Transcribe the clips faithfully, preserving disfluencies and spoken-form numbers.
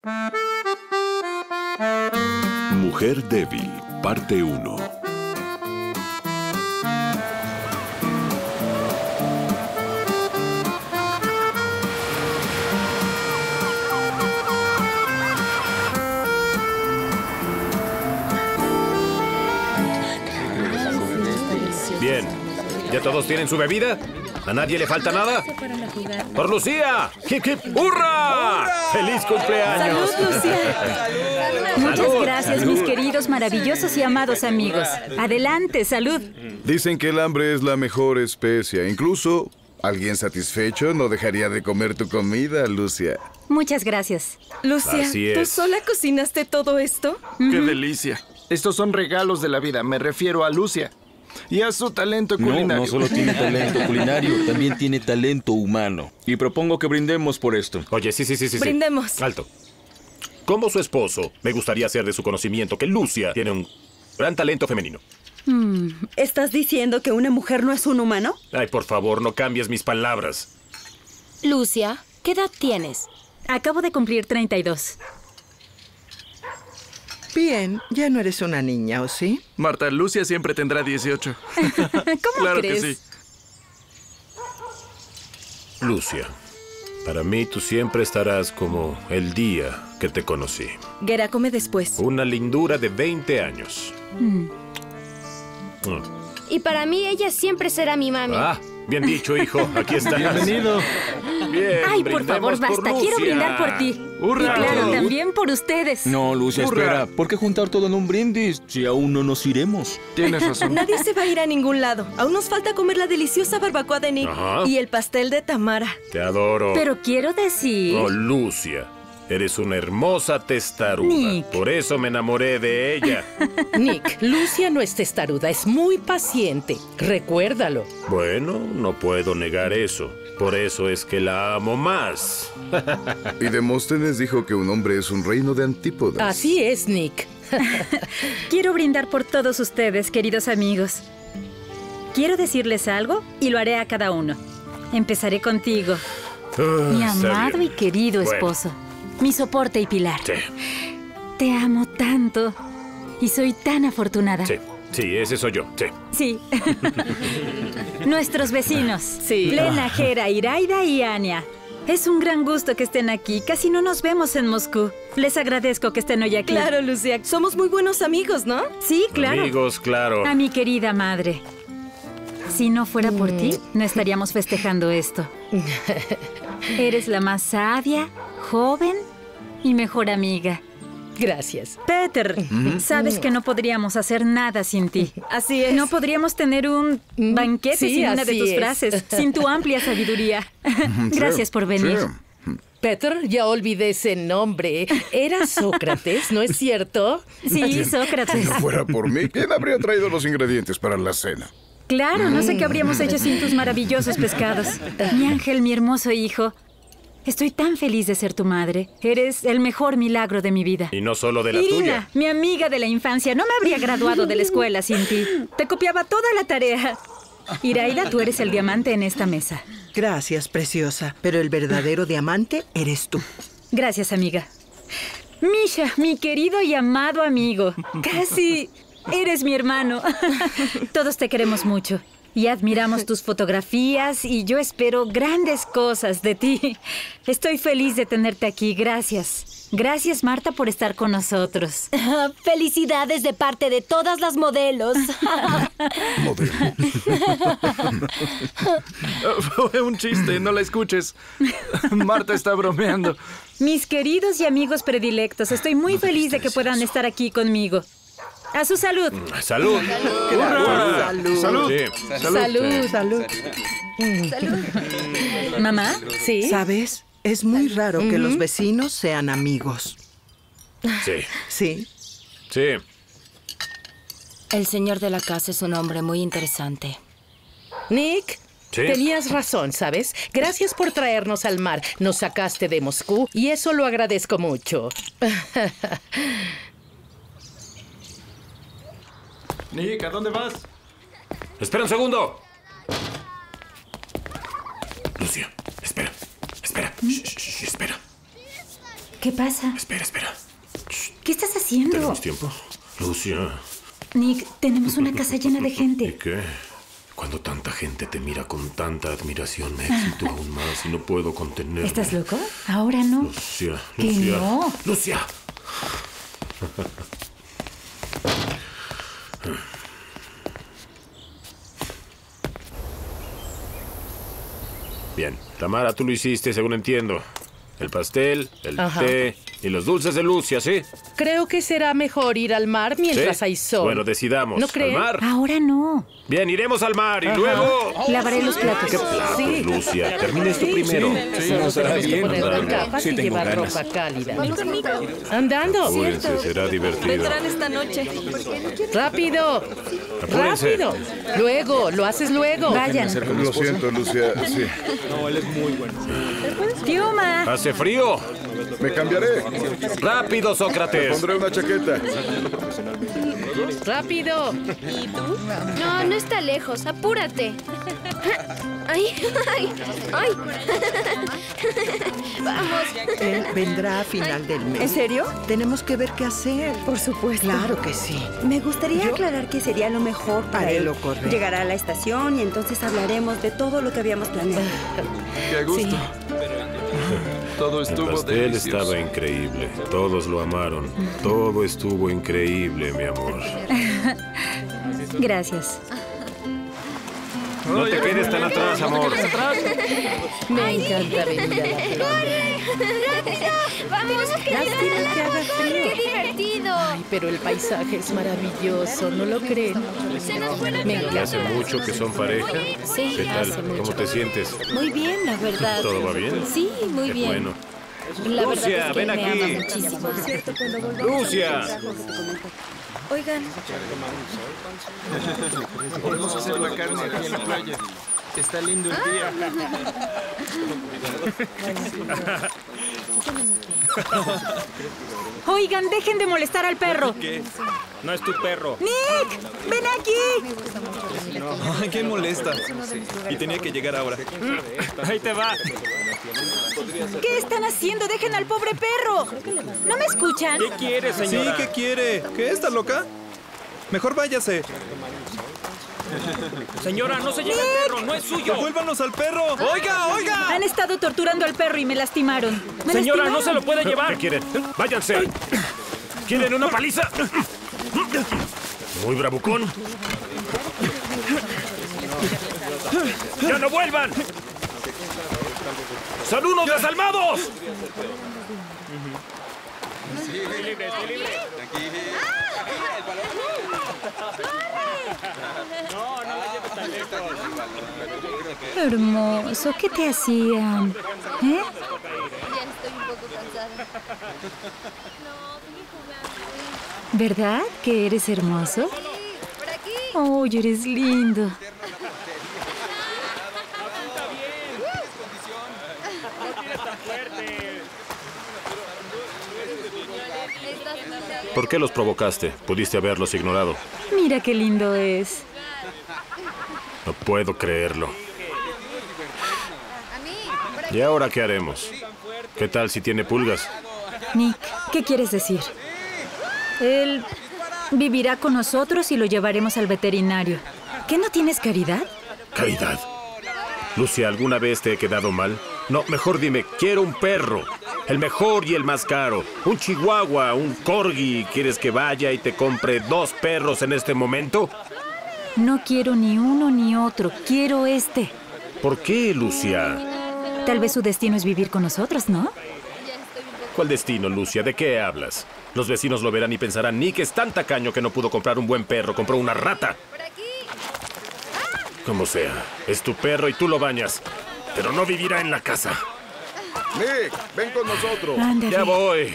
Mujer débil, parte uno. Bien. ¿Ya todos tienen su bebida? ¿A nadie le falta nada? ¡Por Lucía! ¡Hip, hip! ¡Hurra! ¡Hurra! ¡Feliz cumpleaños! ¡Salud, Lucía! Muchas ¡Salud! gracias, ¡Salud! mis queridos, maravillosos y amados amigos. Adelante, salud. Dicen que el hambre es la mejor especia. Incluso alguien satisfecho no dejaría de comer tu comida, Lucia. Muchas gracias. Lucia, Así ¿tú es. sola cocinaste todo esto? ¡Qué delicia! Estos son regalos de la vida. Me refiero a Lucia y a su talento No, culinario. no solo tiene talento culinario, también tiene talento humano. Y propongo que brindemos por esto. Oye, sí, sí, sí, sí. sí. Brindemos. Alto. Como su esposo, me gustaría hacer de su conocimiento que Lucia tiene un gran talento femenino. ¿Estás diciendo que una mujer no es un humano? Ay, por favor, no cambies mis palabras. Lucia, ¿qué edad tienes? Acabo de cumplir treinta y dos. Bien, ya no eres una niña, ¿o sí? Marta, Lucia siempre tendrá dieciocho. ¿Cómo Claro crees? que sí. Lucia, para mí tú siempre estarás como el día que te conocí. Gera, come después. Una lindura de veinte años. Mm. Y para mí ella siempre será mi mami. Ah, bien dicho, hijo. Aquí está. Bienvenido. Bien, Ay, por favor, brindemos por basta. Quiero Lucia. brindar por ti. ¡Hurra! Y claro, Salud. también por ustedes. No, Lucia, ¡Hurra! espera. ¿Por qué juntar todo en un brindis si aún no nos iremos? Tienes razón. Nadie se va a ir a ningún lado. Aún nos falta comer la deliciosa barbacoa de Nick Ajá. y el pastel de Tamara. Te adoro. Pero quiero decir... Oh, Lucia, eres una hermosa testaruda. Nick. Por eso me enamoré de ella. Nick, Lucia no es testaruda, es muy paciente. Recuérdalo. Bueno, no puedo negar eso. Por eso es que la amo más. Y Demóstenes dijo que un hombre es un reino de antípodas. Así es, Nick. Quiero brindar por todos ustedes, queridos amigos. Quiero decirles algo y lo haré a cada uno. Empezaré contigo, Ah, mi está amado bien. y querido Bueno. esposo. Mi soporte y pilar. Sí, Te amo tanto y soy tan afortunada. sí, sí, ese soy yo, sí. Sí. Nuestros vecinos. Sí. Plena, Gera, Iraida y Anya. Es un gran gusto que estén aquí. Casi no nos vemos en Moscú. Les agradezco que estén hoy aquí. Claro, Lucia. Somos muy buenos amigos, ¿no? Sí, claro. Amigos, claro. A mi querida madre. Si no fuera por ti, no estaríamos festejando esto. Eres la más sabia, joven y mejor amiga. Gracias. Peter, sabes que no podríamos hacer nada sin ti. Así es. No podríamos tener un banquete Sí, sin una de así tus es. frases, sin tu amplia sabiduría. Gracias por venir. Sí. Peter, ya olvidé ese nombre. Era Sócrates, ¿no es cierto? Sí, Sócrates. Si no fuera por mí, ¿quién habría traído los ingredientes para la cena? Claro, no sé qué habríamos hecho sin tus maravillosos pescados. Mi ángel, mi hermoso hijo. Estoy tan feliz de ser tu madre. Eres el mejor milagro de mi vida. Y no solo de la Irina, tuya. mi amiga de la infancia, no me habría graduado de la escuela sin ti. Te copiaba toda la tarea. Iraida, tú eres el diamante en esta mesa. Gracias, preciosa. Pero el verdadero diamante eres tú. Gracias, amiga. Misha, mi querido y amado amigo. Casi eres mi hermano. Todos te queremos mucho. Y admiramos tus fotografías y yo espero grandes cosas de ti. Estoy feliz de tenerte aquí. Gracias. Gracias, Marta, por estar con nosotros. Felicidades de parte de todas las modelos. Modelo. Fue un chiste, no la escuches. Marta está bromeando. Mis queridos y amigos predilectos, estoy muy feliz de que puedan estar aquí conmigo. ¡A su salud! ¡Salud! ¡Hurra! Salud. ¡Salud! Sí. Salud. Salud. ¿Mamá? Sí. ¿Sabes? Es muy raro que los vecinos sean amigos. Sí, ¿Sí? sí. El señor de la casa es un hombre muy interesante. Nick, Sí. tenías razón, ¿sabes? Gracias por traernos al mar. Nos sacaste de Moscú y eso lo agradezco mucho. Nick, ¿a dónde vas? Espera un segundo. Lucia, espera, espera, shh, shh, shh, espera. ¿Qué pasa? Espera, espera. ¿Qué estás haciendo? ¿Tenemos tiempo? Lucia. Nick, tenemos una casa llena de ¿Y gente. qué? Cuando tanta gente te mira con tanta admiración, me excito aún más y no puedo contenerme. ¿Estás loco? Ahora no. Lucia, ¿Que Lucia. no? ¡Lucia! Bien, Tamara, tú lo hiciste, según entiendo. El pastel, el Ajá. té y los dulces de Lucia, ¿sí? Creo que será mejor ir al mar mientras ¿Sí? hay sol. Bueno, decidamos. ¿No ¿Al creen? mar? Ahora no. Bien, iremos al mar y Ajá. luego... Lavaré los platos. ¿Qué platos, Sí. Lucia? Termina esto Sí, primero. sí, Solo estará tenemos que bien. ponernos Andando. gafas Sí, y tengo llevar ganas. ropa cálida. Andando. Apúrense, será divertido. Vendrán esta noche. Rápido. Apúrense. Rápido. Luego, lo haces luego. Vayan. Lo siento, Lucia. Sí. Tiuma. Hace frío. Me cambiaré. Rápido, Sócrates. Pondré una chaqueta. Rápido. No, no está lejos. Apúrate. Ay, ay, ay. Vamos. Él vendrá a final del mes. ¿En serio? Tenemos que ver qué hacer. Por supuesto. Claro que sí. Me gustaría aclarar que sería lo mejor para Haré él. lo correcto. Llegará a la estación y entonces hablaremos de todo lo que habíamos planeado. ¡Qué gusto! Todo El estuvo pastel delicioso. estaba increíble. Todos lo amaron. Todo estuvo increíble, mi amor. Gracias. No te quedes tan atrás, amor. Me encanta venir a la playa. Vamos, que Lástima que haga frío. ¡Qué divertido! Ay, pero el paisaje es maravilloso, ¿no lo creen? Se nos fue la Me ¿Y encanta. hace mucho que son pareja? Sí, ¿Qué tal? hace mucho. ¿Cómo te sientes? Muy bien, la verdad. ¿Todo va bien? Sí, muy Qué bien. bueno. La verdad Lucia, es que ven me aquí. ama muchísimo. ¡Lucia! Oigan, Podemos hacer la carne aquí en la playa. Está lindo el día. Oigan, dejen de molestar al perro. ¿Qué? No es tu perro. ¡Nick! ¡Ven aquí! Ay, qué molesta. Y tenía que llegar ahora. Ahí te va. ¿Qué están haciendo? ¡Dejen al pobre perro! ¿No me escuchan? ¿Qué quieres, señora? Sí, ¿qué quiere? ¿Qué está loca? Mejor váyase. Señora, no se lleve el perro, no es suyo. ¡Devuélvanos al perro! ¡Oiga, oiga! Han estado torturando al perro y me lastimaron. ¿Me Señora, lastimaron? no se lo puede llevar. ¿Qué quieren? ¡Váyanse! ¿Quieren una paliza? Muy bravucón. ¡Ya no vuelvan! ¡Son unos desalmados! Hermoso, ¿qué te hacían? ¿Eh? Ya estoy un poco cansada. No, vine jugando. ¿Verdad que eres hermoso? Por aquí. ¡Oh, eres lindo! ¿Por qué los provocaste? Pudiste haberlos ignorado. Mira qué lindo es. No puedo creerlo. A mí. Por aquí. ¿Y ahora qué haremos? ¿Qué tal si tiene pulgas? Nick, ¿qué quieres decir? Él vivirá con nosotros y lo llevaremos al veterinario. ¿Qué, no tienes caridad? Caridad. Lucia, ¿alguna vez te he quedado mal? No, mejor dime, quiero un perro. El mejor y el más caro. Un chihuahua, un corgi. ¿Quieres que vaya y te compre dos perros en este momento? No quiero ni uno ni otro. Quiero este. ¿Por qué, Lucia? Tal vez su destino es vivir con nosotros, ¿no? ¿Cuál destino, Lucia? ¿De qué hablas? Los vecinos lo verán y pensarán, Nick es tan tacaño que no pudo comprar un buen perro, compró una rata. Como sea, es tu perro y tú lo bañas. Pero no vivirá en la casa. Nick, ven con nosotros. Ándale. Ya voy.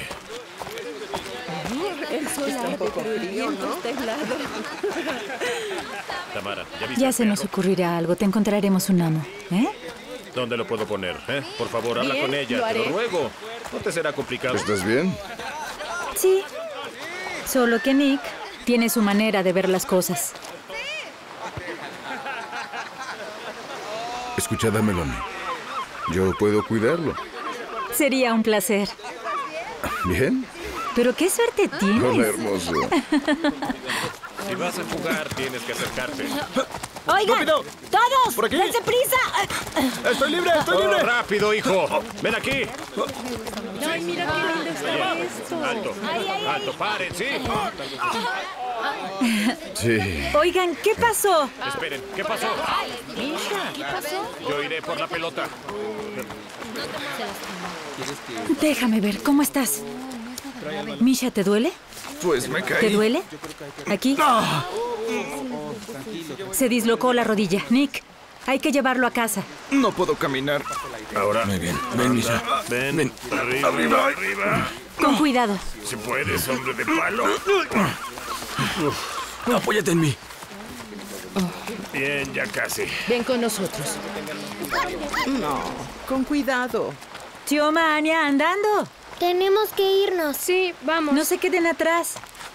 el sol Está un poco frío, ¿no? está helado. Tamara, ¿ya viste Ya el se nos perro? ocurrirá algo. Te encontraremos un amo, ¿eh? ¿Dónde lo puedo poner? eh? Por favor, habla Bien, con ella, lo te lo haré. ruego. No te será complicado. ¿Estás bien? Sí. Solo que Nick tiene su manera de ver las cosas. Escuchad a Melanie. Yo puedo cuidarlo. Sería un placer. ¿Bien? Pero qué suerte tienes. Hola, hermoso. Si vas a jugar, tienes que acercarte. Oigan, ¡Rápido! todos, ¡Por aquí! dense prisa. ¡Estoy libre, estoy Oh, libre! rápido, hijo. Ven aquí. Ay, mira qué lindo está esto. Alto. Alto, paren, sí. Sí. Oigan, ¿qué pasó? Esperen, ¿qué pasó? ¿Qué pasó? Yo iré por la pelota. Déjame ver, ¿cómo estás? Misha, ¿te duele? Pues me caí. ¿Te duele? ¿Aquí? Se dislocó la rodilla. Nick, hay que llevarlo a casa. No puedo caminar. Ahora. Muy bien. Ven, Misha. Ven. Ven. Arriba, arriba, arriba. Con cuidado. Si puedes, hombre de palo. Apóyate en mí. Bien, ya casi. Ven con nosotros. No, con cuidado. Tío Mania, andando. Tenemos que irnos. Sí, vamos. No se queden atrás.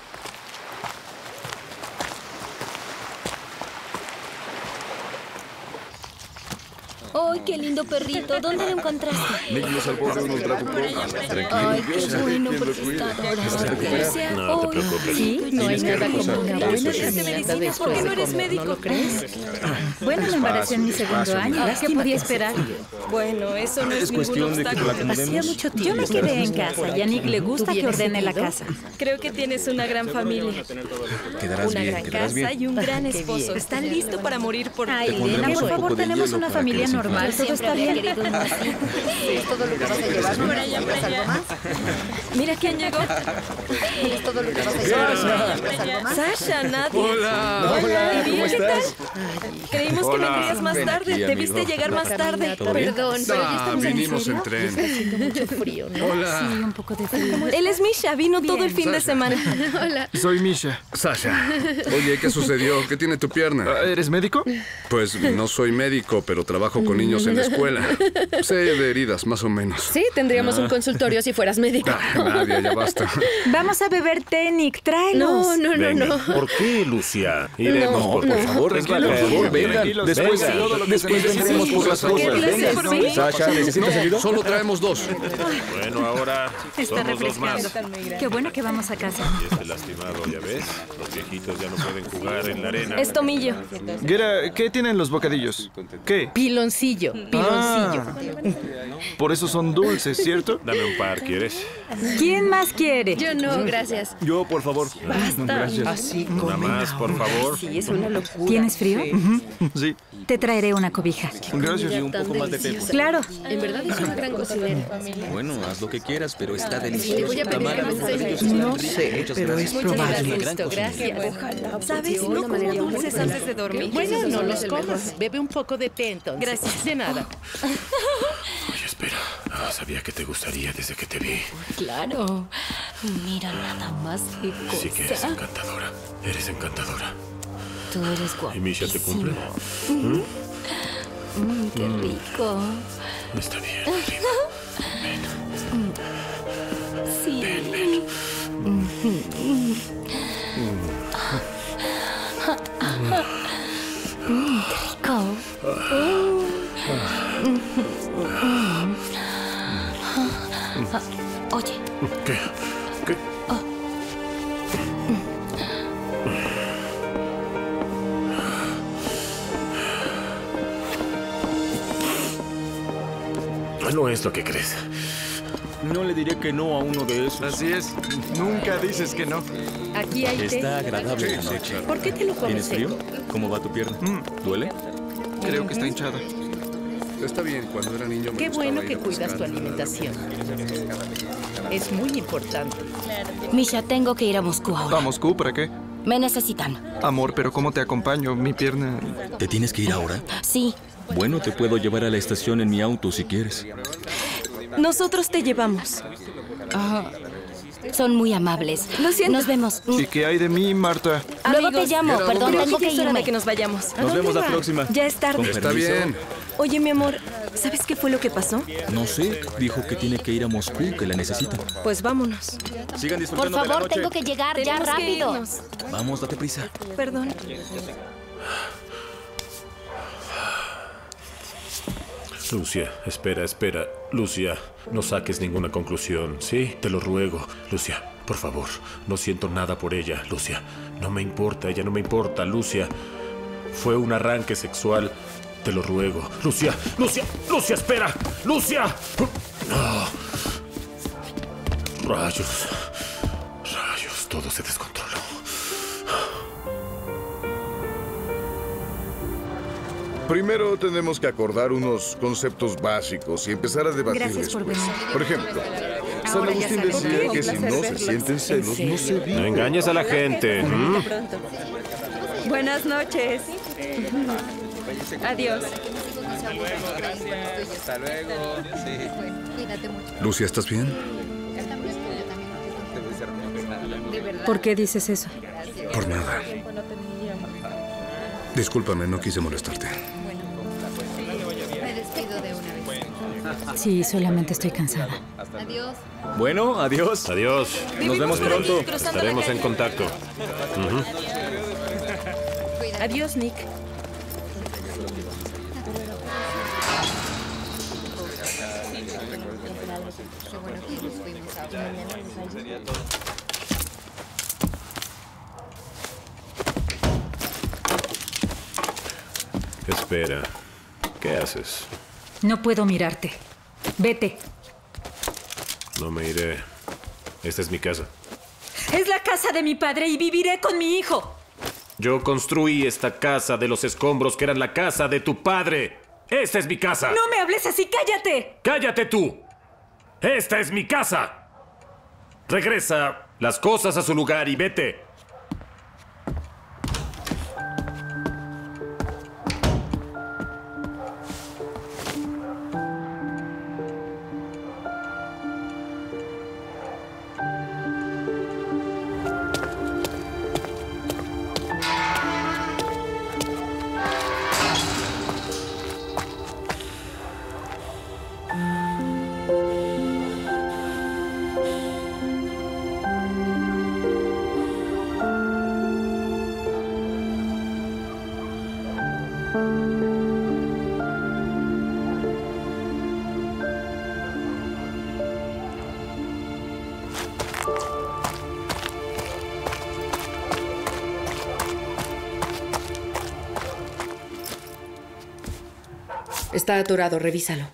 ¡Ay, qué lindo perrito! ¿Dónde lo encontraste? Nick lo salvó de un ultratumor. Ay, qué bueno, porque está adorable. No te preocupes. ¿Sí? No hay nada como una buena Necesitas caminata medicina, después ¿por qué no de eres comer, médico? ¿no lo crees? Bueno, me embaracé en mi segundo año. ¿Qué podía esperar? Bueno, eso no es, Es ningún cuestión de que te la obstáculo. Hacía acomodemos. mucho tiempo. Yo me quedé en casa y a Nick le gusta que ordene la casa. Creo que tienes una gran familia. Quedarás Una bien, gran quedarás casa bien. y un gran Qué esposo. bien. Están listos para morir por Ay, ti. Elena, pondremos por un favor, poco de tenemos hielo una para que familia les normal. Todo está bien. ¿Es todo lo que vas a llevar? ¿Algo más? Mira quién llegó. ¿Es todo lo que vas a llevar? ¿Algo más? Sasha, nadie. Hola. Hola, ¿Cómo ¿qué estás? Creímos que vendrías más Ven tarde. aquí, Debiste amigo. llegar más tarde. ¿Todo bien? Perdón, pero ya Ah, estamos en vinimos en serio. tren. Mucho frío, ¿no? Sí, un poco de frío. Él es Misha, vino todo el fin de semana. Hola. Soy Misha. Sasha. Oye, ¿qué sucedió? ¿Qué tiene tu pierna? Ah, ¿Eres médico? Pues no soy médico, pero trabajo con niños en la escuela. Sé de heridas, más o menos. Sí, tendríamos un consultorio si fueras médico. Ah, Nadia, ya basta. Vamos a beber té, Nick. Tráelos. No, no, no, Venga. no. ¿Por qué, Lucia? Iremos No, por, no. por favor. Tranquilo, por favor, vengan. Tranquilos, Después, vengan. Todo lo que se después necesite. vendremos por las ¿Qué cosas. clase por mí? Sasha, ¿necesitas ayuda? Solo traemos dos. Bueno, ahora Está somos dos más. refrescando. Qué bueno que vamos a casa. Y este lastimado, ¿ya ves? Los viejitos ya no pueden jugar en la arena. Es Tomillo. Gera, ¿qué tienen los bocadillos? ¿Qué? Piloncillo, piloncillo. Ah, por eso son dulces, ¿cierto? Dame un par, ¿quieres? ¿Quién más quiere? Yo no, gracias. Yo, por favor. Gracias. Así Una comen más, por ahora. favor. Sí, es una locura. ¿Tienes frío? Sí, Te traeré una cobija. gracias. Y un poco más de té. Claro. En verdad es una gran cocinera. Bueno, haz lo que quieras, pero está Le delicioso. voy a pedir que me enseñe. No sé, pero es probable. Gracias. ¿Sabes? No como dulces antes de dormir. Bueno, no los comas. Bebe un poco de té entonces. Gracias. De nada. Oye, espera. Ah, sabía que te gustaría desde que te vi. Claro. Mira nada más qué cosa. Sí que eres encantadora. Eres encantadora. Tú eres ¿Y Misha te cumple? Mm, qué rico. Está bien, querido. Sí. Mm, qué rico. Oye, ¿Qué? ¿Qué? No es lo que crees. No le diré que no a uno de esos. Así es. Nunca dices que no. Aquí hay té. Está agradable la noche. ¿Por qué te lo comes ¿Tienes seco? frío? ¿Cómo va tu pierna? ¿Duele? Creo que está hinchada. Está bien, cuando era niño me Qué gustaba bueno ir que a cuidas pescar tu en una alimentación. Es muy importante. Misha, tengo que ir a Moscú ¿A ahora. Moscú? ¿Para qué? Me necesitan. Amor, pero ¿cómo te acompaño? Mi pierna... ¿Te tienes que ir ahora? Sí. Bueno, te puedo llevar a la estación en mi auto si quieres. Nosotros te llevamos. Ah, son muy amables. Lo siento. Nos vemos. ¿Y qué hay de mí, Marta? Luego Amigos, te llamo. Perdón, creo tengo que que ya es hora irme. de que nos vayamos. Nos vemos la próxima. Ya es tarde. Con Está permiso. bien. Oye, mi amor, ¿sabes qué fue lo que pasó? No sé, dijo que tiene que ir a Moscú, que la necesita. Pues vámonos. Sigan Por disfrutando de la favor, noche. tengo que llegar ya Tenemos que rápido. irnos. Vamos, date prisa. Perdón. Lucia, espera, espera. Lucia, no saques ninguna conclusión, ¿sí? Te lo ruego. Lucia, por favor, no siento nada por ella, Lucia. No me importa, ella no me importa, Lucia. Fue un arranque sexual. Te lo ruego. Lucia, Lucia, Lucia, espera. Lucia. No. Rayos. Rayos, todo se descontroló. Primero tenemos que acordar unos conceptos básicos y empezar a debatir Gracias por después. venir. Por ejemplo, San Ahora ya Agustín sabemos. decía que Un si placer no se verlas. sienten celos, no se vive. No engañes a la gente. ¿Mm? Buenas noches. Adiós. Hasta luego. Cuídate mucho. Lucia, ¿estás bien? ¿Por qué dices eso? Por nada. Discúlpame, no quise molestarte. Me despido de una vez. Sí, solamente estoy cansada. Adiós. Bueno, adiós. Adiós. Nos vemos Adiós. pronto. Estaremos en contacto. Ujú. Adiós, Nick. Espera. ¿Qué haces? No puedo mirarte. Vete. No me iré. Esta es mi casa. Es la casa de mi padre y viviré con mi hijo. Yo construí esta casa de los escombros que eran la casa de tu padre. ¡Esta es mi casa! No me hables así, cállate. ¡Cállate tú! ¡Esta es mi casa! Regresa las cosas a su lugar y vete. Está atorado, revísalo.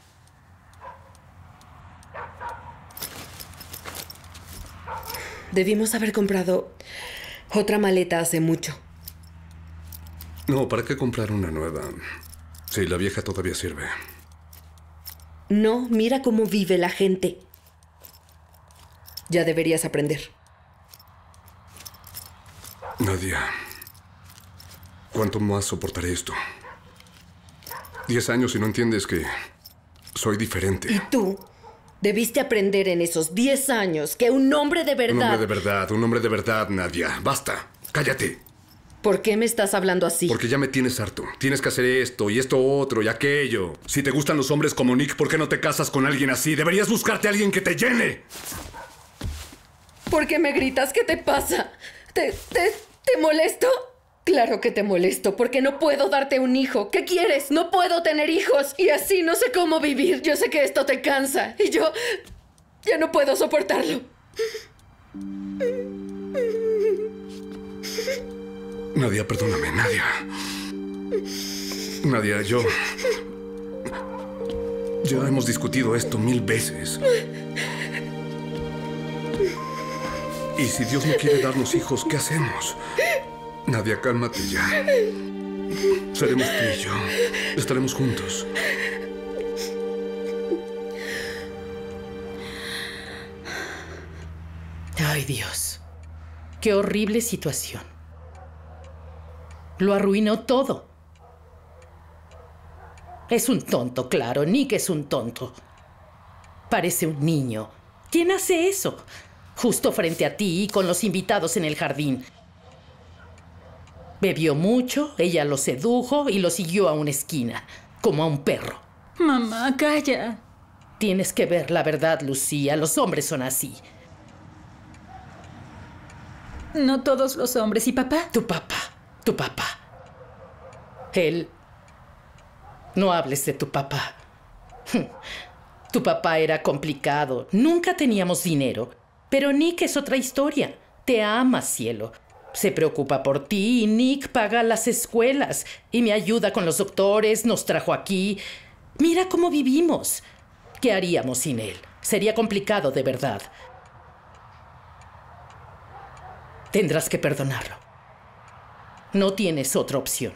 Debimos haber comprado otra maleta hace mucho. No, ¿para qué comprar una nueva? Sí, la vieja todavía sirve. No, mira cómo vive la gente. Ya deberías aprender. Nadia, ¿cuánto más soportaré esto? Diez años y no entiendes que soy diferente. Y tú debiste aprender en esos diez años que un hombre de verdad... Un hombre de verdad, un hombre de verdad, Nadia. Basta, cállate. ¿Por qué me estás hablando así? Porque ya me tienes harto. Tienes que hacer esto y esto otro y aquello. Si te gustan los hombres como Nick, ¿por qué no te casas con alguien así? Deberías buscarte a alguien que te llene. ¿Por qué me gritas? ¿Qué te pasa? ¿Te, te, te molesto? Claro que te molesto, porque no puedo darte un hijo. ¿Qué quieres? No puedo tener hijos. Y así no sé cómo vivir. Yo sé que esto te cansa. Y yo... ya no puedo soportarlo. Nadia, perdóname, Nadia. Nadia, yo... Ya hemos discutido esto mil veces. Y si Dios no quiere darnos hijos, ¿qué hacemos? Nadia, cálmate ya. Seremos tú y yo. Estaremos juntos. Ay, Dios. Qué horrible situación. Lo arruinó todo. Es un tonto, claro. Nick es un tonto. Parece un niño. ¿Quién hace eso? Justo frente a ti y con los invitados en el jardín. Bebió mucho, ella lo sedujo y lo siguió a una esquina, como a un perro. Mamá, calla. Tienes que ver la verdad, Lucía. Los hombres son así. No todos los hombres. ¿Y papá? Tu papá. Tu papá. Él... No hables de tu papá. Tu papá era complicado. Nunca teníamos dinero. Pero Nick es otra historia. Te ama, cielo. Se preocupa por ti y Nick paga las escuelas. Y me ayuda con los doctores, nos trajo aquí. Mira cómo vivimos. ¿Qué haríamos sin él? Sería complicado, de verdad. Tendrás que perdonarlo. No tienes otra opción.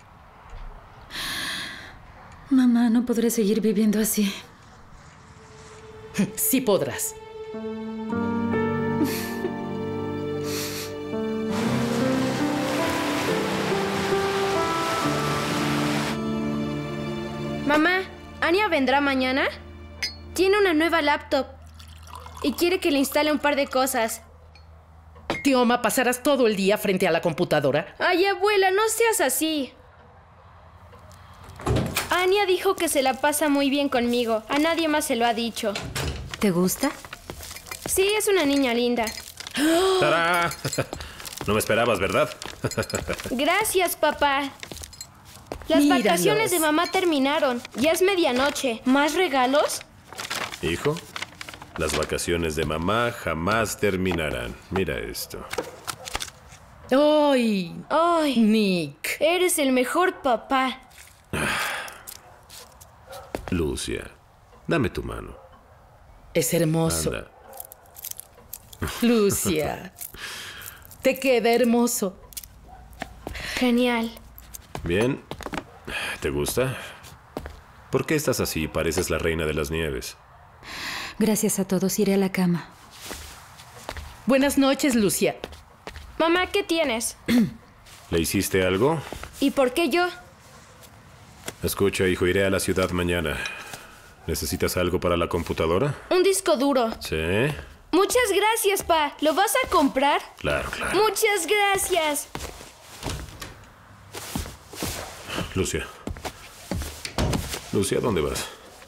Mamá, no podré seguir viviendo así. Sí podrás. Mamá, ¿Anya vendrá mañana? Tiene una nueva laptop y quiere que le instale un par de cosas. Tioma, ¿pasarás todo el día frente a la computadora? Ay, abuela, no seas así. Anya dijo que se la pasa muy bien conmigo. A nadie más se lo ha dicho. ¿Te gusta? Sí, es una niña linda. ¡Tará! No me esperabas, ¿verdad? Gracias, papá. Las Míralos. vacaciones de mamá terminaron. Ya es medianoche. ¿Más regalos? Hijo, las vacaciones de mamá jamás terminarán. Mira esto. ¡Ay! ¡Ay! Nick. Eres el mejor papá. Lucia, dame tu mano. Es hermoso. Anda. Lucia. Te queda hermoso. Genial. Bien. ¿Te gusta? ¿Por qué estás así? Pareces la reina de las nieves. Gracias a todos, iré a la cama. Buenas noches, Lucia. Mamá, ¿qué tienes? ¿Le hiciste algo? ¿Y por qué yo? Escucha, hijo, iré a la ciudad mañana. ¿Necesitas algo para la computadora? Un disco duro. ¿Sí? Muchas gracias, pa. ¿Lo vas a comprar? Claro, claro. Muchas gracias. Lucia. Lucia, ¿dónde vas?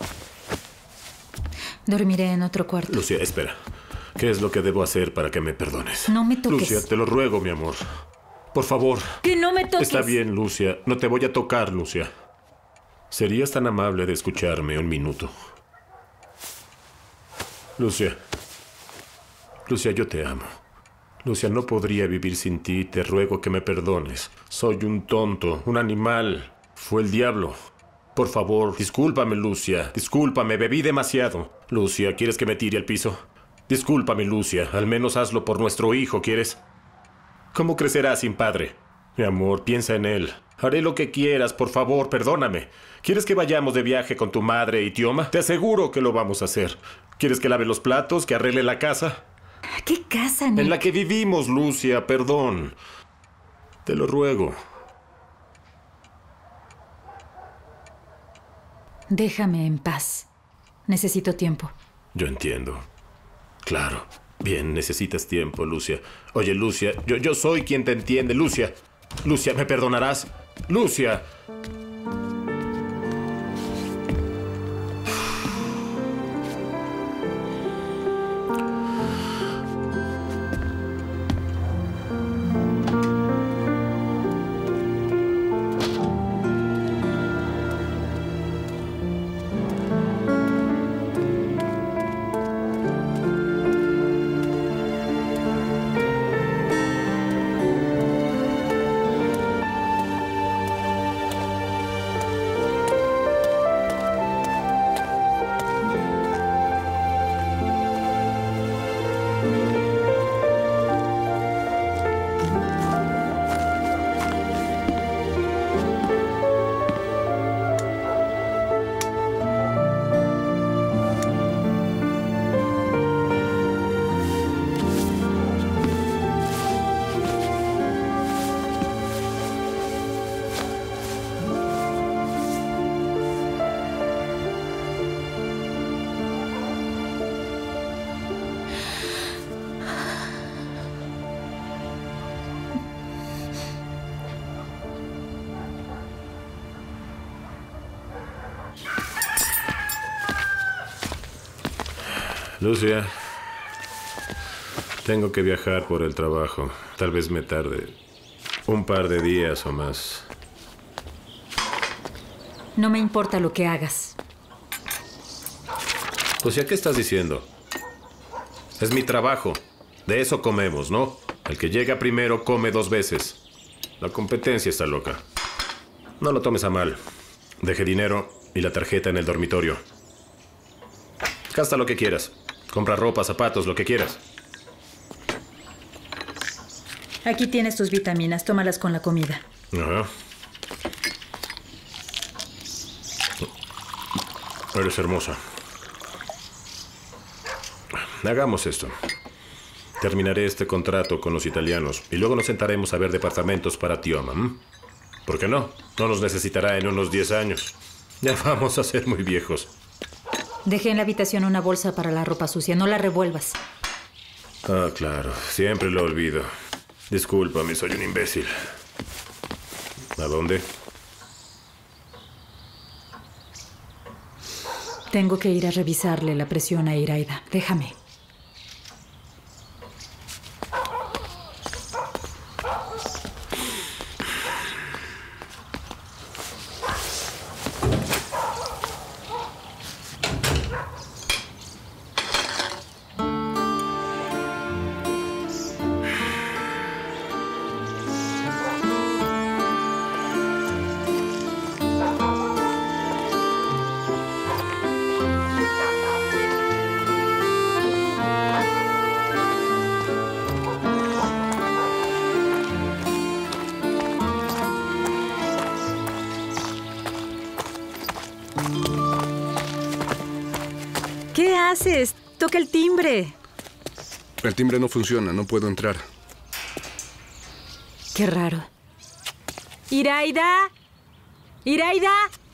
Dormiré en otro cuarto. Lucia, espera. ¿Qué es lo que debo hacer para que me perdones? No me toques. Lucia, te lo ruego, mi amor. Por favor. Que no me toques. Está bien, Lucia. No te voy a tocar, Lucia. ¿Serías tan amable de escucharme un minuto? Lucia. Lucia, yo te amo. Lucia, no podría vivir sin ti. Te ruego que me perdones. Soy un tonto, un animal. Fue el diablo. Por favor, discúlpame, Lucia. Discúlpame, bebí demasiado. Lucia, ¿quieres que me tire al piso? Discúlpame, Lucia. Al menos hazlo por nuestro hijo, ¿quieres? ¿Cómo crecerá sin padre? Mi amor, piensa en él. Haré lo que quieras, por favor, perdóname. ¿Quieres que vayamos de viaje con tu madre y Tioma? Te aseguro que lo vamos a hacer. ¿Quieres que lave los platos, que arregle la casa? ¿Qué casa, Nick? En la que vivimos, Lucia, perdón. Te lo ruego. Déjame en paz. Necesito tiempo. Yo entiendo. Claro. Bien, necesitas tiempo, Lucia. Oye, Lucia, yo, yo soy quien te entiende, Lucia. Lucia, ¿me perdonarás? Lucia. Lucia, tengo que viajar por el trabajo. Tal vez me tarde un par de días o más. No me importa lo que hagas. Lucia, ¿qué estás diciendo? Es mi trabajo. De eso comemos, ¿no? El que llega primero come dos veces. La competencia está loca. No lo tomes a mal. Deje dinero y la tarjeta en el dormitorio. Gasta lo que quieras. Compra ropa, zapatos, lo que quieras. Aquí tienes tus vitaminas. Tómalas con la comida. Ajá. Eres hermosa. Hagamos esto. Terminaré este contrato con los italianos y luego nos sentaremos a ver departamentos para Tioma. ¿m? ¿Por qué no? No nos necesitará en unos diez años. Ya vamos a ser muy viejos. Dejé en la habitación una bolsa para la ropa sucia. No la revuelvas. Ah, claro. Siempre lo olvido. Discúlpame, soy un imbécil. ¿A dónde? Tengo que ir a revisarle la presión a Iraida. Déjame. ¿Qué haces? Toca el timbre. El timbre no funciona, no puedo entrar. Qué raro. ¡Iraida! ¡Iraida!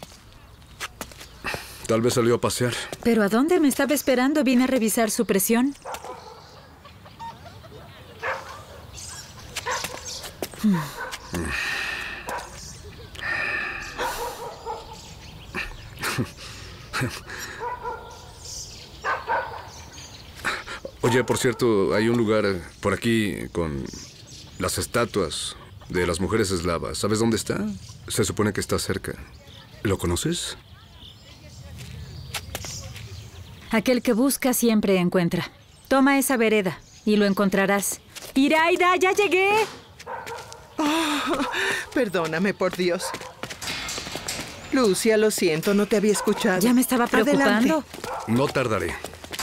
Tal vez salió a pasear. ¿Pero a dónde me estaba esperando? Vine a revisar su presión. Hmm. Oye, por cierto, hay un lugar por aquí con las estatuas de las mujeres eslavas. ¿Sabes dónde está? Se supone que está cerca. ¿Lo conoces? Aquel que busca siempre encuentra. Toma esa vereda y lo encontrarás. ¡Iraida, ya llegué! Oh, perdóname, por Dios. Lucia, lo siento, no te había escuchado. Ya me estaba preocupando. Adelante. No tardaré.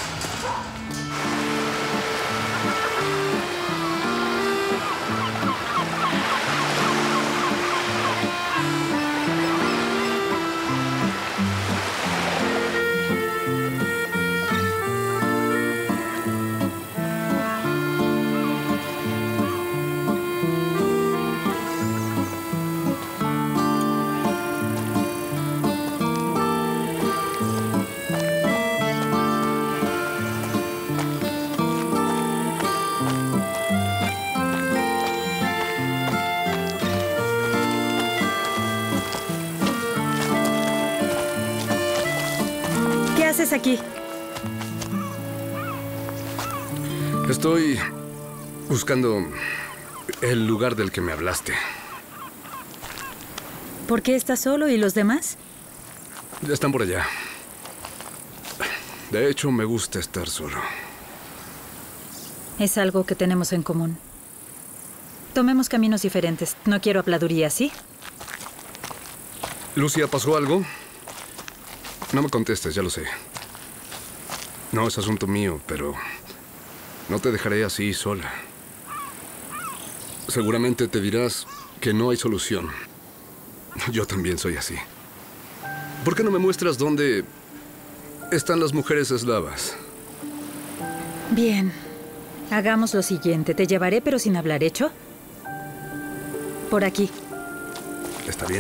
¿Qué haces aquí? Estoy buscando el lugar del que me hablaste. ¿Por qué estás solo y los demás? Están por allá. De hecho, me gusta estar solo. Es algo que tenemos en común. Tomemos caminos diferentes. No quiero habladuría, ¿sí? Lucia, ¿pasó algo? No me contestes, ya lo sé. No es asunto mío, pero no te dejaré así sola. Seguramente te dirás que no hay solución. Yo también soy así. ¿Por qué no me muestras dónde están las mujeres eslavas? Bien. Hagamos lo siguiente. Te llevaré, pero sin hablar, ¿hecho? Por aquí. ¿Está bien?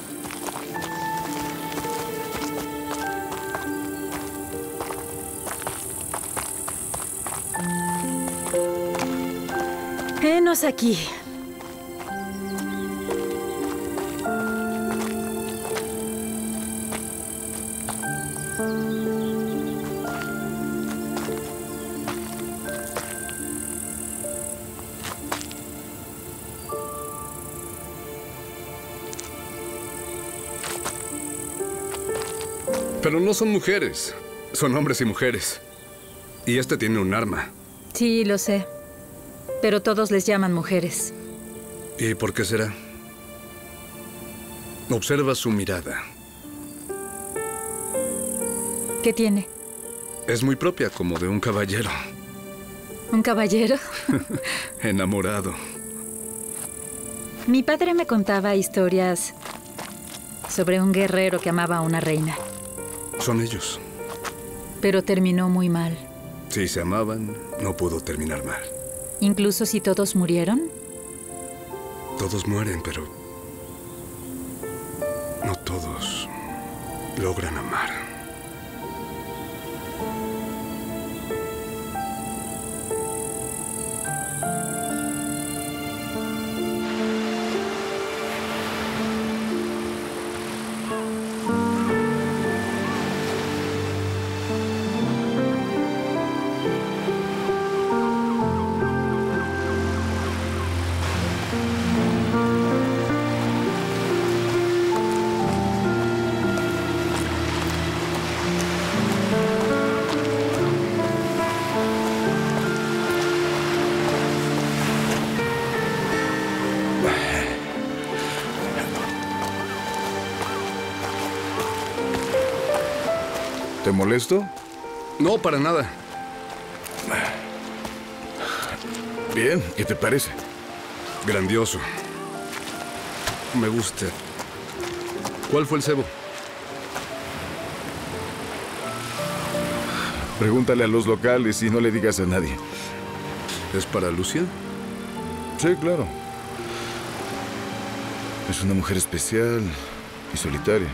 Henos aquí. Pero no son mujeres. Son hombres y mujeres. Y este tiene un arma. Sí, lo sé. Pero todos les llaman mujeres. ¿Y por qué será? Observa su mirada. ¿Qué tiene? Es muy propia, como de un caballero. ¿Un caballero? Enamorado. Mi padre me contaba historias sobre un guerrero que amaba a una reina. Son ellos. Pero terminó muy mal. Si se amaban, no pudo terminar mal. ¿Incluso si todos murieron? Todos mueren, pero no todos logran amar. ¿Te molesto? No, para nada. Bien, ¿qué te parece? Grandioso. Me gusta. ¿Cuál fue el cebo? Pregúntale a los locales y no le digas a nadie. ¿Es para Lucia? Sí, claro. Es una mujer especial y solitaria.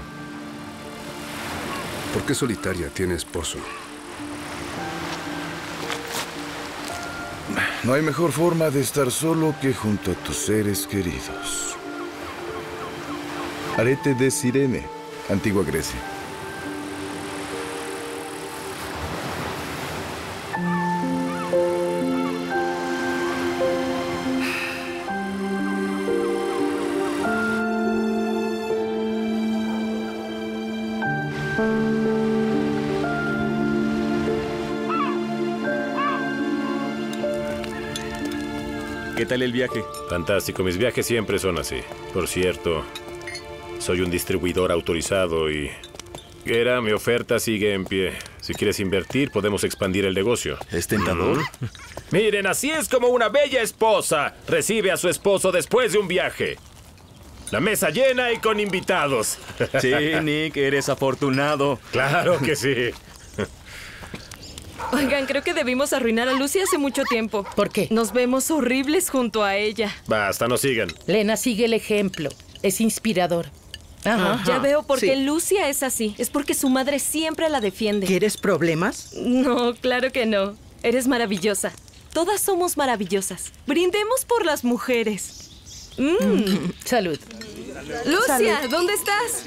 ¿Por qué solitaria? Tiene esposo. No hay mejor forma de estar solo que junto a tus seres queridos. Arete de Cirene, antigua Grecia. ¿Qué tal el viaje? Fantástico, mis viajes siempre son así. Por cierto, soy un distribuidor autorizado y... Era, mi oferta sigue en pie. Si quieres invertir, podemos expandir el negocio. ¿Es tentador? Mm. Miren, así es como una bella esposa recibe a su esposo después de un viaje. La mesa llena y con invitados. Sí, Nick, eres afortunado. Claro que sí. Oigan, creo que debimos arruinar a Lucy hace mucho tiempo. ¿Por qué? Nos vemos horribles junto a ella. Basta, no sigan. Lena, sigue el ejemplo. Es inspirador. Ajá. Ya veo por qué Sí. Lucia es así. Es porque su madre siempre la defiende. ¿Quieres problemas? No, claro que no. Eres maravillosa. Todas somos maravillosas. Brindemos por las mujeres. Mm. Salud. Lucia, Salud. ¿dónde estás?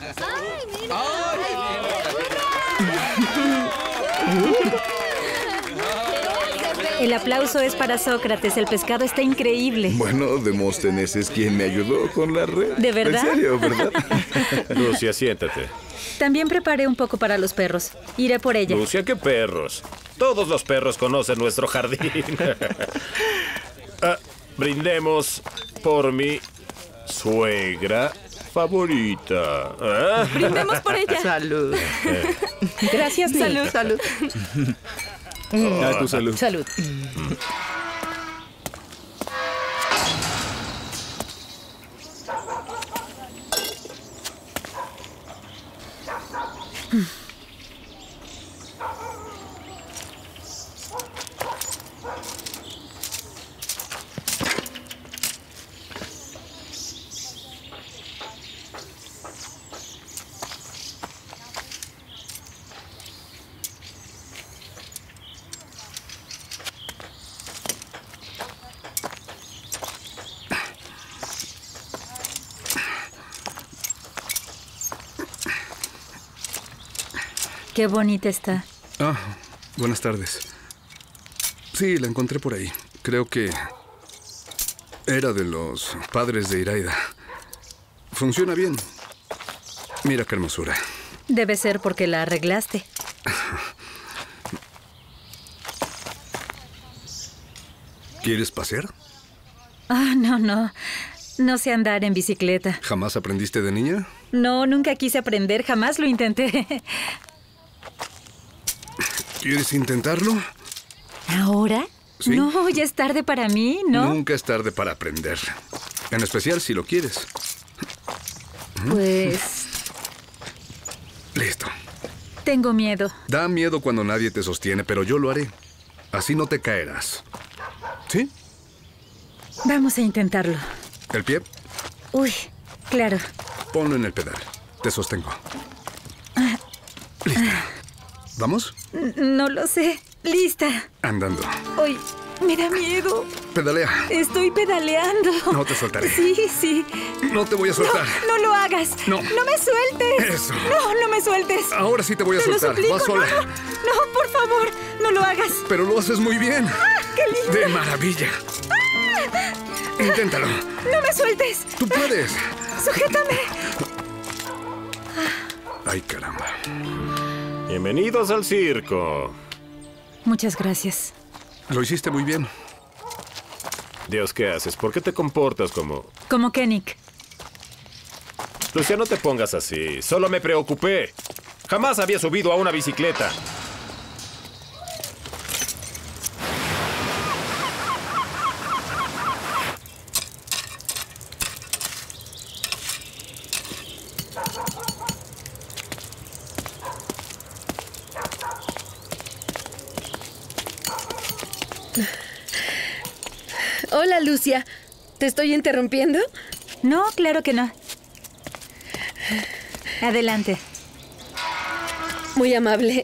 El aplauso es para Sócrates. El pescado está increíble. Bueno, Demóstenes es quien me ayudó con la red. ¿De verdad? En serio, ¿verdad? Lucia, siéntate. También preparé un poco para los perros. Iré por ella. Lucia, ¿qué perros? Todos los perros conocen nuestro jardín. Ah, brindemos por mi suegra favorita. ¿Ah? Brindemos por ella. Salud. Gracias, Nick. Salud. Salud. A tu salud. Salud. Qué bonita está. Ah, buenas tardes. Sí, la encontré por ahí. Creo que era de los padres de Iraida. Funciona bien. Mira qué hermosura. Debe ser porque la arreglaste. ¿Quieres pasear? Ah, no, no. No sé andar en bicicleta. ¿Jamás aprendiste de niña? No, nunca quise aprender, jamás lo intenté. ¿Quieres intentarlo? ¿Ahora? Sí. No, ya es tarde para mí, ¿no? Nunca es tarde para aprender. En especial si lo quieres. Pues... Listo. Tengo miedo. Da miedo cuando nadie te sostiene, pero yo lo haré. Así no te caerás. ¿Sí? Vamos a intentarlo. ¿El pie? Uy, claro. Ponlo en el pedal. Te sostengo. ¿Lista? ¿Vamos? N- No lo sé. Lista. Andando. Uy, me da miedo. Pedalea. Estoy pedaleando. No te soltaré. Sí, sí. No te voy a soltar. No, no lo hagas. No. No me sueltes. Eso. No, no me sueltes. Ahora sí te voy a Te lo soltar. suplico, Vas sola. No, no, no, por favor, no lo hagas. Pero lo haces muy bien. ¡Ah, qué lindo! De maravilla. ¡Ah! Inténtalo. No me sueltes. Tú puedes. Sujétame. Ay, caramba. Bienvenidos al circo. Muchas gracias. Lo hiciste muy bien. Dios, ¿qué haces? ¿Por qué te comportas como...? Como que, Nick. Lucia, no te pongas así. Solo me preocupé. Jamás había subido a una bicicleta. Hola, Lucia. ¿Te estoy interrumpiendo? No, claro que no. Adelante. Muy amable.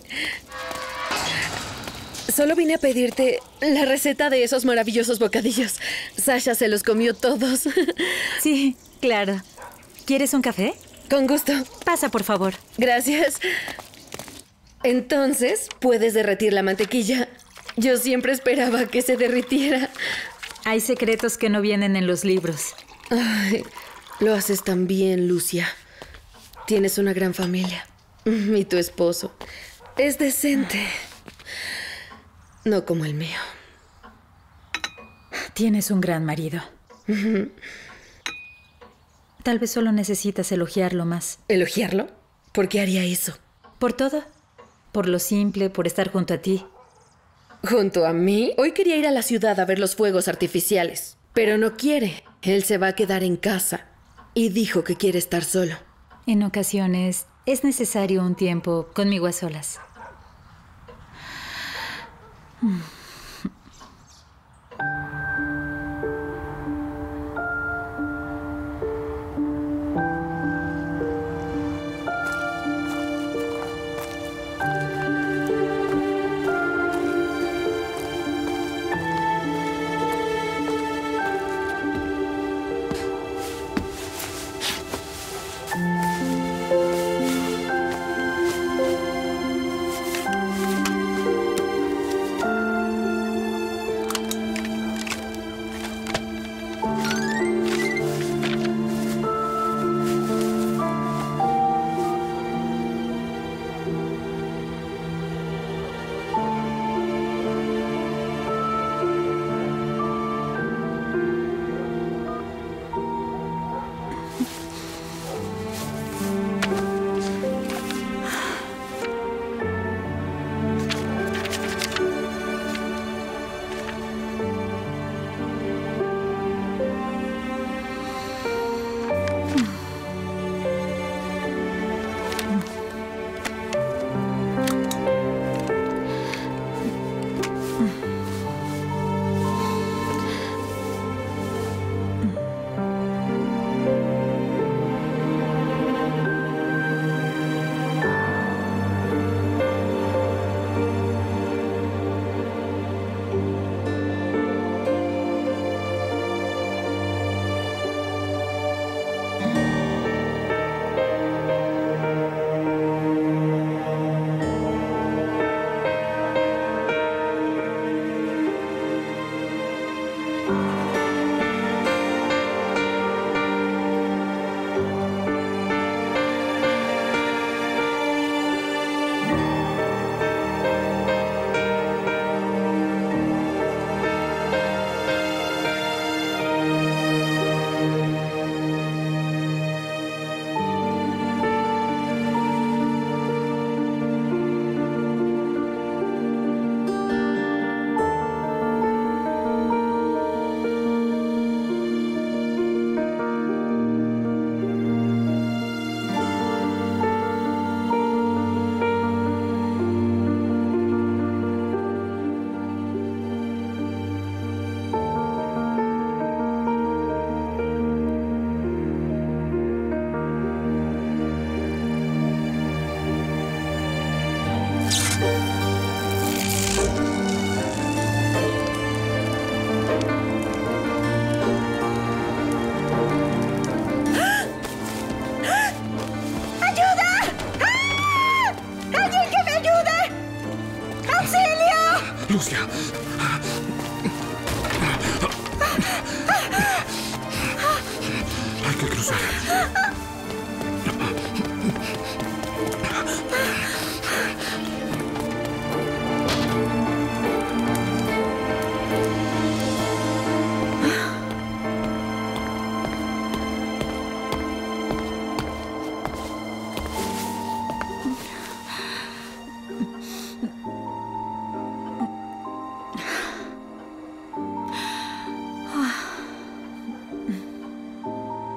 Solo vine a pedirte la receta de esos maravillosos bocadillos. Sasha se los comió todos. Sí, claro. ¿Quieres un café? Con gusto. Pasa, por favor. Gracias. Entonces, puedes derretir la mantequilla. Yo siempre esperaba que se derritiera. Hay secretos que no vienen en los libros. Ay, lo haces tan bien, Lucia. Tienes una gran familia. Y tu esposo es decente. No como el mío. Tienes un gran marido. Tal vez solo necesitas elogiarlo más. ¿Elogiarlo? ¿Por qué haría eso? Por todo. Por lo simple, por estar junto a ti. ¿Junto a mí? Hoy quería ir a la ciudad a ver los fuegos artificiales. Pero no quiere. Él se va a quedar en casa. Y dijo que quiere estar solo. En ocasiones es necesario un tiempo conmigo a solas.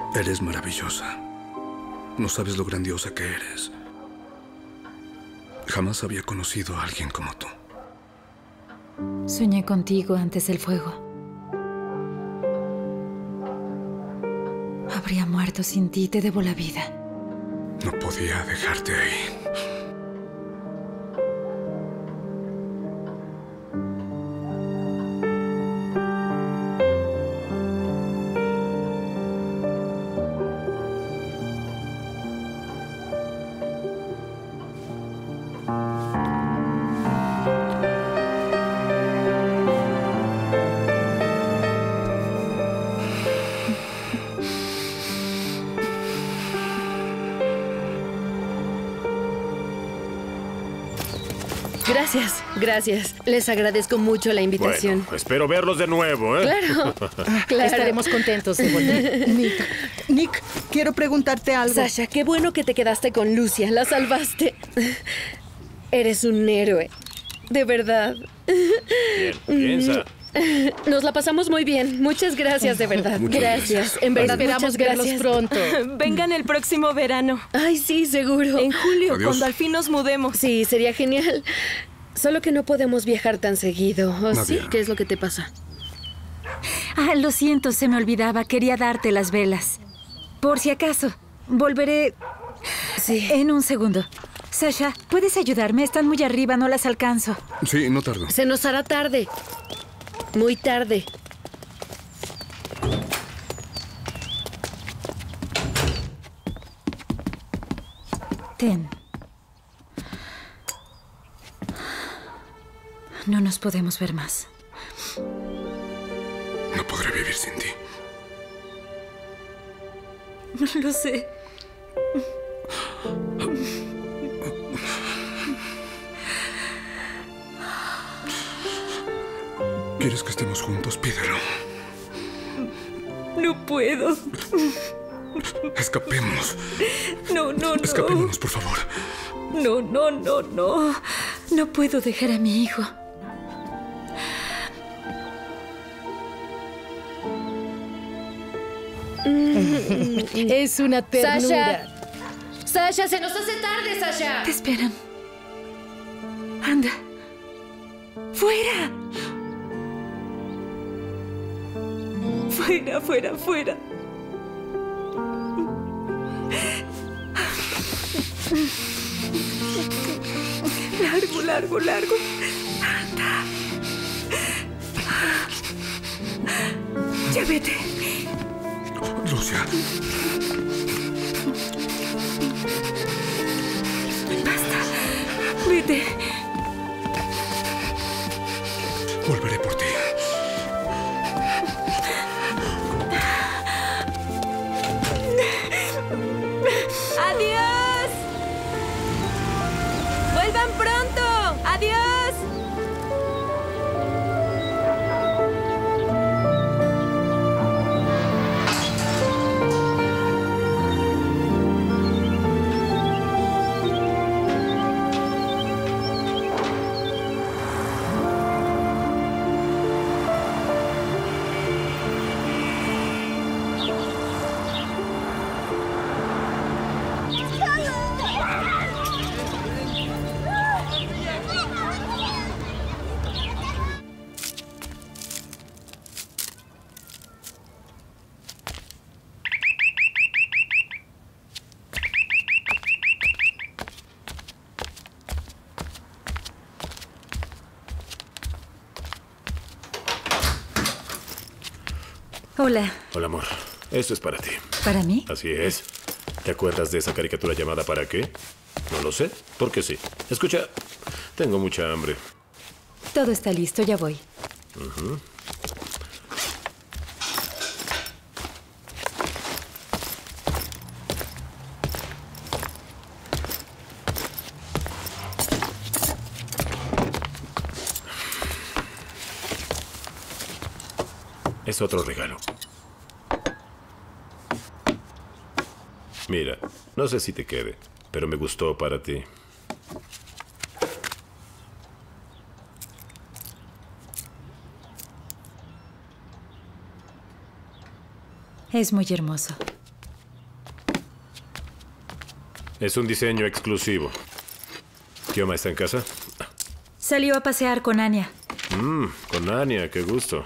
Eres maravillosa. No sabes lo grandiosa que eres. Jamás había conocido a alguien como tú. Soñé contigo antes del fuego. Habría muerto sin ti, te debo la vida. No podía dejarte ahí. Gracias, gracias. Les agradezco mucho la invitación. Bueno, espero verlos de nuevo, ¿eh? Claro, claro. Estaremos contentos de volver. Nick, Nick, quiero preguntarte algo. Sasha, qué bueno que te quedaste con Lucia. La salvaste. Eres un héroe. De verdad. Bien, piensa. Nos la pasamos muy bien. Muchas gracias, de verdad. Muchas gracias. gracias. En verdad, Esperamos muchas verlos gracias. pronto. Vengan el próximo verano. Ay, sí, seguro. En julio, Adiós. cuando al fin nos mudemos. Sí, sería genial. Solo que no podemos viajar tan seguido. ¿O sí? Nadia. ¿Qué es lo que te pasa? Ah, lo siento, se me olvidaba. Quería darte las velas. Por si acaso. Volveré Sí. en un segundo. Sasha, ¿puedes ayudarme? Están muy arriba, no las alcanzo. Sí, no tardo. Se nos hará tarde. Muy tarde. Ten. No nos podemos ver más. No podré vivir sin ti. Lo sé. ¿Quieres que estemos juntos? Pídelo. No puedo. Escapemos. No, no, no. Escapémonos, por favor. No, no, no, no. No puedo dejar a mi hijo. Es una ternura. Sasha. Sasha, se nos hace tarde, Sasha. Te esperan. Anda. ¡Fuera! Fuera, fuera, fuera. Largo, largo, largo. Anda. Ya vete. Lucia. Basta. Vete. Volveré por ti. ¡Adiós! ¡Vuelvan pronto! ¡Adiós! Hola. Hola, amor. Esto es para ti. ¿Para mí? Así es. ¿Te acuerdas de esa caricatura llamada ¿Para qué? No lo sé, porque sí. Escucha, tengo mucha hambre. Todo está listo, ya voy. Ujú. Es otro regalo. Mira, no sé si te quede, pero me gustó para ti. Es muy hermoso. Es un diseño exclusivo. ¿Kioma está en casa? Salió a pasear con Anya. Mmm, con Anya, qué gusto.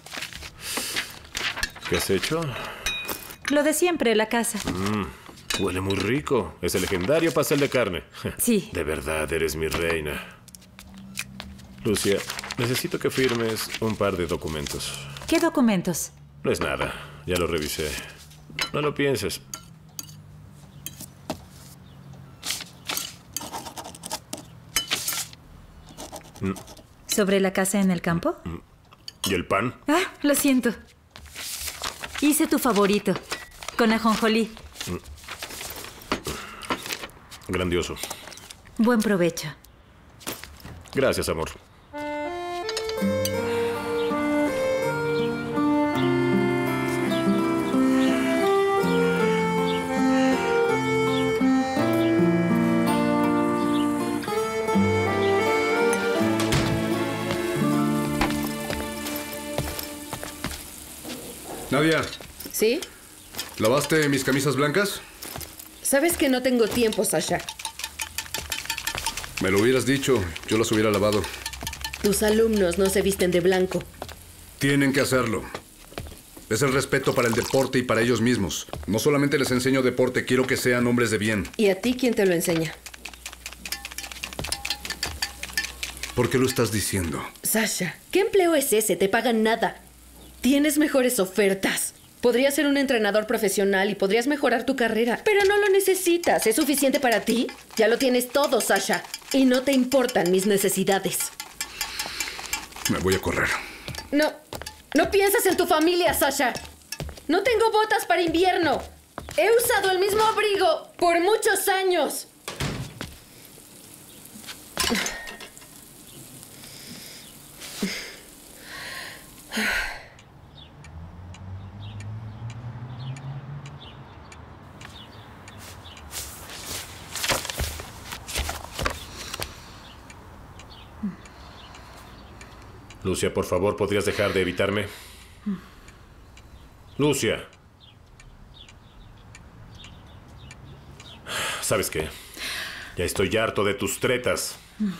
¿Qué has hecho? Lo de siempre, la casa. Mmm, huele muy rico. Es el legendario pastel de carne. Sí. De verdad, eres mi reina. Lucia, necesito que firmes un par de documentos. ¿Qué documentos? No es nada, ya lo revisé. No lo pienses. Mm. ¿Sobre la casa en el campo? ¿Y el pan? Ah, lo siento. Hice tu favorito, con ajonjolí. Grandioso. Buen provecho. Gracias, amor. Nadia, ¿Sí? ¿lavaste mis camisas blancas? Sabes que no tengo tiempo, Sasha. Me lo hubieras dicho, yo las hubiera lavado. Tus alumnos no se visten de blanco. Tienen que hacerlo. Es el respeto para el deporte y para ellos mismos. No solamente les enseño deporte, quiero que sean hombres de bien. ¿Y a ti quién te lo enseña? ¿Por qué lo estás diciendo? Sasha, ¿qué empleo es ese? Te pagan nada. Tienes mejores ofertas. Podrías ser un entrenador profesional y podrías mejorar tu carrera. Pero no lo necesitas. ¿Es suficiente para ti? Ya lo tienes todo, Sasha. Y no te importan mis necesidades. Me voy a correr. No, no piensas en tu familia, Sasha. No tengo botas para invierno. He usado el mismo abrigo por muchos años. Lucia, por favor, ¿podrías dejar de evitarme? Lucia. ¿Sabes qué? Ya estoy harto de tus tretas.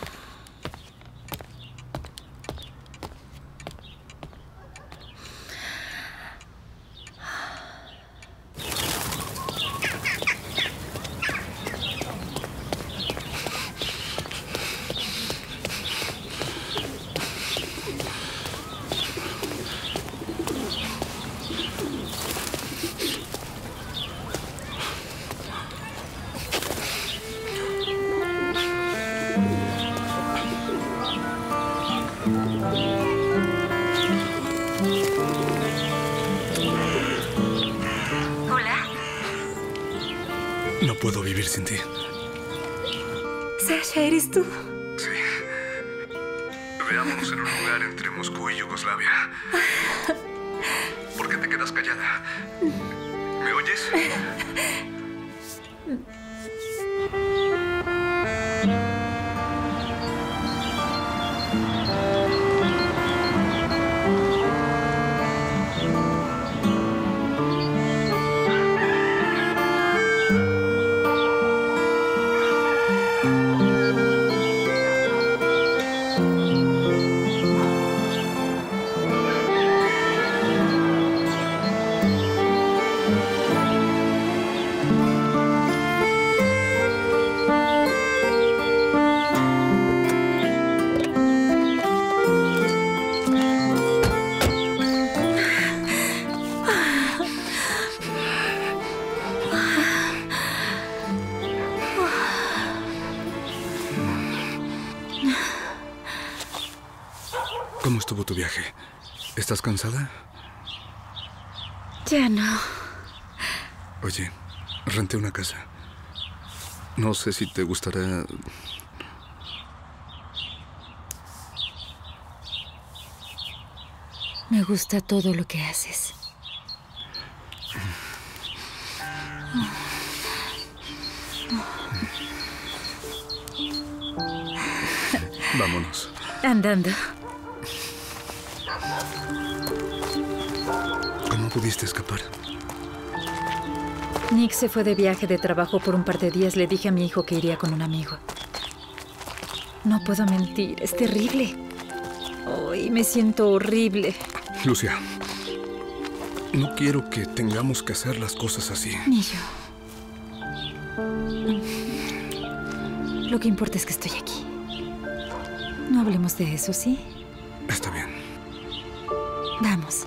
No puedo vivir sin ti. Sasha, ¿eres tú? Sí. Veámonos en un lugar entre Moscú y Yugoslavia. ¿Por qué te quedas callada? ¿Me oyes? ¿Cómo estuvo tu viaje? ¿Estás cansada? Ya no. Oye, renté una casa. No sé si te gustará... Me gusta todo lo que haces. Vámonos. Andando. ¿Cómo pudiste escapar? Nick se fue de viaje de trabajo por un par de días. Le dije a mi hijo que iría con un amigo. No puedo mentir, es terrible. Hoy me siento horrible. Lucia, no quiero que tengamos que hacer las cosas así. Ni yo. Lo que importa es que estoy aquí. No hablemos de eso, ¿sí? Está bien. Vamos.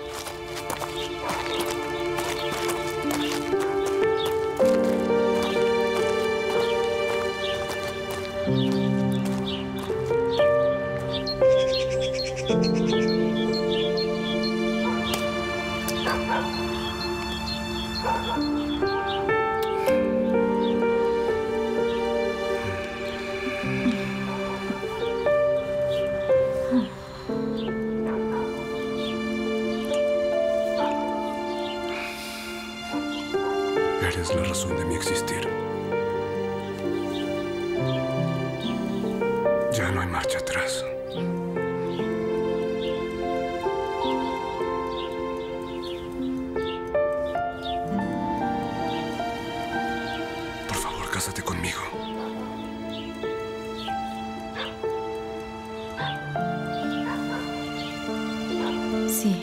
Eres la razón de mi existir. Ya no hay marcha atrás. Por favor, cásate conmigo. Sí.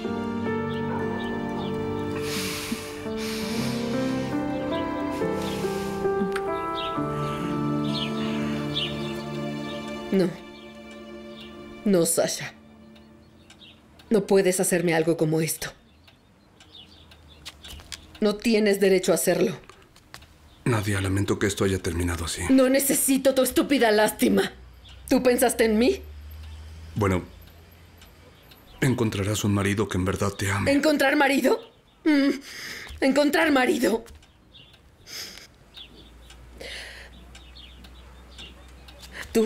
No. No, Sasha. No puedes hacerme algo como esto. No tienes derecho a hacerlo. Nadia, lamento que esto haya terminado así. No necesito tu estúpida lástima. ¿Tú pensaste en mí? Bueno, encontrarás un marido que en verdad te ame. ¿Encontrar marido? Mm, ¿Encontrar marido? Tú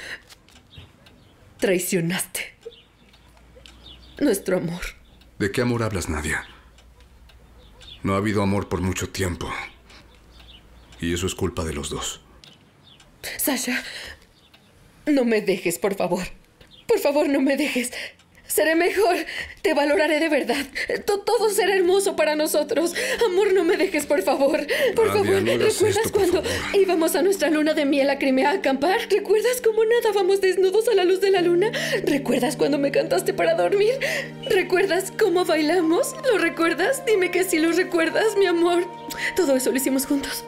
traicionaste nuestro amor. ¿De qué amor hablas, Nadia? No ha habido amor por mucho tiempo. Y eso es culpa de los dos. Sasha, no me dejes, por favor. Por favor, no me dejes. Seré mejor. Te valoraré de verdad. To- Todo será hermoso para nosotros. Amor, no me dejes, por favor. Por Nadia, favor, no hagas ¿recuerdas esto, por cuando favor. íbamos a nuestra luna de miel a Crimea a acampar? ¿Recuerdas cómo nadábamos desnudos a la luz de la luna? ¿Recuerdas cuando me cantaste para dormir? ¿Recuerdas cómo bailamos? ¿Lo recuerdas? Dime que sí lo recuerdas, mi amor. Todo eso lo hicimos juntos.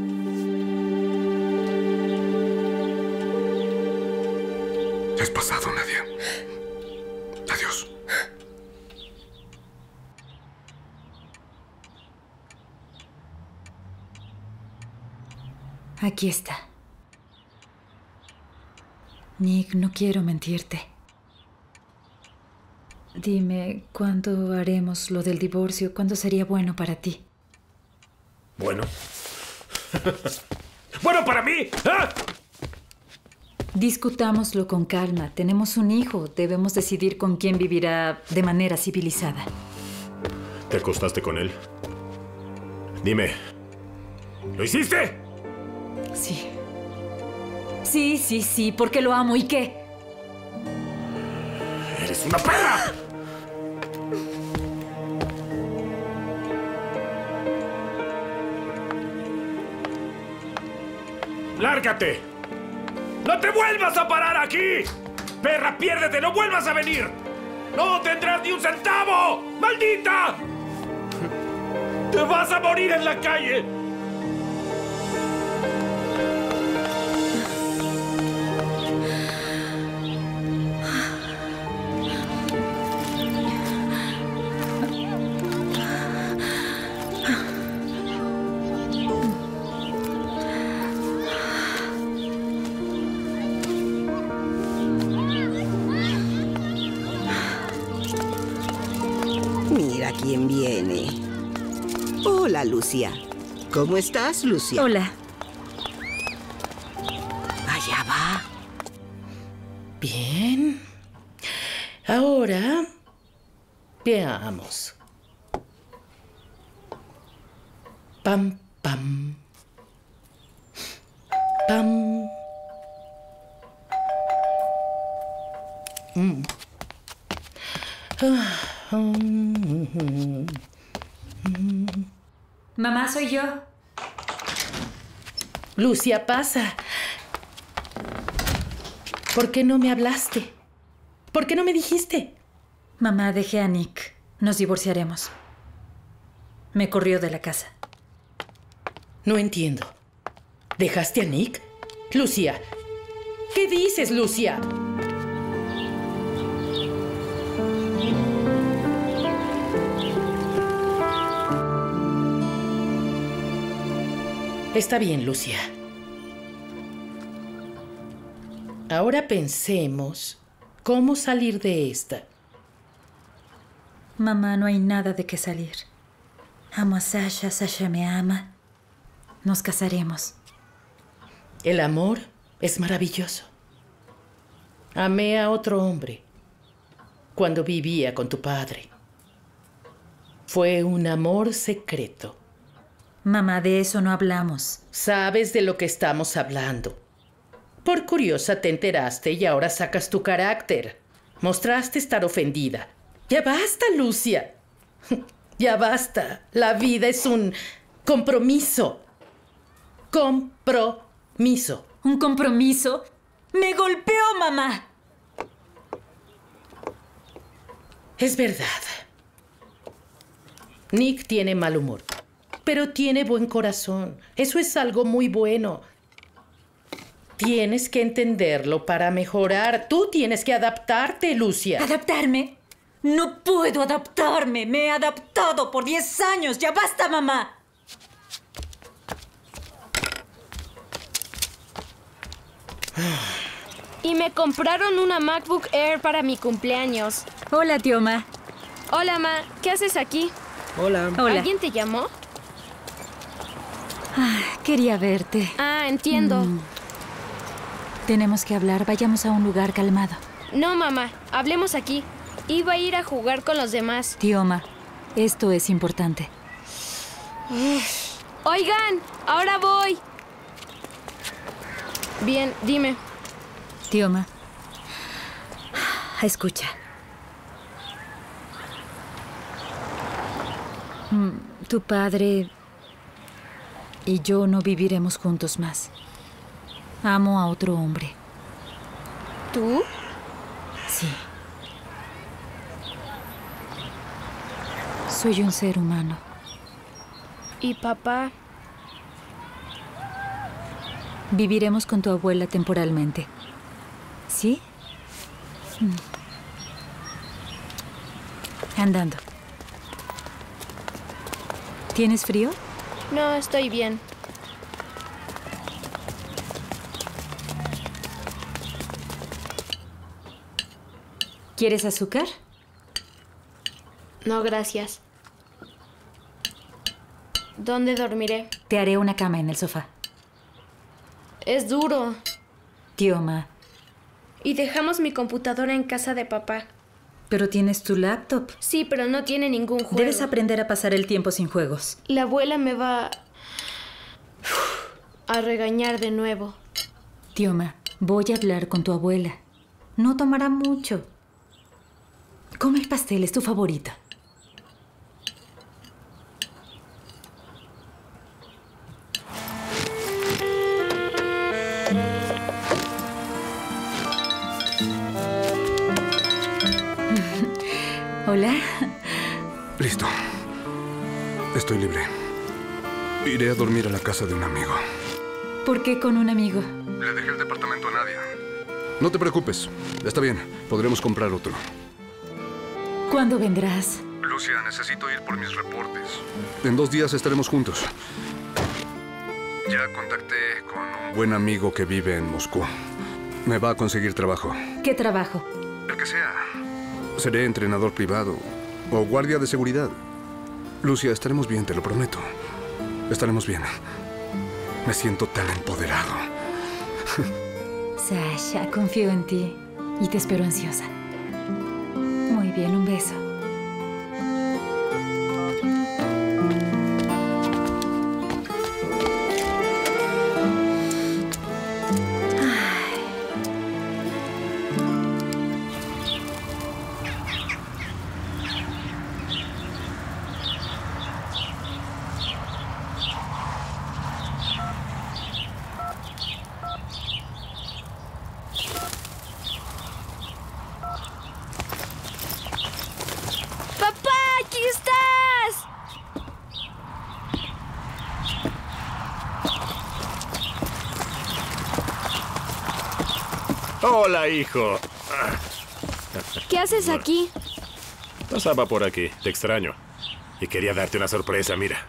Es pasado, Nadia. Adiós. Aquí está. Nick, no quiero mentirte. Dime, ¿cuándo haremos lo del divorcio? ¿Cuándo sería bueno para ti? Bueno. ¡Bueno para mí! ¡Ah! Discutámoslo con calma. Tenemos un hijo. Debemos decidir con quién vivirá de manera civilizada. ¿Te acostaste con él? Dime. ¿Lo hiciste? Sí. Sí, sí, sí, porque lo amo. ¿Y qué? ¡Eres una perra! ¡Lárgate! ¡No te vuelvas a parar aquí! ¡Perra, piérdete! ¡No vuelvas a venir! ¡No tendrás ni un centavo! ¡Maldita! ¡Te vas a morir en la calle! Mira quién viene. Hola, Lucia. ¿Cómo estás, Lucia? Hola. Allá va. Bien. Ahora, veamos. Pam, pam. Pam. Mm. Ah, mm, mm, mm. Mamá, soy yo. Lucia, pasa. ¿Por qué no me hablaste? ¿Por qué no me dijiste? Mamá, dejé a Nick. Nos divorciaremos. Me corrió de la casa. No entiendo. ¿Dejaste a Nick? Lucia. ¿Qué dices, Lucia? Está bien, Lucia. Ahora pensemos cómo salir de esta. Mamá, no hay nada de qué salir. Amo a Sasha, Sasha me ama. Nos casaremos. El amor es maravilloso. Amé a otro hombre cuando vivía con tu padre. Fue un amor secreto. Mamá, de eso no hablamos. Sabes de lo que estamos hablando. Por curiosa te enteraste y ahora sacas tu carácter. Mostraste estar ofendida. Ya basta, Lucia. Ya basta. La vida es un compromiso. Compromiso. ¿Un compromiso? ¡Me golpeó, mamá! Es verdad. Nick tiene mal humor, pero tiene buen corazón. Eso es algo muy bueno. Tienes que entenderlo para mejorar. Tú tienes que adaptarte, Lucia. ¿Adaptarme? No puedo adaptarme. Me he adaptado por diez años. ¡Ya basta, mamá! Y me compraron una MacBook Air para mi cumpleaños. Hola, tío Ma. Hola, Ma. ¿Qué haces aquí? Hola. Hola. ¿Alguien te llamó? Ah, quería verte. Ah, entiendo. Mm. Tenemos que hablar. Vayamos a un lugar calmado. No, mamá. Hablemos aquí. Iba a ir a jugar con los demás. Tío Ma, esto es importante. Oigan, ahora voy. Bien, dime. Tío Ma, escucha. Mm, tu padre y yo no viviremos juntos más. Amo a otro hombre. ¿Tú? Sí. Soy un ser humano. ¿Y papá? Viviremos con tu abuela temporalmente. ¿Sí? Mm. Andando. ¿Tienes frío? No, estoy bien. ¿Quieres azúcar? No, gracias. ¿Dónde dormiré? Te haré una cama en el sofá. Es duro. Tío Ma. Y dejamos mi computadora en casa de papá. Pero tienes tu laptop. Sí, pero no tiene ningún juego. Debes aprender a pasar el tiempo sin juegos. La abuela me va a regañar de nuevo. Tío Ma, voy a hablar con tu abuela. No tomará mucho. Come el pastel, es tu favorito. Hola. Listo. Estoy libre. Iré a dormir a la casa de un amigo. ¿Por qué con un amigo? Le dejé el departamento a Nadia. No te preocupes. Está bien. Podremos comprar otro. ¿Cuándo vendrás? Lucia, necesito ir por mis reportes. En dos días estaremos juntos. Ya contacté con un buen amigo que vive en Moscú. Me va a conseguir trabajo. ¿Qué trabajo? El que sea. Seré entrenador privado o guardia de seguridad. Lucia, estaremos bien, te lo prometo. Estaremos bien. Me siento tan empoderado. Sasha, confío en ti y te espero ansiosa. Muy bien, un beso. Hola, hijo. ¿Qué haces aquí? Pasaba por aquí, te extraño. Y quería darte una sorpresa, mira.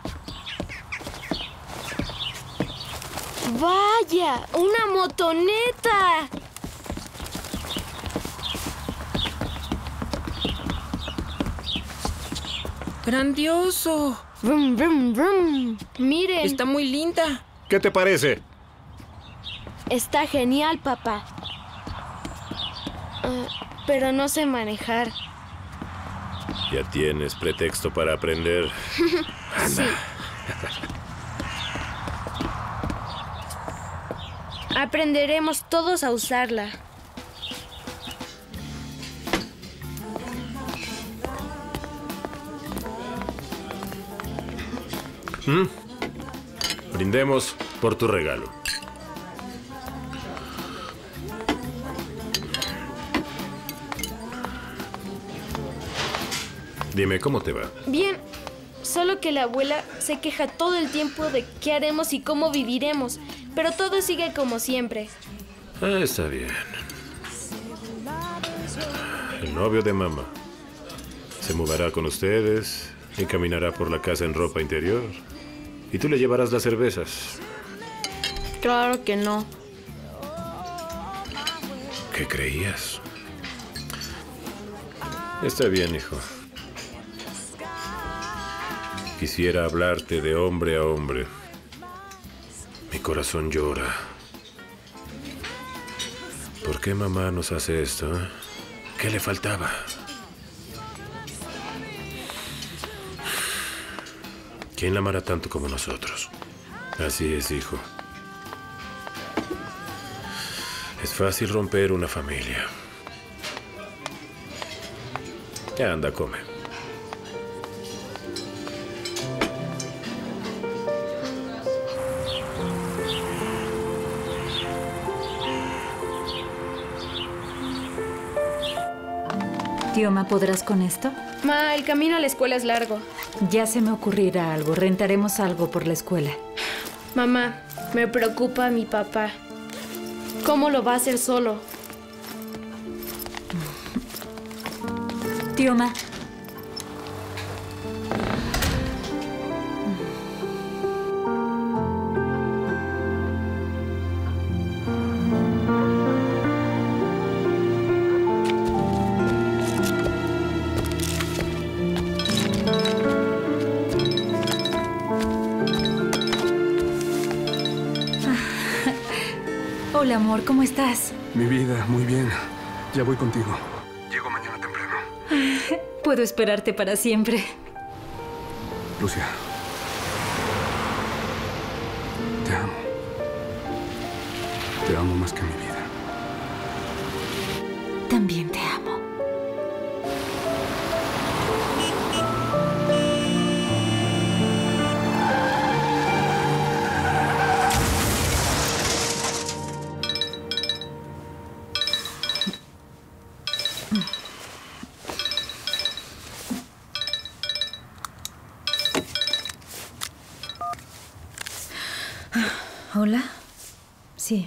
¡Vaya! ¡Una motoneta! ¡Grandioso! Brum, brum, brum. Miren. Está muy linda. ¿Qué te parece? Está genial, papá. Uh, pero no sé manejar. Ya tienes pretexto para aprender. Anda. Sí. Aprenderemos todos a usarla. ¿Mm? Brindemos por tu regalo. Dime, ¿cómo te va? Bien, solo que la abuela se queja todo el tiempo de qué haremos y cómo viviremos, pero todo sigue como siempre. Ah, está bien. El novio de mamá se mudará con ustedes y caminará por la casa en ropa interior. Y tú le llevarás las cervezas. Claro que no. ¿Qué creías? Está bien, hijo. Quisiera hablarte de hombre a hombre. Mi corazón llora. ¿Por qué mamá nos hace esto? ¿Eh? ¿Qué le faltaba? ¿Quién la amará tanto como nosotros? Así es, hijo. Es fácil romper una familia. Ya anda, come. Tío Ma, ¿podrás con esto? Ma, el camino a la escuela es largo. Ya se me ocurrirá algo. Rentaremos algo por la escuela. Mamá, me preocupa mi papá. ¿Cómo lo va a hacer solo? Tío Ma. Hola, amor, ¿cómo estás? Mi vida, muy bien. Ya voy contigo. Llego mañana temprano. Puedo esperarte para siempre. Lucia. Te amo. Te amo más que mi vida. También te amo. ¿Hola? Sí.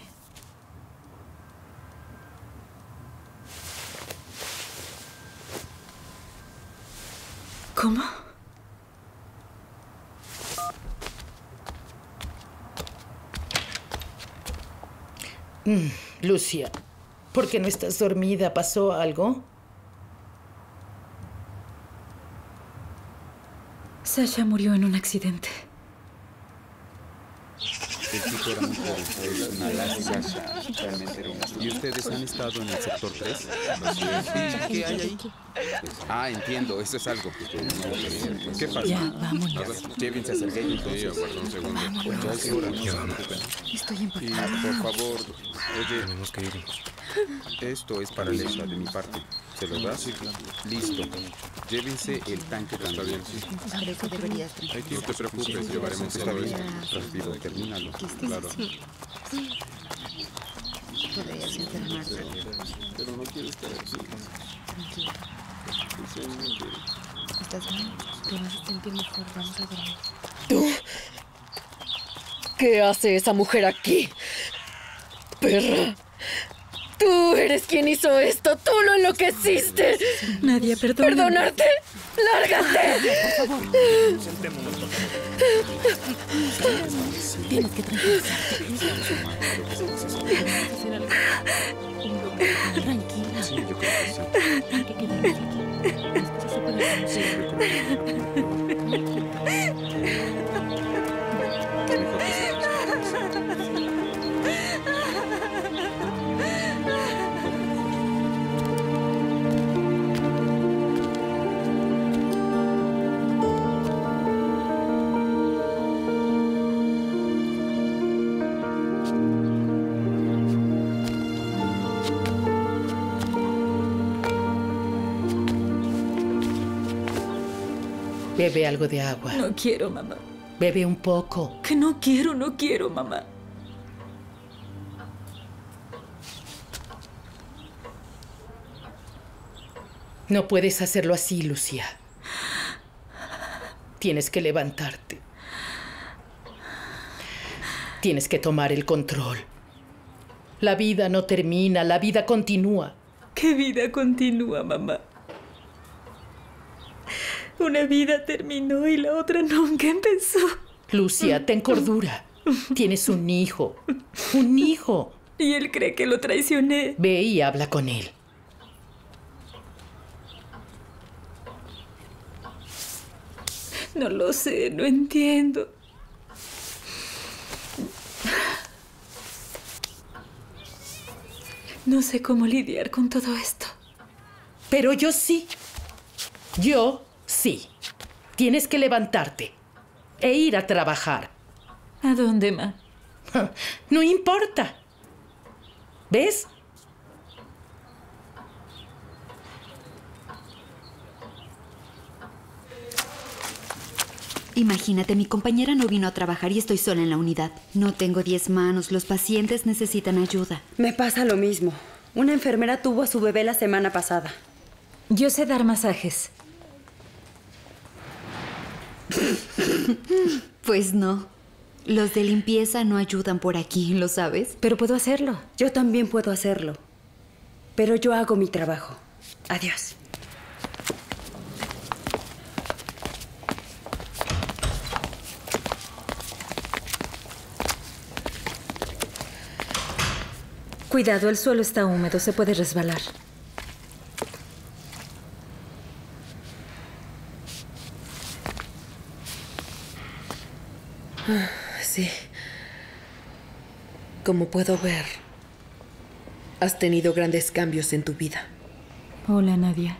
¿Cómo? Mm, Lucia, ¿por qué no estás dormida? ¿Pasó algo? Sasha murió en un accidente. El chico era muy joven, es una lástima. ¿Y ustedes han estado en el sector tres? ¿Y qué hay ahí? Ah, entiendo, eso es algo. ¿Qué pasa? Ya, vámonos. Llévense a Sergei. Sí, aguarda un segundo. Ya es hora. Ya vamos. Estoy empapada. Y, por favor, oye, tenemos que irnos. Esto es para Lesha de mi parte. ¿Se lo das? Sí, claro. Listo. Llévense el tanque también. Creo que deberías. No te preocupes, llevaremos todo esto. Rápido, termínalo. Claro. Podrías enfermarte. Pero no quiero estar así. Tranquilo. ¿Estás bien? Te vas a sentir mejor. Vamos a dormir. ¿Tú? ¿Qué hace esa mujer aquí? ¡Perra! Tú eres quien hizo esto. Tú lo enloqueciste. Nadia, perdóname. ¿Perdonarte? ¡Lárgate! Por favor. Tienes que tranquilizarte. Tranquila. Sí, yo creo que sí. Hay que quedarnos aquí. Las cosas se pueden Bebe algo de agua. No quiero, mamá. Bebe un poco. Que no quiero, no quiero, mamá. No puedes hacerlo así, Lucia. Tienes que levantarte. Tienes que tomar el control. La vida no termina, la vida continúa. ¿Qué vida continúa, mamá? Una vida terminó y la otra nunca empezó. Lucia, ten cordura. Tienes un hijo. Un hijo. Y él cree que lo traicioné. Ve y habla con él. No lo sé, no entiendo. No sé cómo lidiar con todo esto. Pero yo sí. Yo sí. Tienes que levantarte e ir a trabajar. ¿A dónde, ma? No importa. ¿Ves? Imagínate, mi compañera no vino a trabajar y estoy sola en la unidad. No tengo diez manos, los pacientes necesitan ayuda. Me pasa lo mismo. Una enfermera tuvo a su bebé la semana pasada. Yo sé dar masajes. Pues no. Los de limpieza no ayudan por aquí, ¿lo sabes? Pero puedo hacerlo. Yo también puedo hacerlo. Pero yo hago mi trabajo. Adiós. Cuidado, el suelo está húmedo, se puede resbalar. Ah, sí. Como puedo ver, has tenido grandes cambios en tu vida. Hola, Nadia.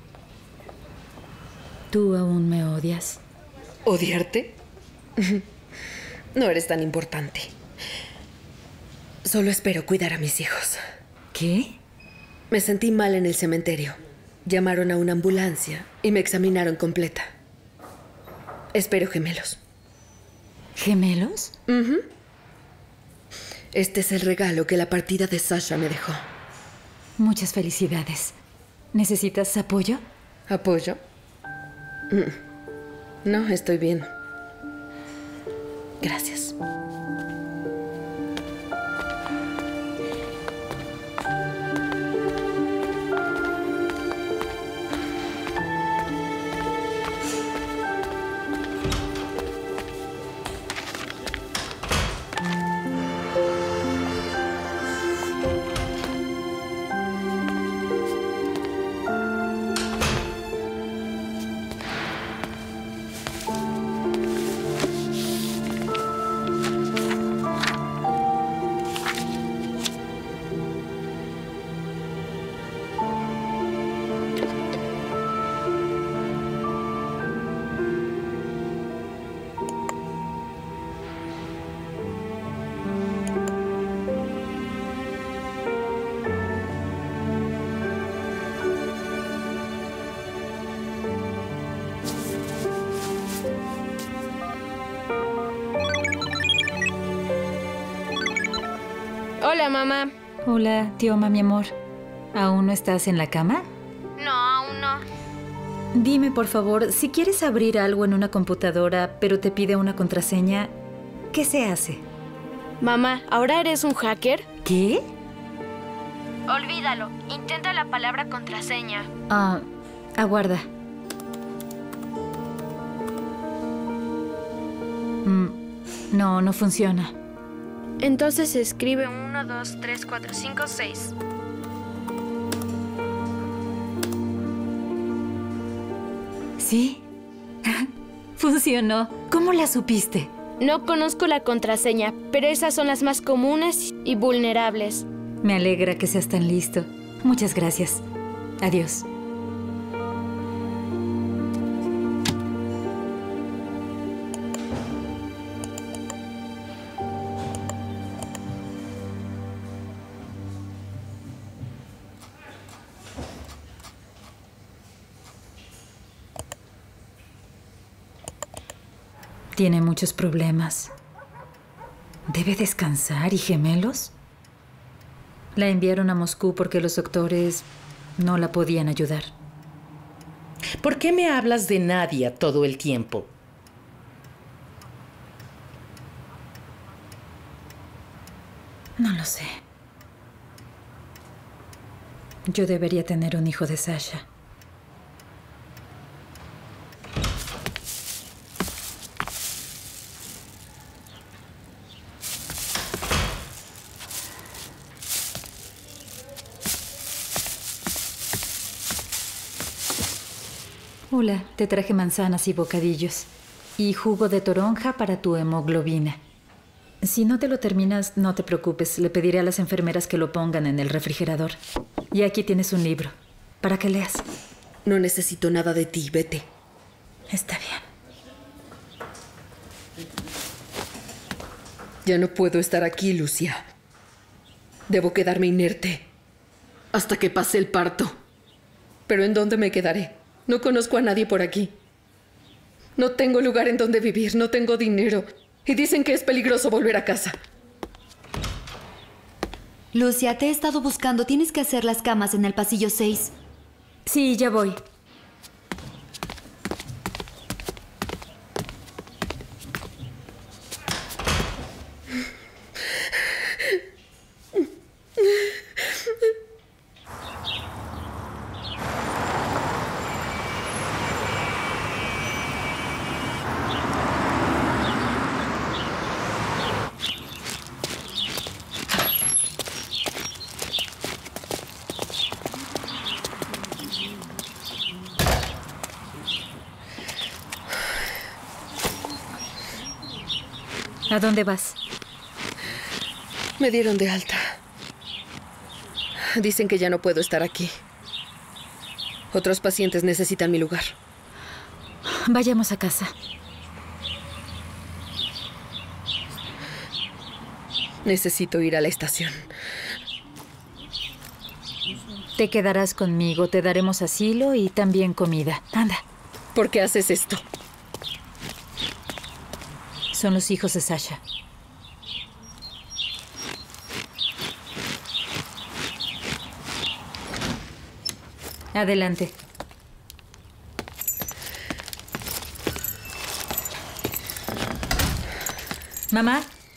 ¿Tú aún me odias? ¿Odiarte? No eres tan importante. Solo espero cuidar a mis hijos. ¿Qué? Me sentí mal en el cementerio. Llamaron a una ambulancia y me examinaron completa. Espero gemelos. ¿Gemelos? Uh-huh. Este es el regalo que la partida de Sasha me dejó. Muchas felicidades. ¿Necesitas apoyo? ¿Apoyo? No, estoy bien. Gracias. Hola, mamá. Hola, Tioma, mi amor. ¿Aún no estás en la cama? No, aún no. Dime, por favor, si quieres abrir algo en una computadora, pero te pide una contraseña, ¿qué se hace? Mamá, ¿ahora eres un hacker? ¿Qué? Olvídalo. Intenta la palabra contraseña. Ah, aguarda. Mm, no, no funciona. Entonces escribe uno, dos, tres, cuatro, cinco, seis. ¿Sí? Funcionó. ¿Cómo la supiste? No conozco la contraseña, pero esas son las más comunes y vulnerables. Me alegra que seas tan listo. Muchas gracias. Adiós. Tiene muchos problemas. ¿Debe descansar y gemelos? La enviaron a Moscú porque los doctores no la podían ayudar. ¿Por qué me hablas de Nadia todo el tiempo? No lo sé. Yo debería tener un hijo de Sasha. Hola, te traje manzanas y bocadillos. Y jugo de toronja para tu hemoglobina. Si no te lo terminas, no te preocupes. Le pediré a las enfermeras que lo pongan en el refrigerador. Y aquí tienes un libro, para que leas. No necesito nada de ti, vete. Está bien. Ya no puedo estar aquí, Lucia. Debo quedarme inerte hasta que pase el parto. ¿Pero en dónde me quedaré? No conozco a nadie por aquí. No tengo lugar en donde vivir, no tengo dinero. Y dicen que es peligroso volver a casa. Lucia, te he estado buscando. Tienes que hacer las camas en el pasillo seis. Sí, ya voy. ¿A dónde vas? Me dieron de alta. Dicen que ya no puedo estar aquí. Otros pacientes necesitan mi lugar. Vayamos a casa. Necesito ir a la estación. Te quedarás conmigo, te daremos asilo y también comida. Anda. ¿Por qué haces esto? Son los hijos de Sasha. Adelante. Mamá.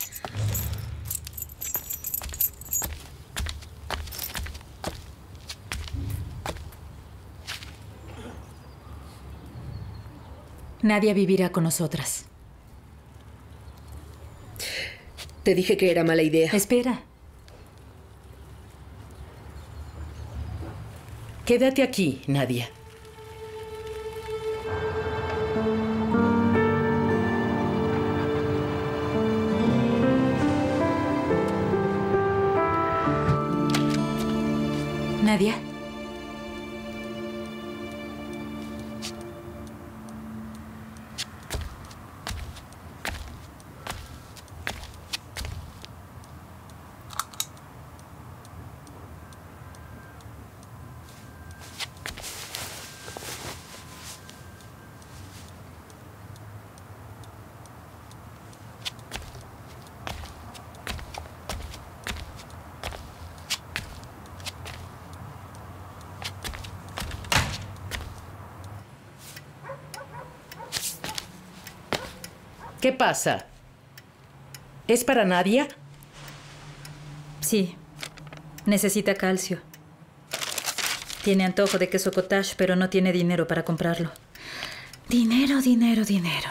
Nadia vivirá con nosotras. Te dije que era mala idea. Espera. Quédate aquí, Nadia. Nadia. ¿Qué pasa? ¿Es para Nadia? Sí. Necesita calcio. Tiene antojo de queso cottage, pero no tiene dinero para comprarlo. Dinero, dinero, dinero.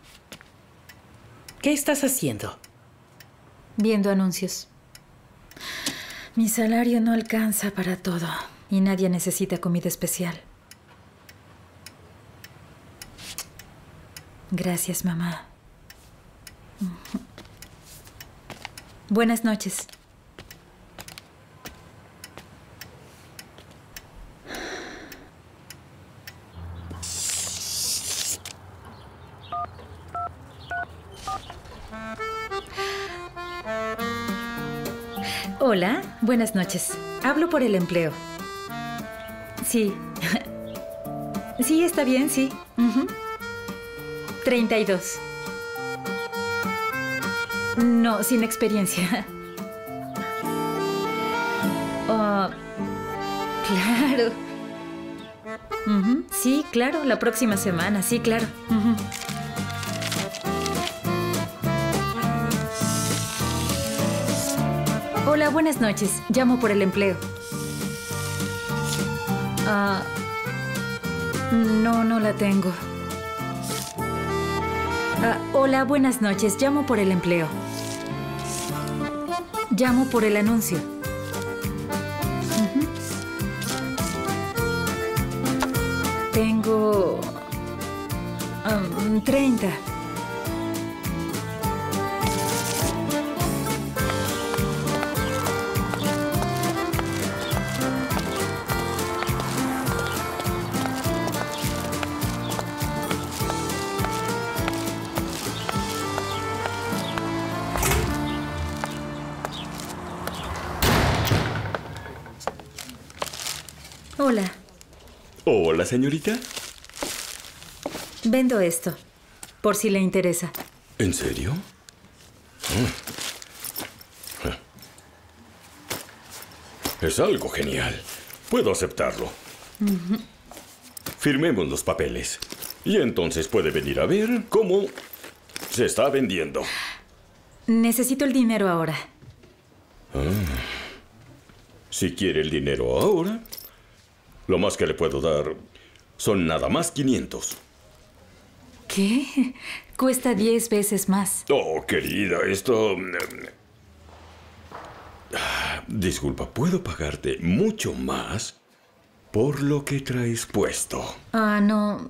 ¿Qué estás haciendo? Viendo anuncios. Mi salario no alcanza para todo y nadie necesita comida especial. Gracias, mamá. Buenas noches. Hola, buenas noches. Hablo por el empleo. Sí. Sí, está bien, sí. Uh-huh. treinta y dos. No, sin experiencia. Oh, claro. Uh-huh. Sí, claro, la próxima semana, sí, claro. Uh-huh. Hola, buenas noches. Llamo por el empleo. Ah, no, no la tengo. Ah, hola, buenas noches. Llamo por el empleo. Llamo por el anuncio. Uh-huh. Tengo... Um, treinta. Hola. Hola, señorita. Vendo esto, por si le interesa. ¿En serio? Es algo genial. Puedo aceptarlo. Uh-huh. Firmemos los papeles. Y entonces puede venir a ver cómo se está vendiendo. Necesito el dinero ahora. Ah. Si quiere el dinero ahora, lo más que le puedo dar son nada más quinientos. ¿Qué? Cuesta diez veces más. Oh, querida, esto... Disculpa, ¿puedo pagarte mucho más por lo que traes puesto? Ah, no.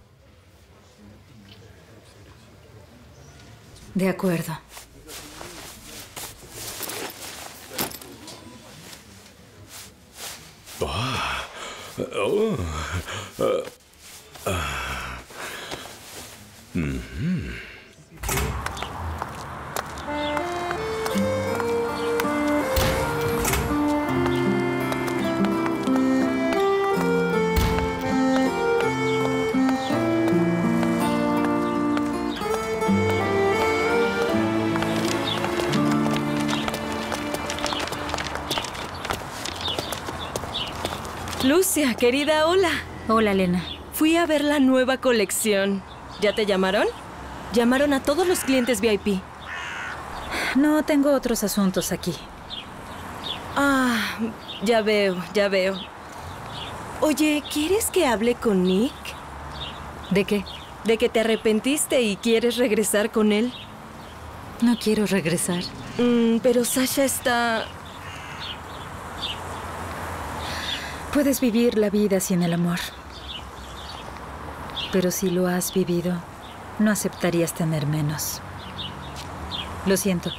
De acuerdo. Ah, oh, uh, uh, mm-hmm. Lucia, querida, hola. Hola, Elena. Fui a ver la nueva colección. ¿Ya te llamaron? Llamaron a todos los clientes V I P. No, tengo otros asuntos aquí. Ah, ya veo, ya veo. Oye, ¿quieres que hable con Nick? ¿De qué? De que te arrepentiste y quieres regresar con él. No quiero regresar. Mm, pero Sasha está... Puedes vivir la vida sin el amor. Pero si lo has vivido, no aceptarías tener menos. Lo siento.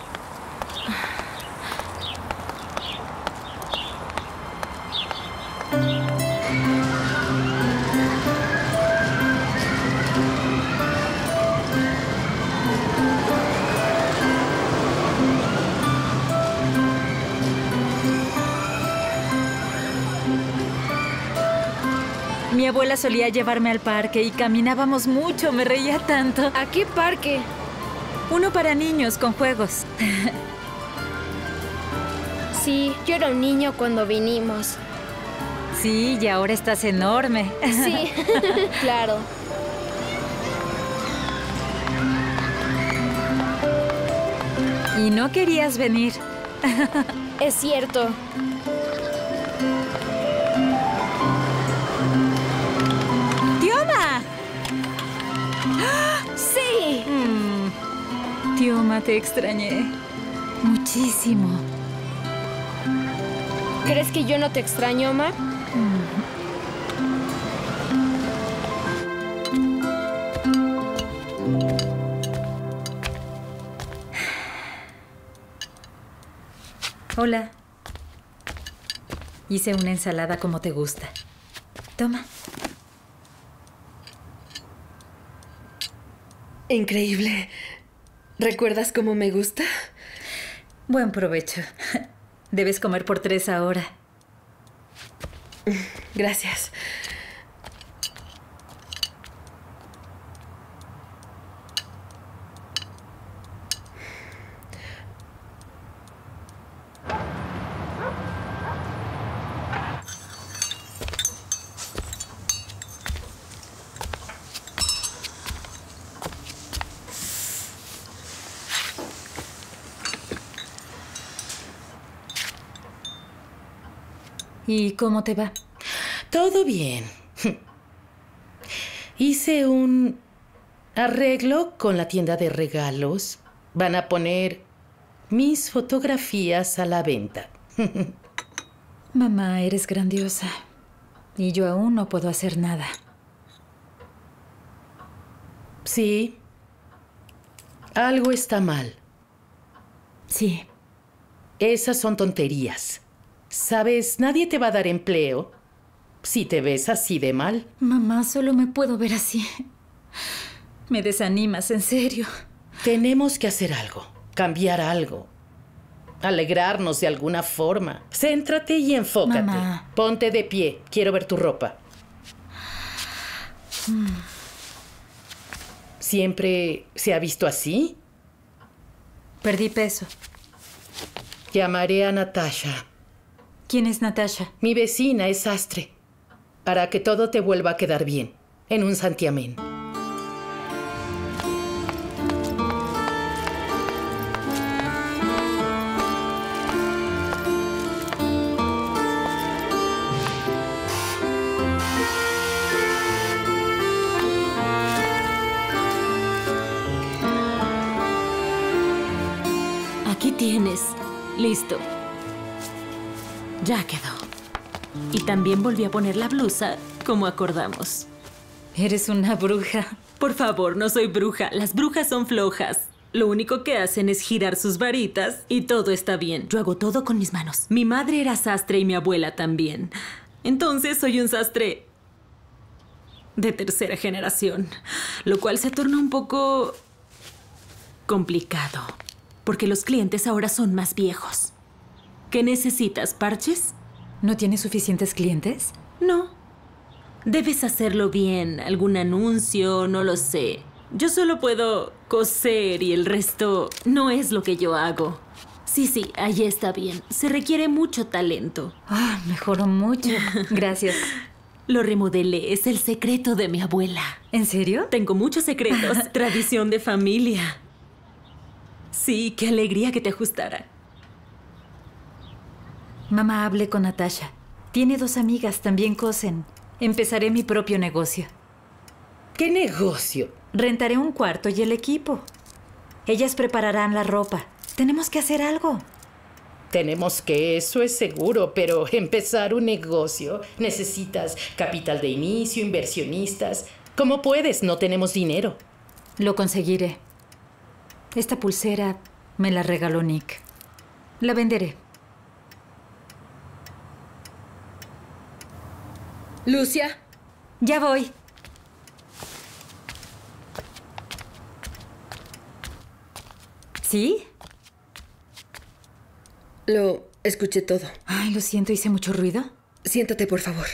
Mi abuela solía llevarme al parque y caminábamos mucho, me reía tanto. ¿A qué parque? Uno para niños, con juegos. Sí, yo era un niño cuando vinimos. Sí, y ahora estás enorme. Sí, claro. Y no querías venir. Es cierto. ¡Tioma! ¡Sí! Mm. Tioma, te extrañé. Muchísimo. ¿Crees que yo no te extraño, Oma? Hola. Hice una ensalada como te gusta. Toma. Increíble. ¿Recuerdas cómo me gusta? Buen provecho. Debes comer por tres ahora. Gracias. ¿Y cómo te va? Todo bien. Hice un arreglo con la tienda de regalos. Van a poner mis fotografías a la venta. Mamá, eres grandiosa. Y yo aún no puedo hacer nada. Sí. Algo está mal. Sí. Esas son tonterías. ¿Sabes? Nadie te va a dar empleo si te ves así de mal. Mamá, solo me puedo ver así. Me desanimas, en serio. Tenemos que hacer algo, cambiar algo, alegrarnos de alguna forma. Céntrate y enfócate. Mamá. Ponte de pie. Quiero ver tu ropa. Mm. ¿Siempre se ha visto así? Perdí peso. Llamaré a Natasha. ¿Quién es Natasha? Mi vecina es sastre. Para que todo te vuelva a quedar bien. En un santiamén. Aquí tienes. Listo. Ya quedó. Y también volví a poner la blusa, como acordamos. Eres una bruja. Por favor, no soy bruja. Las brujas son flojas. Lo único que hacen es girar sus varitas y todo está bien. Yo hago todo con mis manos. Mi madre era sastre y mi abuela también. Entonces soy un sastre de tercera generación, lo cual se torna un poco complicado, porque los clientes ahora son más viejos. ¿Qué necesitas, parches? ¿No tienes suficientes clientes? No. Debes hacerlo bien. ¿Algún anuncio? No lo sé. Yo solo puedo coser y el resto no es lo que yo hago. Sí, sí, ahí está bien. Se requiere mucho talento. Ah, mejoró mucho. Gracias. Lo remodelé. Es el secreto de mi abuela. ¿En serio? Tengo muchos secretos. Tradición de familia. Sí, qué alegría que te ajustara. Mamá, hablé con Natasha. Tiene dos amigas, también cosen. Empezaré mi propio negocio. ¿Qué negocio? Rentaré un cuarto y el equipo. Ellas prepararán la ropa. Tenemos que hacer algo. Tenemos que, eso es seguro, pero empezar un negocio necesitas capital de inicio, inversionistas. ¿Cómo puedes? No tenemos dinero. Lo conseguiré. Esta pulsera me la regaló Nick. La venderé. Lucia. Ya voy. ¿Sí? Lo escuché todo. Ay, lo siento, ¿hice mucho ruido? Siéntate, por favor.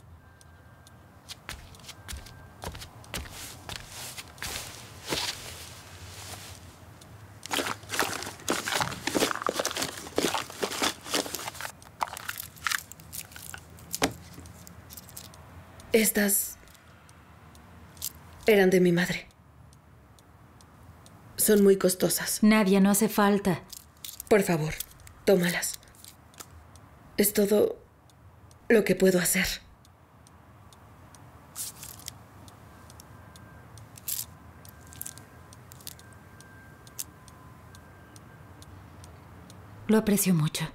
Estas eran de mi madre. Son muy costosas. Nadia, no hace falta. Por favor. Tómalas. Es todo lo que puedo hacer. Lo aprecio mucho.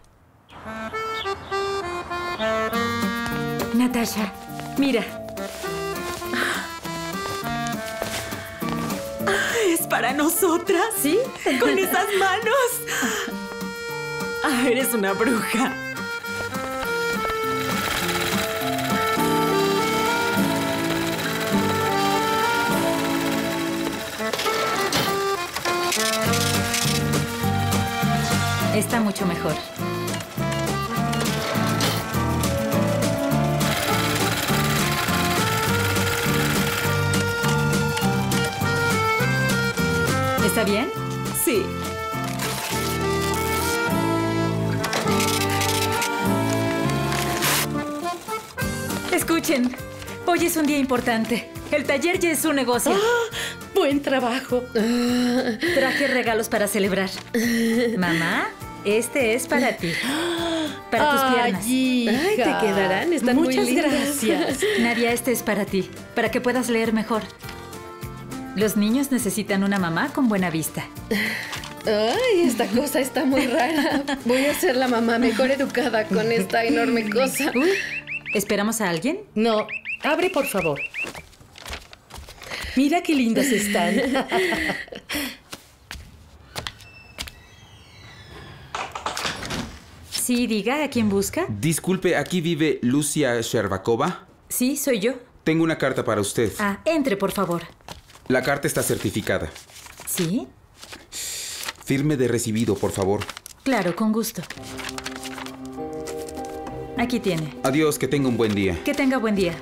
Natasha, mira. ¿Es para nosotras? ¿Sí? ¡Con esas manos! Ah, eres una bruja. Está mucho mejor. ¿Está bien? Sí. Escuchen, hoy es un día importante. El taller ya es un negocio. ¡Ah! ¡Buen trabajo! Traje regalos para celebrar. Mamá, este es para ti. Para tus piernas. Ay, Ay, te quedarán, están muy Muchas lindas. gracias. Nadia, este es para ti, para que puedas leer mejor. Los niños necesitan una mamá con buena vista. Ay, esta cosa está muy rara. Voy a ser la mamá mejor educada con esta enorme cosa. Uy, ¿esperamos a alguien? No, abre por favor. Mira qué lindas están. Sí, diga, ¿a quién busca? Disculpe, ¿aquí vive Lucia Sherbakova? Sí, soy yo. Tengo una carta para usted. Ah, entre, por favor. La carta está certificada. ¿Sí? Firme de recibido, por favor. Claro, con gusto. Aquí tiene. Adiós, que tenga un buen día. Que tenga buen día.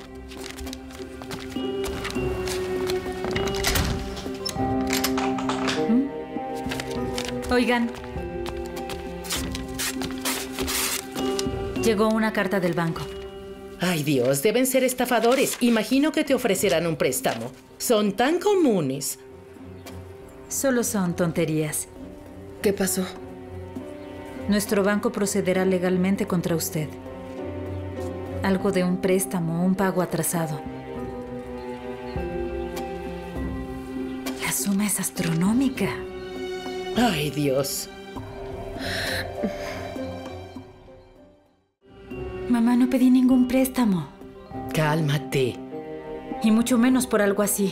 ¿Mm? Oigan. Llegó una carta del banco. Ay, Dios, deben ser estafadores. Imagino que te ofrecerán un préstamo. Son tan comunes. Solo son tonterías. ¿Qué pasó? Nuestro banco procederá legalmente contra usted. Algo de un préstamo, un pago atrasado. La suma es astronómica. Ay, Dios. Mamá, no pedí ningún préstamo. Cálmate. Y mucho menos por algo así.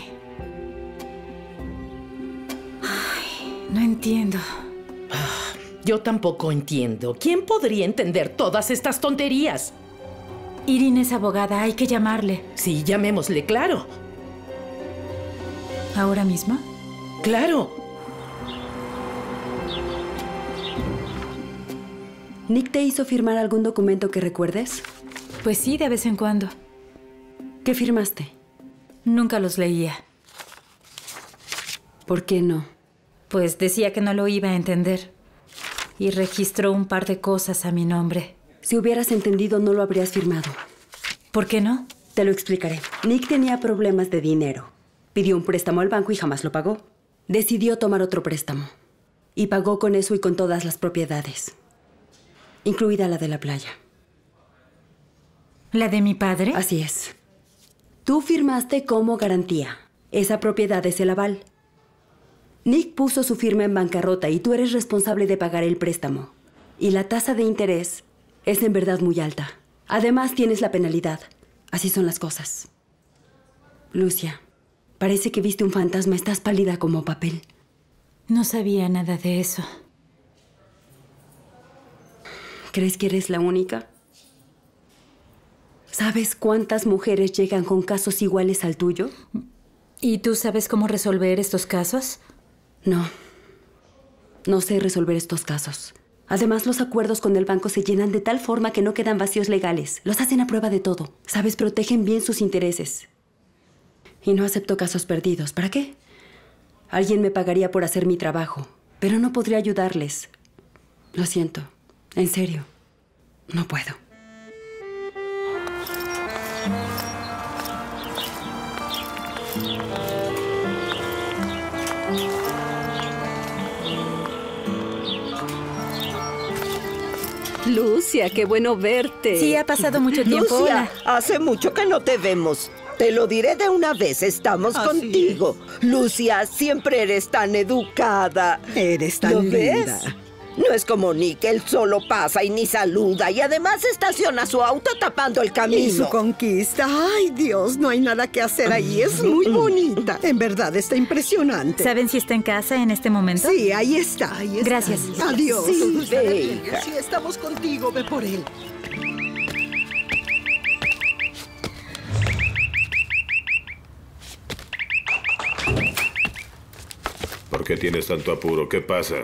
Ay, no entiendo. Yo tampoco entiendo. ¿Quién podría entender todas estas tonterías? Irene es abogada, hay que llamarle. Sí, llamémosle, claro. ¿Ahora mismo? Claro. ¿Nick te hizo firmar algún documento que recuerdes? Pues sí, de vez en cuando. ¿Qué firmaste? Nunca los leía. ¿Por qué no? Pues decía que no lo iba a entender. Y registró un par de cosas a mi nombre. Si hubieras entendido, no lo habrías firmado. ¿Por qué no? Te lo explicaré. Nick tenía problemas de dinero. Pidió un préstamo al banco y jamás lo pagó. Decidió tomar otro préstamo. Y pagó con eso y con todas las propiedades. Incluida la de la playa. ¿La de mi padre? Así es. Tú firmaste como garantía. Esa propiedad es el aval. Nick puso su firma en bancarrota y tú eres responsable de pagar el préstamo. Y la tasa de interés es en verdad muy alta. Además, tienes la penalidad. Así son las cosas. Lucia, parece que viste un fantasma. Estás pálida como papel. No sabía nada de eso. ¿Crees que eres la única? ¿Sabes cuántas mujeres llegan con casos iguales al tuyo? ¿Y tú sabes cómo resolver estos casos? No. No sé resolver estos casos. Además, los acuerdos con el banco se llenan de tal forma que no quedan vacíos legales. Los hacen a prueba de todo. ¿Sabes? Protegen bien sus intereses. Y no acepto casos perdidos. ¿Para qué? Alguien me pagaría por hacer mi trabajo, pero no podría ayudarles. Lo siento. En serio. No puedo. Lucia, qué bueno verte. Sí, ha pasado mucho tiempo. Lucia, Hola. hace mucho que no te vemos. Te lo diré de una vez, estamos Así contigo. Lucia, siempre eres tan educada. Eres tan ¿Lo linda. ves? No es como Nick, él solo pasa y ni saluda y además estaciona su auto tapando el camino. Y su conquista. Ay, Dios, no hay nada que hacer ahí. Es muy bonita. En verdad, está impresionante. ¿Saben si está en casa en este momento? Sí, ahí está. Ahí está. Gracias. Adiós. Sí, ve, hija. Sí, estamos contigo. Ve por él. ¿Por qué tienes tanto apuro? ¿Qué pasa?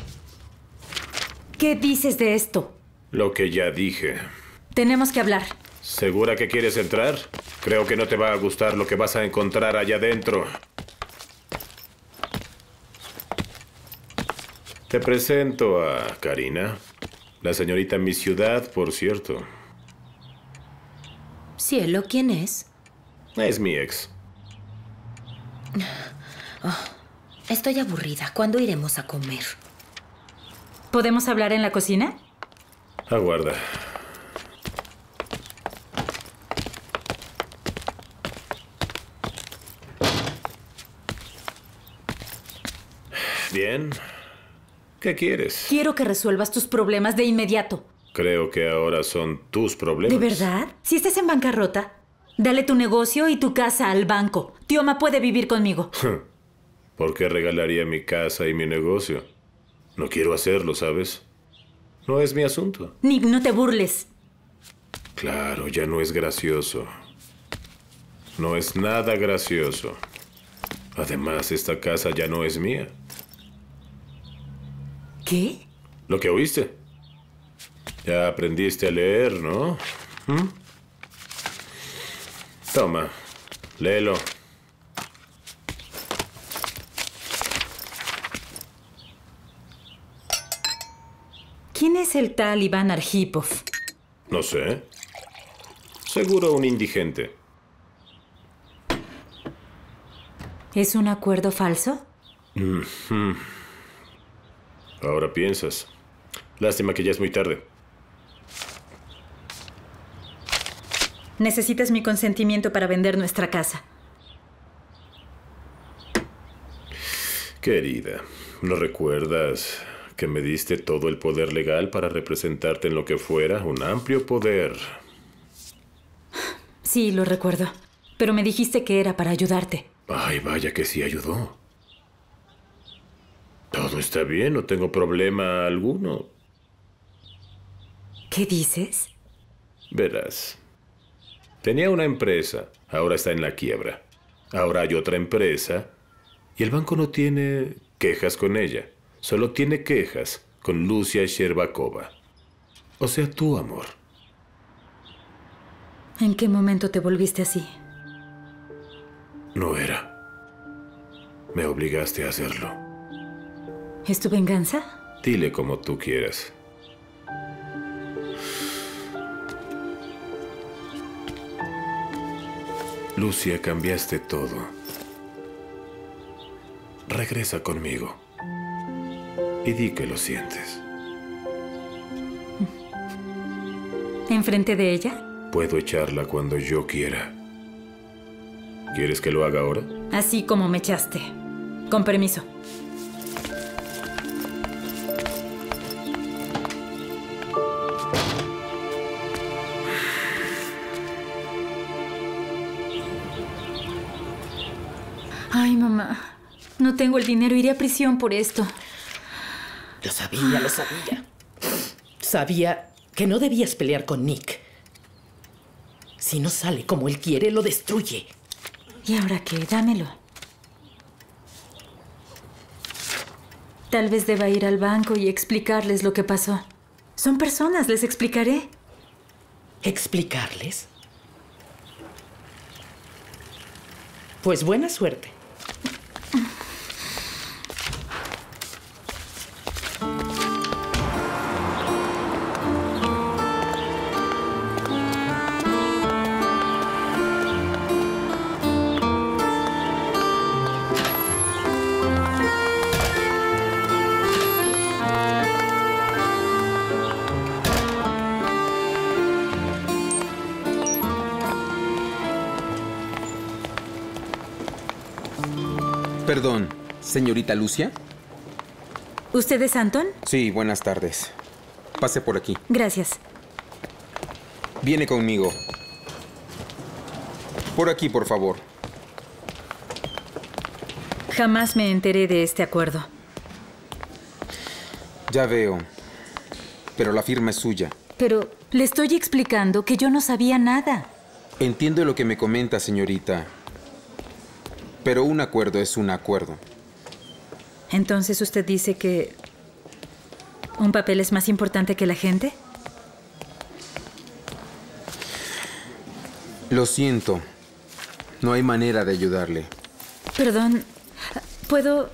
¿Qué dices de esto? Lo que ya dije. Tenemos que hablar. ¿Segura que quieres entrar? Creo que no te va a gustar lo que vas a encontrar allá adentro. Te presento a Karina, la señorita en mi ciudad, por cierto. Cielo, ¿quién es? Es mi ex. Oh, estoy aburrida. ¿Cuándo iremos a comer? ¿Podemos hablar en la cocina? Aguarda. Bien. ¿Qué quieres? Quiero que resuelvas tus problemas de inmediato. Creo que ahora son tus problemas. ¿De verdad? Si estás en bancarrota, dale tu negocio y tu casa al banco. Tioma puede vivir conmigo. ¿Por qué regalaría mi casa y mi negocio? No quiero hacerlo, ¿sabes? No es mi asunto. Nick, no te burles. Claro, ya no es gracioso. No es nada gracioso. Además, esta casa ya no es mía. ¿Qué? Lo que oíste. Ya aprendiste a leer, ¿no? ¿Mm? Toma, léelo. ¿Quién es el tal Iván Arhipov? No sé. Seguro un indigente. ¿Es un acuerdo falso? Mm-hmm. Ahora piensas. Lástima que ya es muy tarde. Necesitas mi consentimiento para vender nuestra casa. Querida, ¿no recuerdas que me diste todo el poder legal para representarte en lo que fuera? Un amplio poder. Sí, lo recuerdo. Pero me dijiste que era para ayudarte. Ay, vaya que sí ayudó. Todo está bien, no tengo problema alguno. ¿Qué dices? Verás. Tenía una empresa, ahora está en la quiebra. Ahora hay otra empresa y el banco no tiene quejas con ella. Solo tiene quejas con Lucia Sherbakova. O sea, tú, amor. ¿En qué momento te volviste así? No era. Me obligaste a hacerlo. ¿Es tu venganza? Dile como tú quieras. Lucia, cambiaste todo. Regresa conmigo. Y di que lo sientes. ¿Enfrente de ella? Puedo echarla cuando yo quiera. ¿Quieres que lo haga ahora? Así como me echaste. Con permiso. Ay, mamá. No tengo el dinero. Iré a prisión por esto. Lo sabía, lo sabía. Sabía que no debías pelear con Nick. Si no sale como él quiere, lo destruye. ¿Y ahora qué? Dámelo. Tal vez deba ir al banco y explicarles lo que pasó. Son personas, les explicaré. ¿Explicarles? Pues buena suerte. Perdón, señorita Lucia. ¿Usted es Anton? Sí, buenas tardes. Pase por aquí. Gracias. Viene conmigo. Por aquí, por favor. Jamás me enteré de este acuerdo. Ya veo. Pero la firma es suya. Pero le estoy explicando que yo no sabía nada. Entiendo lo que me comenta, señorita. Pero un acuerdo es un acuerdo. Entonces usted dice que un papel es más importante que la gente. Lo siento. No hay manera de ayudarle. Perdón, ¿puedo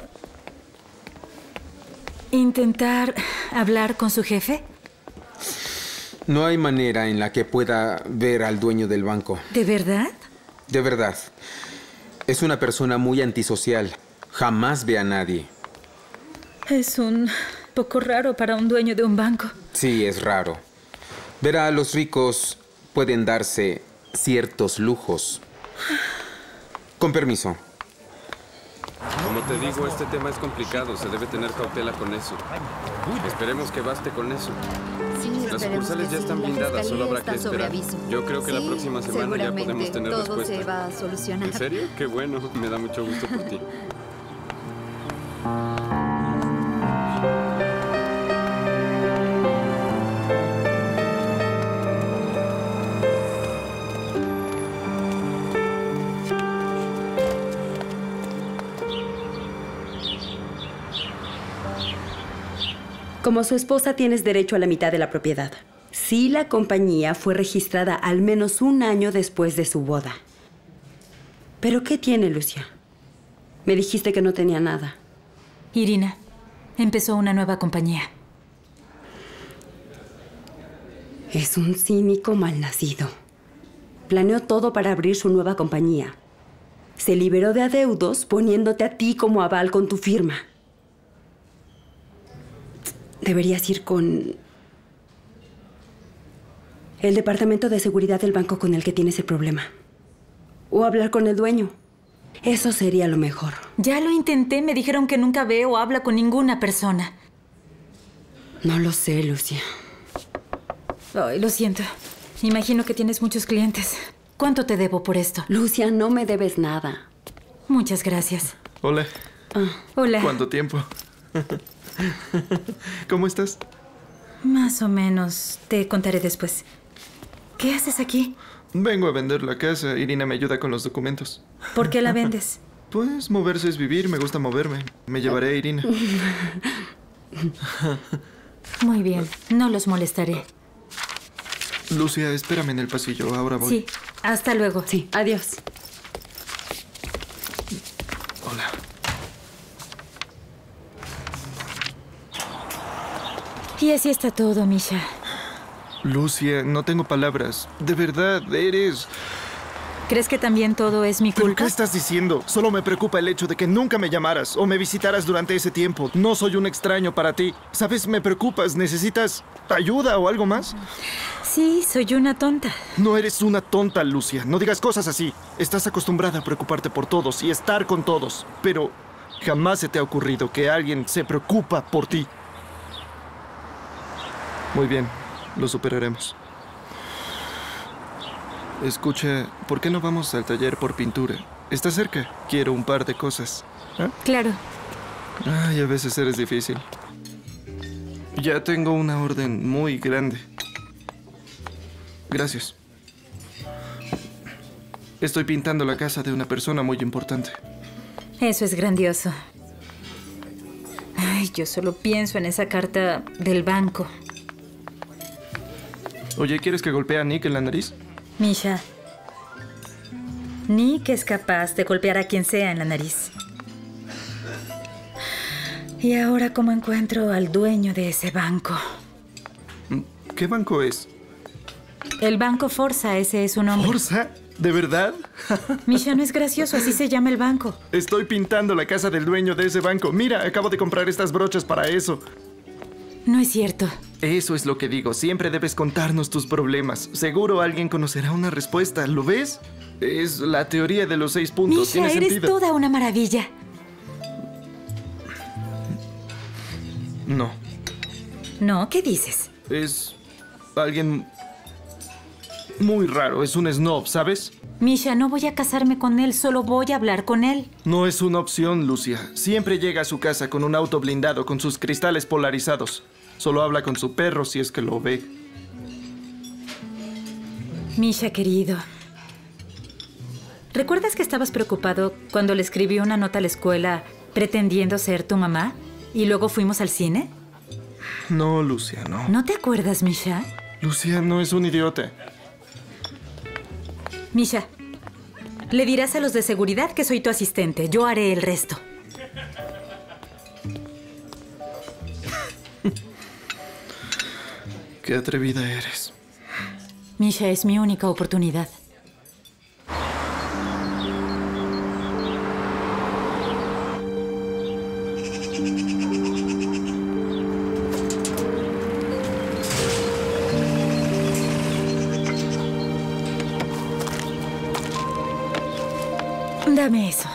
intentar hablar con su jefe? No hay manera en la que pueda ver al dueño del banco. ¿De verdad? De verdad. Es una persona muy antisocial. Jamás ve a nadie. Es un poco raro para un dueño de un banco. Sí, es raro. Verá, los ricos pueden darse ciertos lujos. Con permiso. Como te digo, este tema es complicado. Se debe tener cautela con eso. Esperemos que baste con eso. Sí, Las sucursales ya están blindadas, solo habrá que esperar. Yo creo que Sí, la próxima semana ya podemos tener todo respuesta. se va a solucionar. ¿En serio? Qué bueno. Me da mucho gusto por ti. Como su esposa tienes derecho a la mitad de la propiedad. Si la compañía fue registrada al menos un año después de su boda. ¿Pero qué tiene, Lucia? Me dijiste que no tenía nada. Irina, empezó una nueva compañía. Es un cínico malnacido. Planeó todo para abrir su nueva compañía. Se liberó de adeudos poniéndote a ti como aval con tu firma. Deberías ir con el departamento de seguridad del banco con el que tienes el problema. O hablar con el dueño. Eso sería lo mejor. Ya lo intenté. Me dijeron que nunca ve o habla con ninguna persona. No lo sé, Lucia. Ay, lo siento. Imagino que tienes muchos clientes. ¿Cuánto te debo por esto? Lucia, no me debes nada. Muchas gracias. Hola. Ah. Hola. ¿Cuánto tiempo? ¿Cómo estás? Más o menos. Te contaré después. ¿Qué haces aquí? Vengo a vender la casa. Irina me ayuda con los documentos. ¿Por qué la vendes? Pues moverse es vivir. Me gusta moverme. Me llevaré a Irina. Muy bien. No los molestaré. Lucia, espérame en el pasillo. Ahora voy. Sí. Hasta luego. Sí. Adiós. Hola. Y así está todo, Misha. Lucia, no tengo palabras. De verdad, eres... ¿Crees que también todo es mi culpa? ¿Pero qué estás diciendo? Solo me preocupa el hecho de que nunca me llamaras o me visitaras durante ese tiempo. No soy un extraño para ti. ¿Sabes? Me preocupas. ¿Necesitas ayuda o algo más? Sí, soy una tonta. No eres una tonta, Lucia. No digas cosas así. Estás acostumbrada a preocuparte por todos y estar con todos. Pero jamás se te ha ocurrido que alguien se preocupa por ti. Muy bien, lo superaremos. Escucha, ¿por qué no vamos al taller por pintura? Está cerca. Quiero un par de cosas. ¿Eh? Claro. Ay, a veces eres difícil. Ya tengo una orden muy grande. Gracias. Estoy pintando la casa de una persona muy importante. Eso es grandioso. Ay, yo solo pienso en esa carta del banco. Oye, ¿quieres que golpee a Nick en la nariz? Misha, Nick es capaz de golpear a quien sea en la nariz. ¿Y ahora cómo encuentro al dueño de ese banco? ¿Qué banco es? El Banco Forza, ese es su nombre. ¿Forza? ¿De verdad? Misha, no es gracioso, así se llama el banco. Estoy pintando la casa del dueño de ese banco. Mira, acabo de comprar estas brochas para eso. No es cierto. Eso es lo que digo. Siempre debes contarnos tus problemas. Seguro alguien conocerá una respuesta. ¿Lo ves? Es la teoría de los seis puntos. Misha, Tiene eres sentido. toda una maravilla. No. No, ¿qué dices? Es alguien muy raro. Es un snob, ¿sabes? Misha, no voy a casarme con él, solo voy a hablar con él. No es una opción, Lucia. Siempre llega a su casa con un auto blindado, con sus cristales polarizados. Solo habla con su perro si es que lo ve. Misha, querido. ¿Recuerdas que estabas preocupado cuando le escribí una nota a la escuela pretendiendo ser tu mamá? ¿Y luego fuimos al cine? No, Lucia, no. ¿No te acuerdas, Misha? Lucia no es un idiota. Misha, le dirás a los de seguridad que soy tu asistente. Yo haré el resto. Qué atrevida eres. Misha, es mi única oportunidad. Dame eso.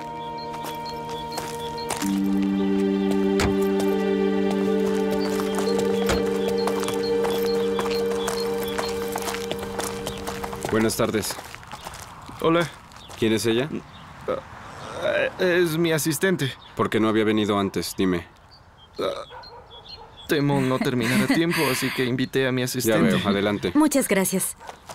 Buenas tardes. Hola. ¿Quién es ella? Uh, es mi asistente. ¿Por qué no había venido antes? Dime. Uh, temo no terminar a tiempo, así que invité a mi asistente. Ya veo, adelante. Muchas gracias.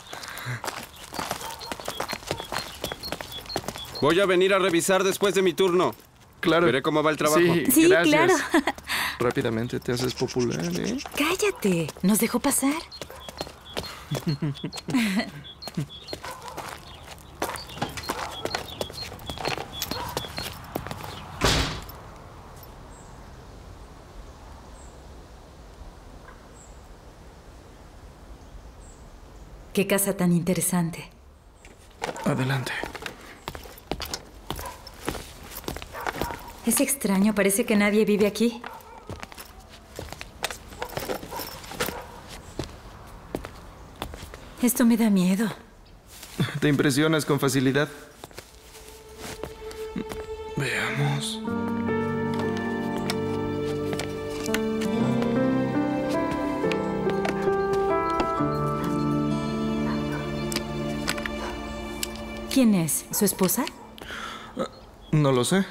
Voy a venir a revisar después de mi turno. Claro. Veré cómo va el trabajo. Sí, sí, gracias. Claro. Rápidamente te haces popular, ¿eh? Cállate. ¿Nos dejó pasar? Qué casa tan interesante. Adelante. Es extraño, parece que nadie vive aquí. Esto me da miedo. ¿Te impresionas con facilidad? Veamos. ¿Quién es? ¿Su esposa? No lo sé.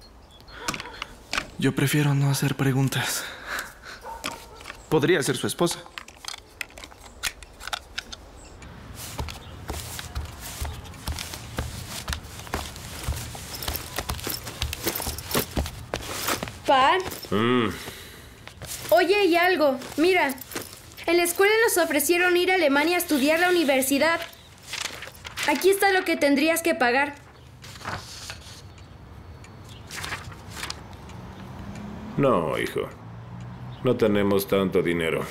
Yo prefiero no hacer preguntas. Podría ser su esposa. Pa. Mm. Oye, hay algo. Mira, en la escuela nos ofrecieron ir a Alemania a estudiar la universidad. Aquí está lo que tendrías que pagar. No, hijo. No tenemos tanto dinero.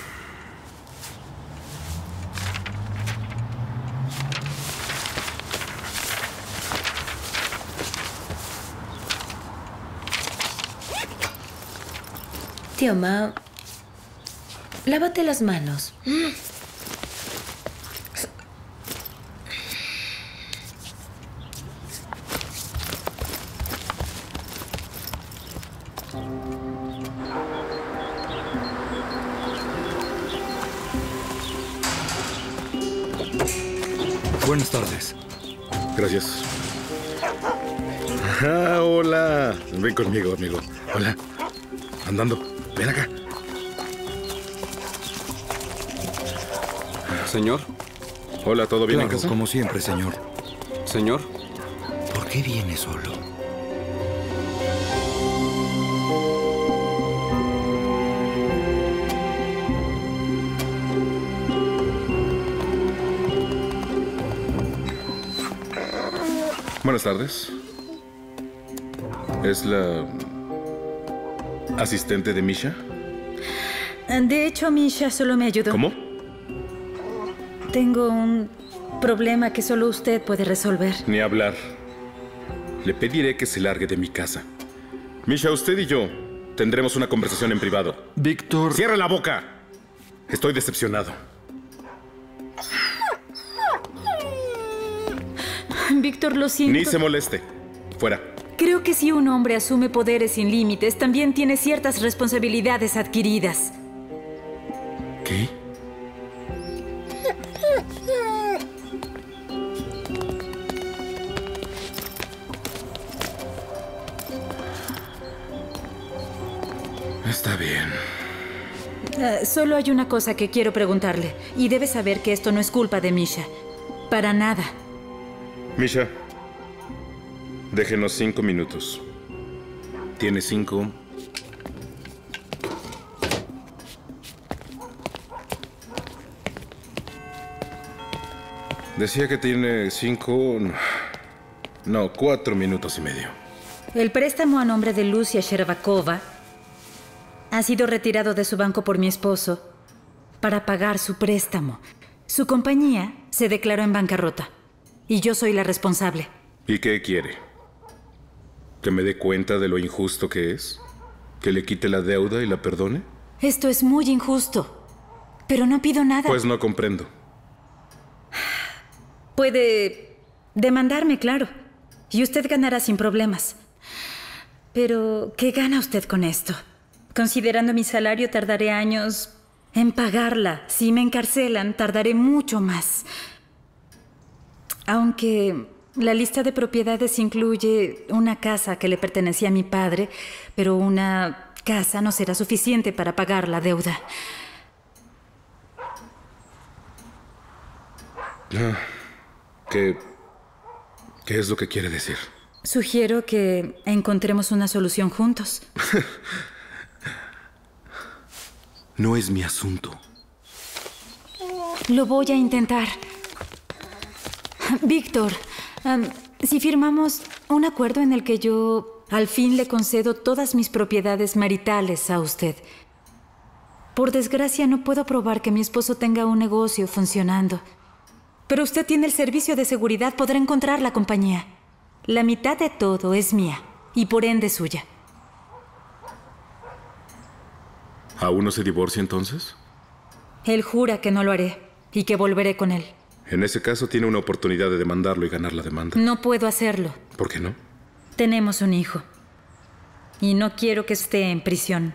Tío Mao, lávate las manos. Buenas tardes. Gracias. Ah, hola. Ven conmigo, amigo. Hola. Andando. Ven acá. Señor. Hola, ¿todo bien Claro, en casa? como siempre, señor. Señor. ¿Por qué viene solo? Buenas tardes. ¿Es la asistente de Misha? De hecho, Misha solo me ayudó. ¿Cómo? Tengo un problema que solo usted puede resolver. Ni hablar. Le pediré que se largue de mi casa. Misha, usted y yo tendremos una conversación en privado. Víctor... ¡Cierra la boca! Estoy decepcionado. Víctor, lo siento. Ni se moleste. Fuera. Creo que si un hombre asume poderes sin límites, también tiene ciertas responsabilidades adquiridas. ¿Qué? Está bien. Uh, solo hay una cosa que quiero preguntarle. Y debe saber que esto no es culpa de Misha. Para nada. Misha, déjenos cinco minutos. Tiene cinco. Decía que tiene cinco... No, cuatro minutos y medio. El préstamo a nombre de Lucia Shcherbakova ha sido retirado de su banco por mi esposo para pagar su préstamo. Su compañía se declaró en bancarrota y yo soy la responsable. ¿Y qué quiere? ¿Que me dé cuenta de lo injusto que es? ¿Que le quite la deuda y la perdone? Esto es muy injusto, pero no pido nada. Pues no comprendo. Puede demandarme, claro, y usted ganará sin problemas. Pero, ¿qué gana usted con esto? Considerando mi salario, tardaré años en pagarla. Si me encarcelan, tardaré mucho más. Aunque la lista de propiedades incluye una casa que le pertenecía a mi padre, pero una casa no será suficiente para pagar la deuda. ¿Qué, qué es lo que quiere decir? Sugiero que encontremos una solución juntos. No es mi asunto. Lo voy a intentar. Víctor, um, si firmamos un acuerdo en el que yo al fin le concedo todas mis propiedades maritales a usted. Por desgracia, no puedo probar que mi esposo tenga un negocio funcionando. Pero usted tiene el servicio de seguridad, podrá encontrar la compañía. La mitad de todo es mía y por ende suya. ¿Aún no se divorcia entonces? Él jura que no lo haré y que volveré con él. En ese caso tiene una oportunidad de demandarlo y ganar la demanda. No puedo hacerlo. ¿Por qué no? Tenemos un hijo. Y no quiero que esté en prisión.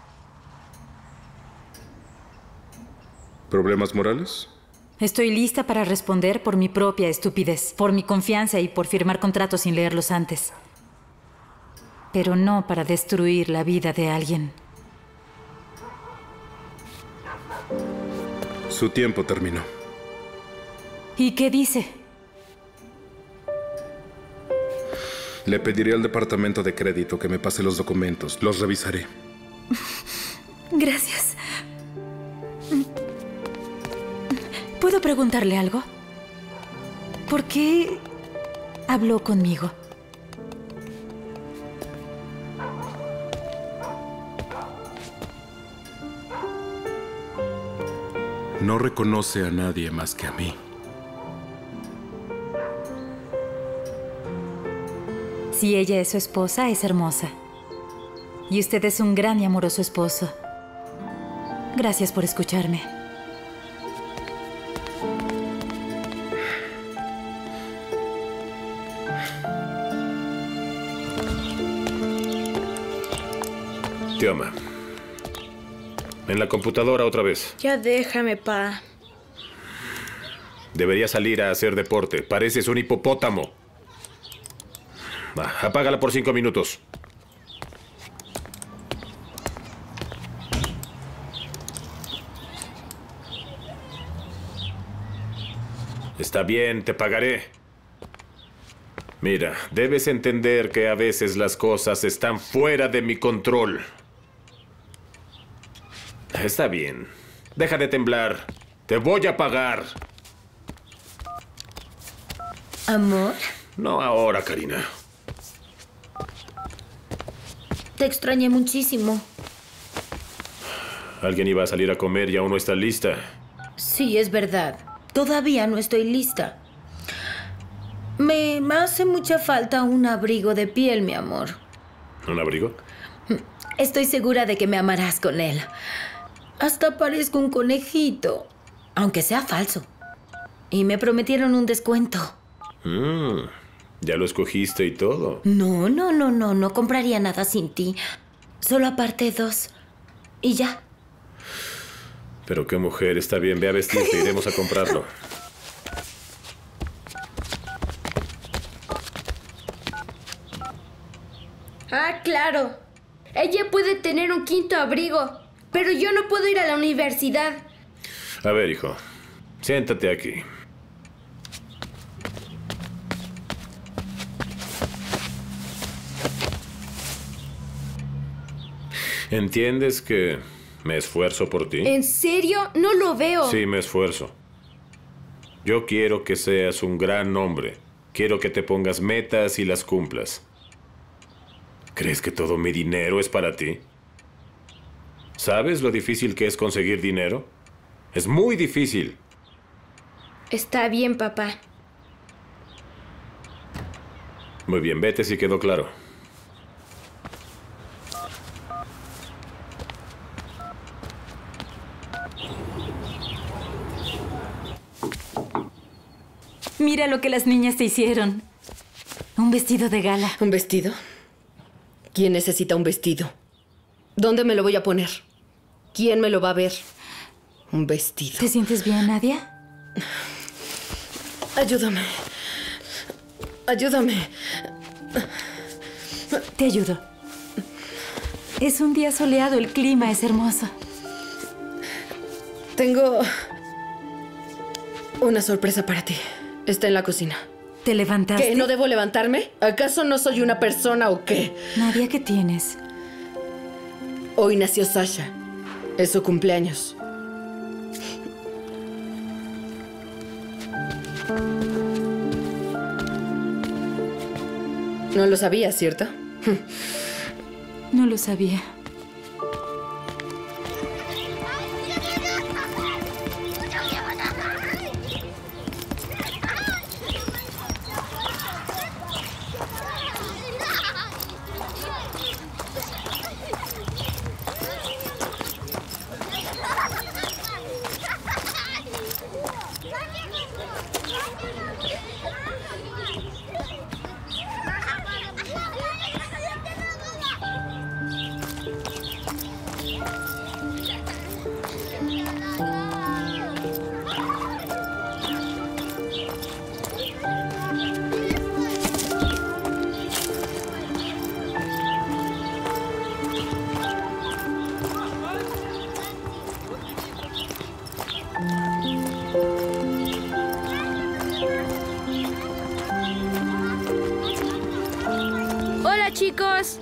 ¿Problemas morales? Estoy lista para responder por mi propia estupidez, por mi confianza y por firmar contratos sin leerlos antes. Pero no para destruir la vida de alguien. Su tiempo terminó. ¿Y qué dice? Le pediré al departamento de crédito que me pase los documentos. Los revisaré. Gracias. ¿Puedo preguntarle algo? ¿Por qué habló conmigo? No reconoce a nadie más que a mí. Si ella es su esposa, es hermosa. Y usted es un gran y amoroso esposo. Gracias por escucharme. Teoma. En la computadora otra vez. Ya déjame, pa. Debería salir a hacer deporte. Pareces un hipopótamo. Va, apágala por cinco minutos. Está bien, te pagaré. Mira, debes entender que a veces las cosas están fuera de mi control. Está bien. Deja de temblar. Te voy a pagar. ¿Amor? No ahora, Karina. Te extrañé muchísimo. Alguien iba a salir a comer y aún no está lista. Sí, es verdad. Todavía no estoy lista. Me hace mucha falta un abrigo de piel, mi amor. ¿Un abrigo? Estoy segura de que me amarás con él. Hasta parezco un conejito, aunque sea falso. Y me prometieron un descuento. Mm, Ya lo escogiste y todo. No, no, no, no. No compraría nada sin ti. Solo aparte dos. Y ya. Pero qué mujer. Está bien, ve a vestirte. Iremos a comprarlo. Ah, claro. Ella puede tener un quinto abrigo, pero yo no puedo ir a la universidad. A ver, hijo. Siéntate aquí. ¿Entiendes que me esfuerzo por ti? ¿En serio? No lo veo. Sí, me esfuerzo. Yo quiero que seas un gran hombre. Quiero que te pongas metas y las cumplas. ¿Crees que todo mi dinero es para ti? ¿Sabes lo difícil que es conseguir dinero? Es muy difícil. Está bien, papá. Muy bien, vete si quedó claro. Mira lo que las niñas te hicieron. Un vestido de gala. ¿Un vestido? ¿Quién necesita un vestido? ¿Dónde me lo voy a poner? ¿Quién me lo va a ver? Un vestido. ¿Te sientes bien, Nadia? Ayúdame. Ayúdame. Te ayudo. Es un día soleado, el clima es hermoso. Tengo una sorpresa para ti. Está en la cocina. ¿Te levantaste? ¿Qué? ¿No debo levantarme? ¿Acaso no soy una persona o qué? Nadia, ¿qué tienes? Hoy nació Sasha. Es su cumpleaños. No lo sabía, ¿cierto? No lo sabía. Hola, chicos.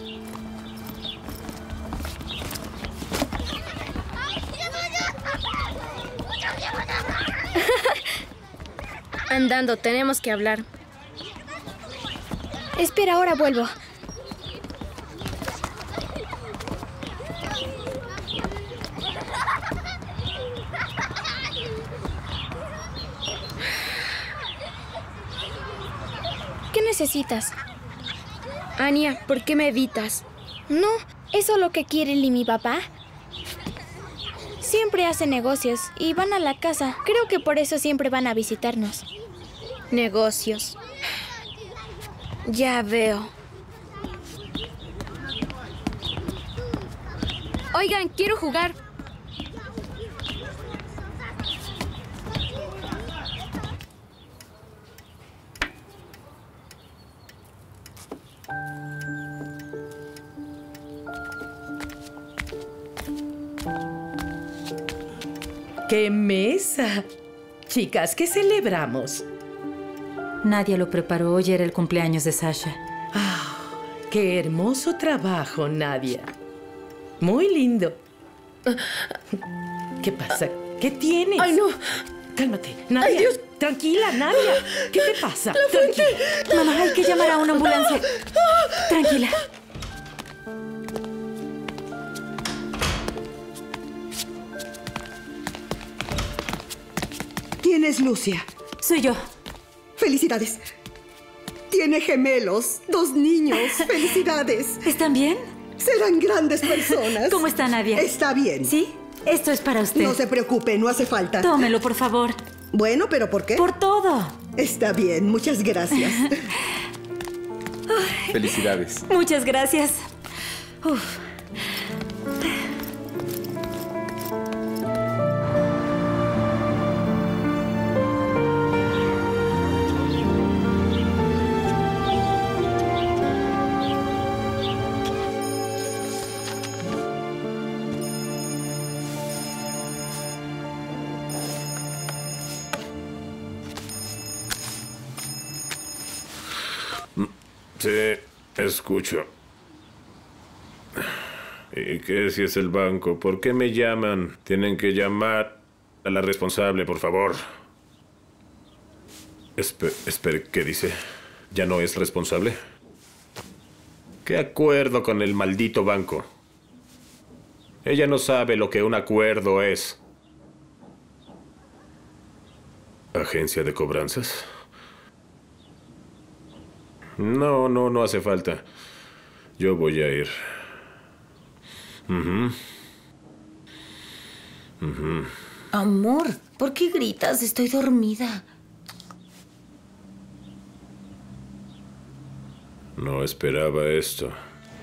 Andando, tenemos que hablar. Espera, ahora vuelvo. ¿Qué necesitas? Anya, ¿por qué me evitas? No, ¿eso es lo que quiere Lee, mi papá? Siempre hacen negocios y van a la casa. Creo que por eso siempre van a visitarnos. Negocios. Ya veo. Oigan, quiero jugar. ¡Qué mesa! Chicas, ¿qué celebramos? Nadia lo preparó. Hoy era el cumpleaños de Sasha. ¡Ah! ¡Qué hermoso trabajo, Nadia! Muy lindo. ¿Qué pasa? ¿Qué tienes? ¡Ay, no! Cálmate, Nadia. ¡Ay, Dios! Tranquila, Nadia. ¿Qué te pasa? ¡La fuente! Mamá, hay que llamar a una ambulancia. Tranquila. ¿Quién es Lucia? Soy yo. Felicidades. Tiene gemelos, dos niños. Felicidades. ¿Están bien? Serán grandes personas. ¿Cómo está Nadia? Está bien. ¿Sí? Esto es para usted. No se preocupe, no hace falta. Tómelo, por favor. Bueno, ¿pero por qué? Por todo. Está bien, muchas gracias. Felicidades. Muchas gracias. Uf. Sí, escucho. ¿Y qué si es el banco? ¿Por qué me llaman? Tienen que llamar a la responsable, por favor. Espe- espere, ¿qué dice? ¿Ya no es responsable? ¿Qué acuerdo con el maldito banco? Ella no sabe lo que un acuerdo es. ¿Agencia de cobranzas? No, no, no hace falta. Yo voy a ir. Ujú. Ujú. Amor, ¿por qué gritas? Estoy dormida. No esperaba esto.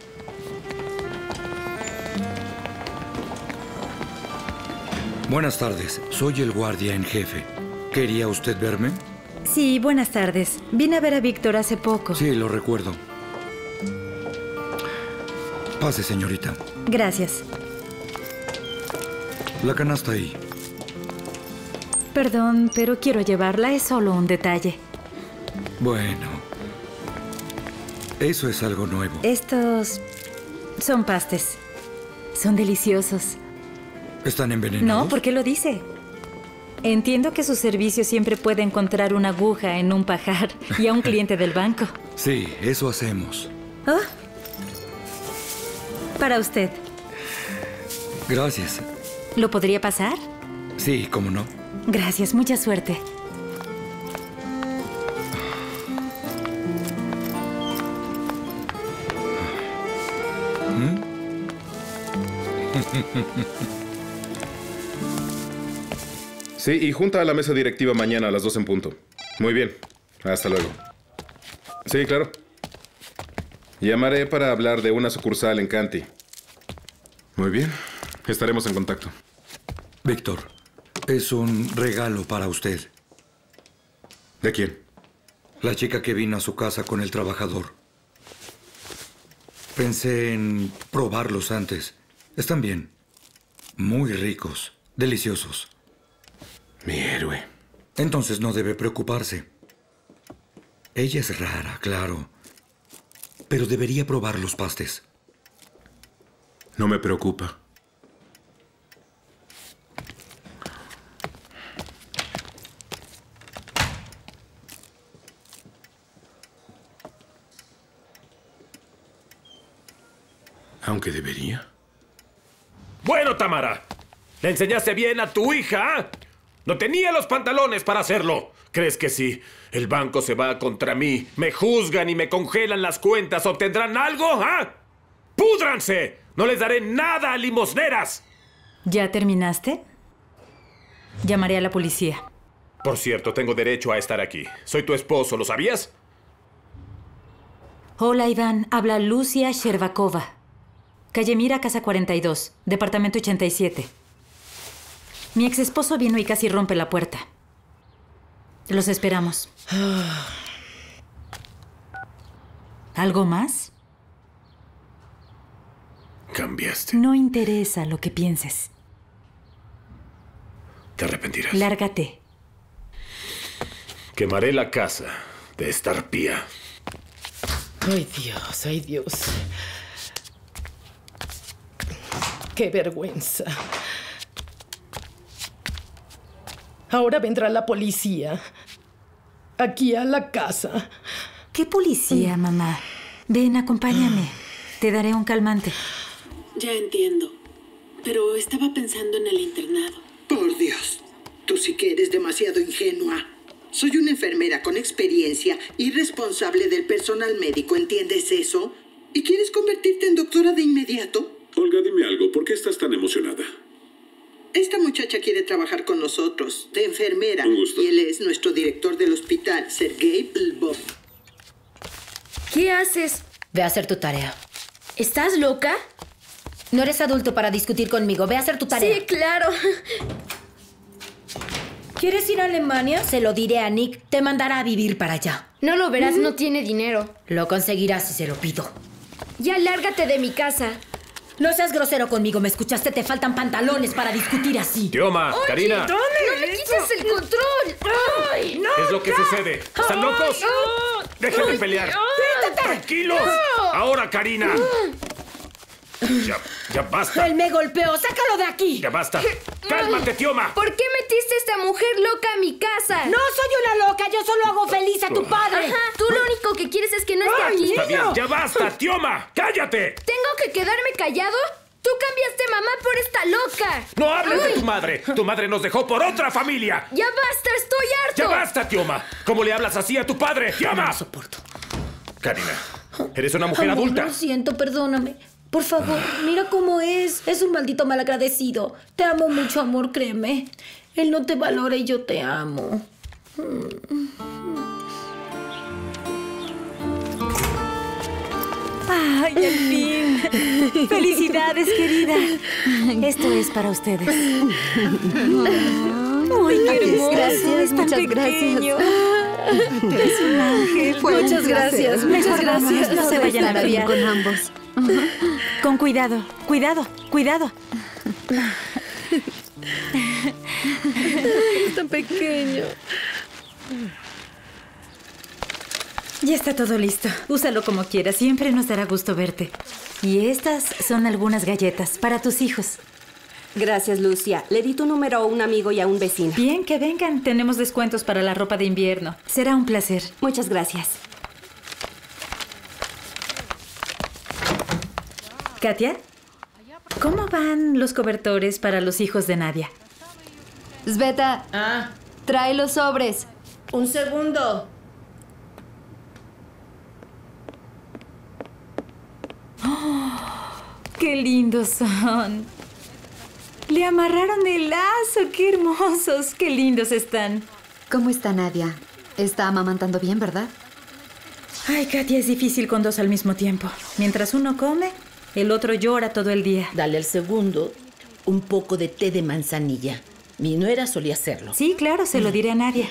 Buenas tardes, soy el guardia en jefe. ¿Quería usted verme? Sí, buenas tardes. Vine a ver a Víctor hace poco. Sí, lo recuerdo. Pase, señorita. Gracias. La canasta ahí. Perdón, pero quiero llevarla. Es solo un detalle. Bueno. Eso es algo nuevo. Estos son pastes. Son deliciosos. ¿Están envenenados? No, ¿por qué lo dice? Entiendo que su servicio siempre puede encontrar una aguja en un pajar y a un cliente del banco. Sí, eso hacemos. Oh. Para usted. Gracias. ¿Lo podría pasar? Sí, cómo no. Gracias, mucha suerte. ¿Mm? Sí, y junta a la mesa directiva mañana a las dos en punto. Muy bien. Hasta luego. Sí, claro. Llamaré para hablar de una sucursal en Canty. Muy bien. Estaremos en contacto. Víctor, es un regalo para usted. ¿De quién? La chica que vino a su casa con el trabajador. Pensé en probarlos antes. Están bien. Muy ricos. Deliciosos. Mi héroe. Entonces no debe preocuparse. Ella es rara, claro. Pero debería probar los pastes. No me preocupa. Aunque debería. Bueno, Tamara. ¿Le enseñaste bien a tu hija? ¿Ah? No tenía los pantalones para hacerlo. ¿Crees que si el banco se va contra mí, me juzgan y me congelan las cuentas, obtendrán algo? ¿Ah? ¡Púdranse! No les daré nada a limosneras. ¿Ya terminaste? Llamaré a la policía. Por cierto, tengo derecho a estar aquí. Soy tu esposo, ¿lo sabías? Hola, Iván. Habla Lucia Sherbakova. Calle Mira, casa cuarenta y dos, departamento ochenta y siete. Mi ex esposo vino y casi rompe la puerta. Los esperamos. ¿Algo más? Cambiaste. No interesa lo que pienses. Te arrepentirás. Lárgate. Quemaré la casa de esta arpía. Ay, Dios, ay, Dios. ¡Qué vergüenza! Ahora vendrá la policía. Aquí a la casa. ¿Qué policía, mamá? Ven, acompáñame. Te daré un calmante. Ya entiendo. Pero estaba pensando en el internado. Por Dios, tú sí que eres demasiado ingenua. Soy una enfermera con experiencia y responsable del personal médico, ¿entiendes eso? ¿Y quieres convertirte en doctora de inmediato? Olga, dime algo. ¿Por qué estás tan emocionada? Esta muchacha quiere trabajar con nosotros, de enfermera. Un gusto. Y él es nuestro director del hospital, Sergei Lvov. ¿Qué haces? Ve a hacer tu tarea. ¿Estás loca? No eres adulto para discutir conmigo. Ve a hacer tu tarea. Sí, claro. ¿Quieres ir a Alemania? Se lo diré a Nick. Te mandará a vivir para allá. No lo verás, no tiene dinero. Lo conseguirás si se lo pido. Ya lárgate de mi casa. No seas grosero conmigo, ¿me escuchaste? Te faltan pantalones para discutir así. Tioma, Oye, Karina. ¡No me quites el control! ¡Ay, no! ¿Qué es lo que ya! sucede? ¿Están locos? ¡Oh! ¡Dejen de ¡Ay, pelear! ay! ¡Tranquilos! ¡No! ¡Ahora, Karina! Ya, ya basta. Él me golpeó, sácalo de aquí. Ya basta. ¡Cálmate, Tioma! ¿Por qué metiste a esta mujer loca a mi casa? No soy una loca, yo solo hago feliz a tu padre. Ajá, tú lo único que quieres es que no esté aquí. Está bien, ya basta, Tioma. ¡Cállate! ¿Tengo que quedarme callado? ¡Tú cambiaste mamá por esta loca! ¡No hables Ay. de tu madre! ¡Tu madre nos dejó por otra familia! ¡Ya basta! ¡Estoy harto! ¡Ya basta, Tioma! ¿Cómo le hablas así a tu padre? ¡Tioma! No lo soporto. Karina, eres una mujer Amor, adulta. Lo siento, perdóname. Por favor, mira cómo es. Es un maldito malagradecido. Te amo mucho, amor, créeme. Él no te valora y yo te amo. ¡Ay, al fin! ¡Felicidades, querida! Esto es para ustedes. ¡Ay, qué hermoso! Gracias, Es tan muchas pequeño. gracias. Tú eres un ángel. Fue un Muchas placer. gracias, Muchas muchas gracias. gracias. No se Debe vayan a estar bien marear. con ambos. Con cuidado, cuidado, cuidado. Es tan pequeño. Ya está todo listo. Úsalo como quieras. Siempre nos dará gusto verte. Y estas son algunas galletas para tus hijos. Gracias, Lucia. Le di tu número a un amigo y a un vecino. Bien, que vengan. Tenemos descuentos para la ropa de invierno. Será un placer. Muchas gracias. Katia, ¿cómo van los cobertores para los hijos de Nadia? Sveta, Ah, trae los sobres. un segundo. ¡Qué lindos son! Le amarraron el lazo. ¡Qué hermosos! ¡Qué lindos están! ¿Cómo está Nadia? Está amamantando bien, ¿verdad? Ay, Katia, es difícil con dos al mismo tiempo. Mientras uno come, el otro llora todo el día. Dale al segundo un poco de té de manzanilla. Mi nuera solía hacerlo. Sí, claro, se lo diré a Nadia.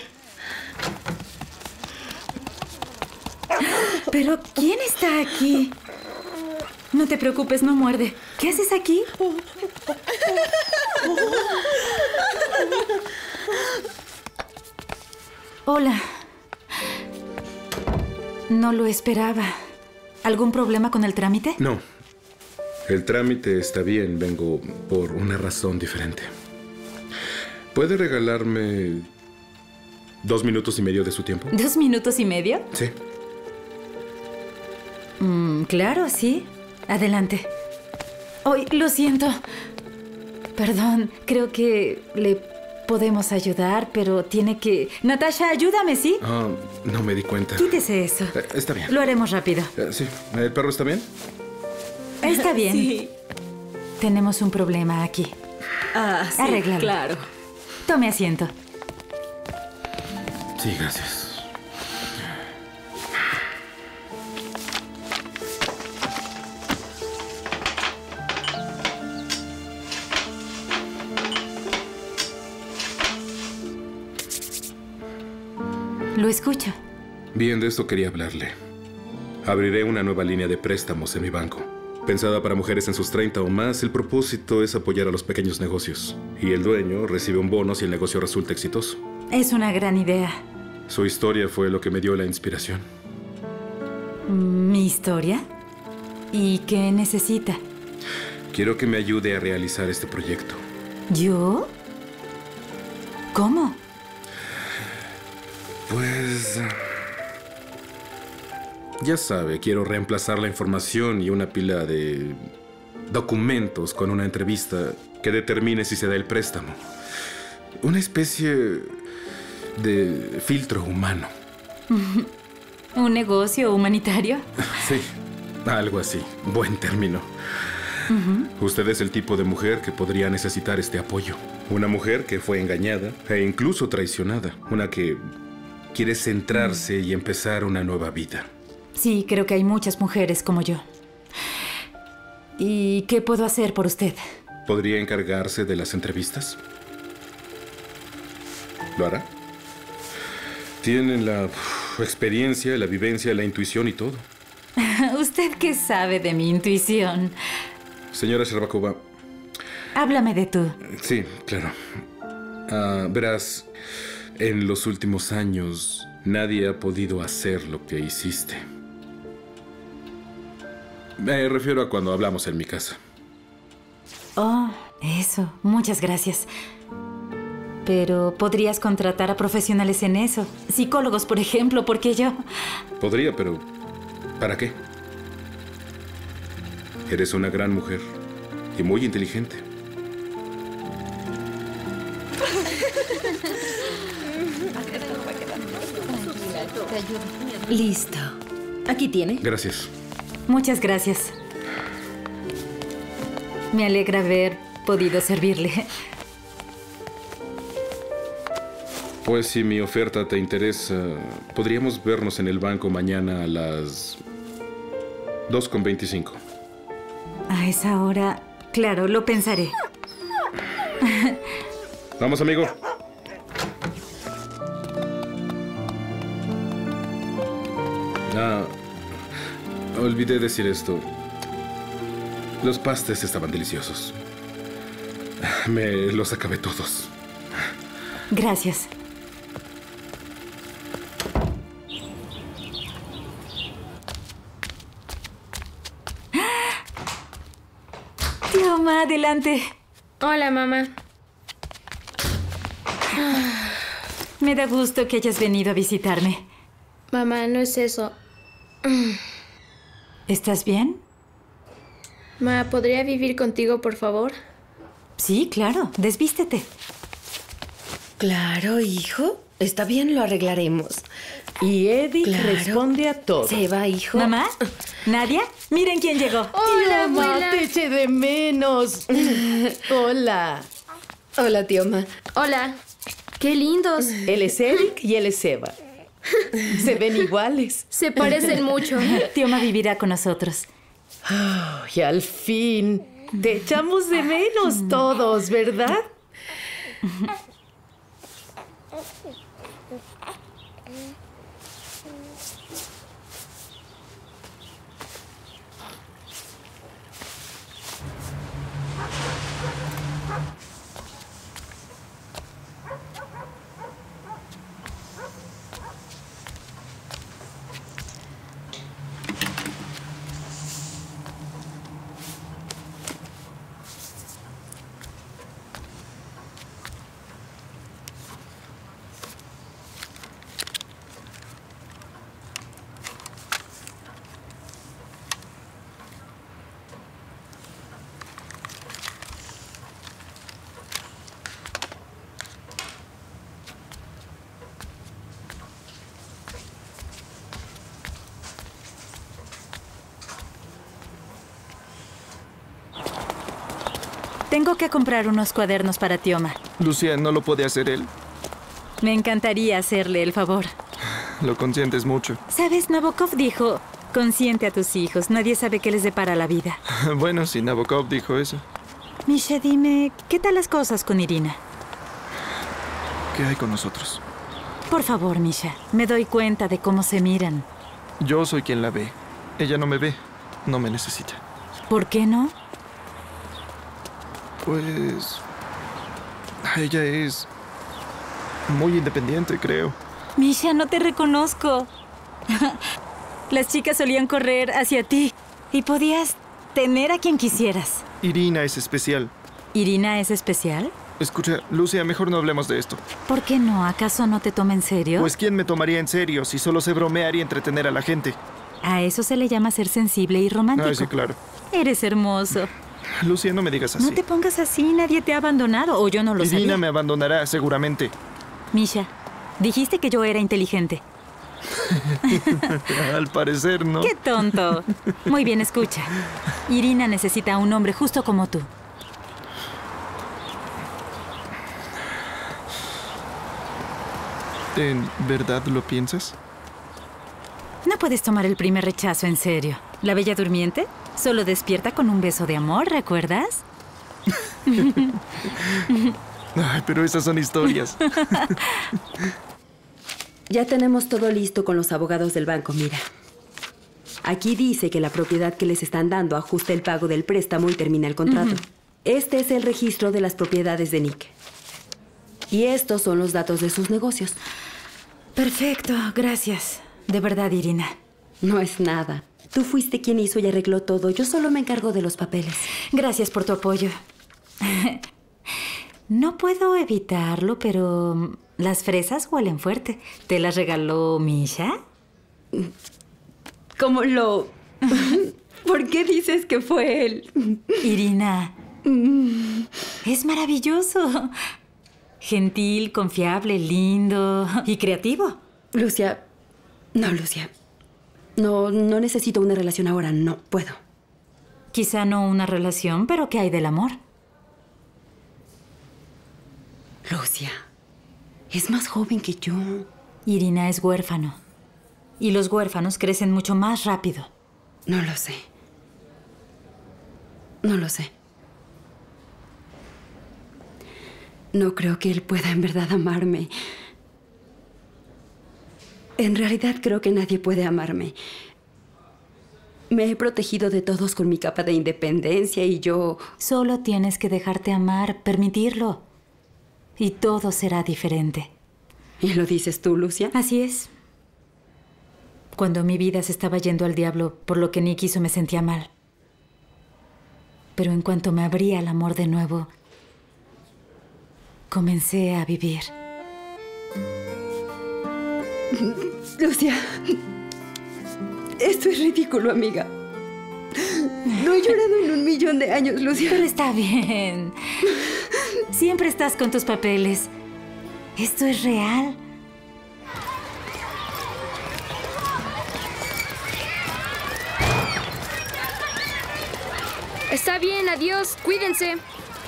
Pero, ¿quién está aquí? No te preocupes, no muerde. ¿Qué haces aquí? Hola. No lo esperaba. ¿Algún problema con el trámite? No. El trámite está bien. Vengo por una razón diferente. ¿Puede regalarme dos minutos y medio de su tiempo? ¿Dos minutos y medio? Sí. Mm, claro, sí. Adelante. Hoy, lo siento. Perdón, creo que le podemos ayudar, pero tiene que... Natasha, ayúdame, ¿sí? Ah, no me di cuenta. Quítese eso. Eh, está bien. Lo haremos rápido. Eh, sí. ¿El perro está bien? Está bien. Sí. Tenemos un problema aquí. Ah, sí, Arréglalo. claro. Tome asiento. Sí, gracias. Lo escucho. Bien, de esto quería hablarle. Abriré una nueva línea de préstamos en mi banco. Pensada para mujeres en sus treinta o más, el propósito es apoyar a los pequeños negocios. Y el dueño recibe un bono si el negocio resulta exitoso. Es una gran idea. Su historia fue lo que me dio la inspiración. ¿Mi historia? ¿Y qué necesita? Quiero que me ayude a realizar este proyecto. ¿Yo? ¿Cómo? Pues... ya sabe, quiero reemplazar la información y una pila de documentos con una entrevista que determine si se da el préstamo. Una especie de filtro humano. ¿Un negocio humanitario? Sí, algo así. Buen término. Ujú. Usted es el tipo de mujer que podría necesitar este apoyo. Una mujer que fue engañada e incluso traicionada. Una que quiere centrarse y empezar una nueva vida. Sí, creo que hay muchas mujeres como yo. ¿Y qué puedo hacer por usted? ¿Podría encargarse de las entrevistas? ¿Lo hará? Tienen la uf, experiencia, la vivencia, la intuición y todo. ¿Usted qué sabe de mi intuición? Señora Shcherbakova. Háblame de tú. Sí, claro. Ah, verás, en los últimos años nadie ha podido hacer lo que hiciste. Me refiero a cuando hablamos en mi casa. Oh, eso. Muchas gracias. Pero podrías contratar a profesionales en eso. Psicólogos, por ejemplo, porque yo... Podría, pero ¿para qué? Eres una gran mujer y muy inteligente. Listo. Aquí tiene. Gracias. Muchas gracias. Me alegra haber podido servirle. Pues si mi oferta te interesa, podríamos vernos en el banco mañana a las dos con veinticinco. A esa hora, claro, lo pensaré. Vamos, amigo. Ah, olvidé decir esto. Los pastes estaban deliciosos. Me los acabé todos. Gracias. Tioma, adelante. Hola, mamá. Me da gusto que hayas venido a visitarme. Mamá, no es eso. ¿Estás bien? Ma, ¿podría vivir contigo, por favor? Sí, claro. Desvístete. Claro, hijo. Está bien, lo arreglaremos. Y Eddie Claro. responde a todo. Se va, hijo. ¿Mamá? ¿Nadia? Miren quién llegó. Hola, Tioma, abuela. te eché de menos. Hola. Hola, Tioma. Hola. Qué lindos. Él es Eric y él es Eva. Se ven iguales. Se parecen mucho. Tioma vivirá con nosotros. Oh, y al fin. Te echamos de menos todos, ¿verdad? Tengo que comprar unos cuadernos para Tioma. Lucia, ¿no lo puede hacer él? Me encantaría hacerle el favor. Lo consientes mucho. ¿Sabes? Nabokov dijo, consiente a tus hijos. Nadie sabe qué les depara la vida. Bueno, si Nabokov dijo eso. Misha, dime, ¿qué tal las cosas con Irina? ¿Qué hay con nosotros? Por favor, Misha. Me doy cuenta de cómo se miran. Yo soy quien la ve. Ella no me ve. No me necesita. ¿Por qué no? Pues... ella es... muy independiente, creo. Misha, no te reconozco. Las chicas solían correr hacia ti y podías tener a quien quisieras. Irina es especial. ¿Irina es especial? Escucha, Lucia, mejor no hablemos de esto. ¿Por qué no? ¿Acaso no te toma en serio? Pues ¿quién me tomaría en serio si solo sé bromear y entretener a la gente? A eso se le llama ser sensible y romántico. Ah, sí, claro. Eres hermoso. Lucia, no me digas así. No te pongas así, nadie te ha abandonado, o yo no lo sabía. Irina me abandonará, seguramente. Misha, dijiste que yo era inteligente. Al parecer, ¿no? ¡Qué tonto! Muy bien, escucha. Irina necesita a un hombre justo como tú. ¿En verdad lo piensas? No puedes tomar el primer rechazo en serio. La Bella Durmiente solo despierta con un beso de amor, ¿recuerdas? Ay, pero esas son historias. Ya tenemos todo listo con los abogados del banco, mira. Aquí dice que la propiedad que les están dando ajusta el pago del préstamo y termina el contrato. Uh-huh. Este es el registro de las propiedades de Nick. Y estos son los datos de sus negocios. Perfecto, gracias. De verdad, Irina. No es nada. Tú fuiste quien hizo y arregló todo. Yo solo me encargo de los papeles. Gracias por tu apoyo. No puedo evitarlo, pero las fresas huelen fuerte. ¿Te las regaló Misha? ¿Cómo lo...? ¿Por qué dices que fue él? Irina, es maravilloso. Gentil, confiable, lindo y creativo. Lucia, no, Lucia. No, no necesito una relación ahora, no puedo. Quizá no una relación, pero ¿qué hay del amor? Lucia, es más joven que yo. Irina es huérfano. Y los huérfanos crecen mucho más rápido. No lo sé. No lo sé. No creo que él pueda en verdad amarme. En realidad creo que nadie puede amarme. Me he protegido de todos con mi capa de independencia y yo... Solo tienes que dejarte amar, permitirlo. Y todo será diferente. ¿Y lo dices tú, Lucia? Así es. Cuando mi vida se estaba yendo al diablo por lo que Nick hizo, me sentía mal. Pero en cuanto me abrí al amor de nuevo, comencé a vivir. Lucia, esto es ridículo, amiga. No he llorado en un millón de años, Lucia. Pero está bien. Siempre estás con tus papeles. Esto es real. Está bien, adiós. Cuídense.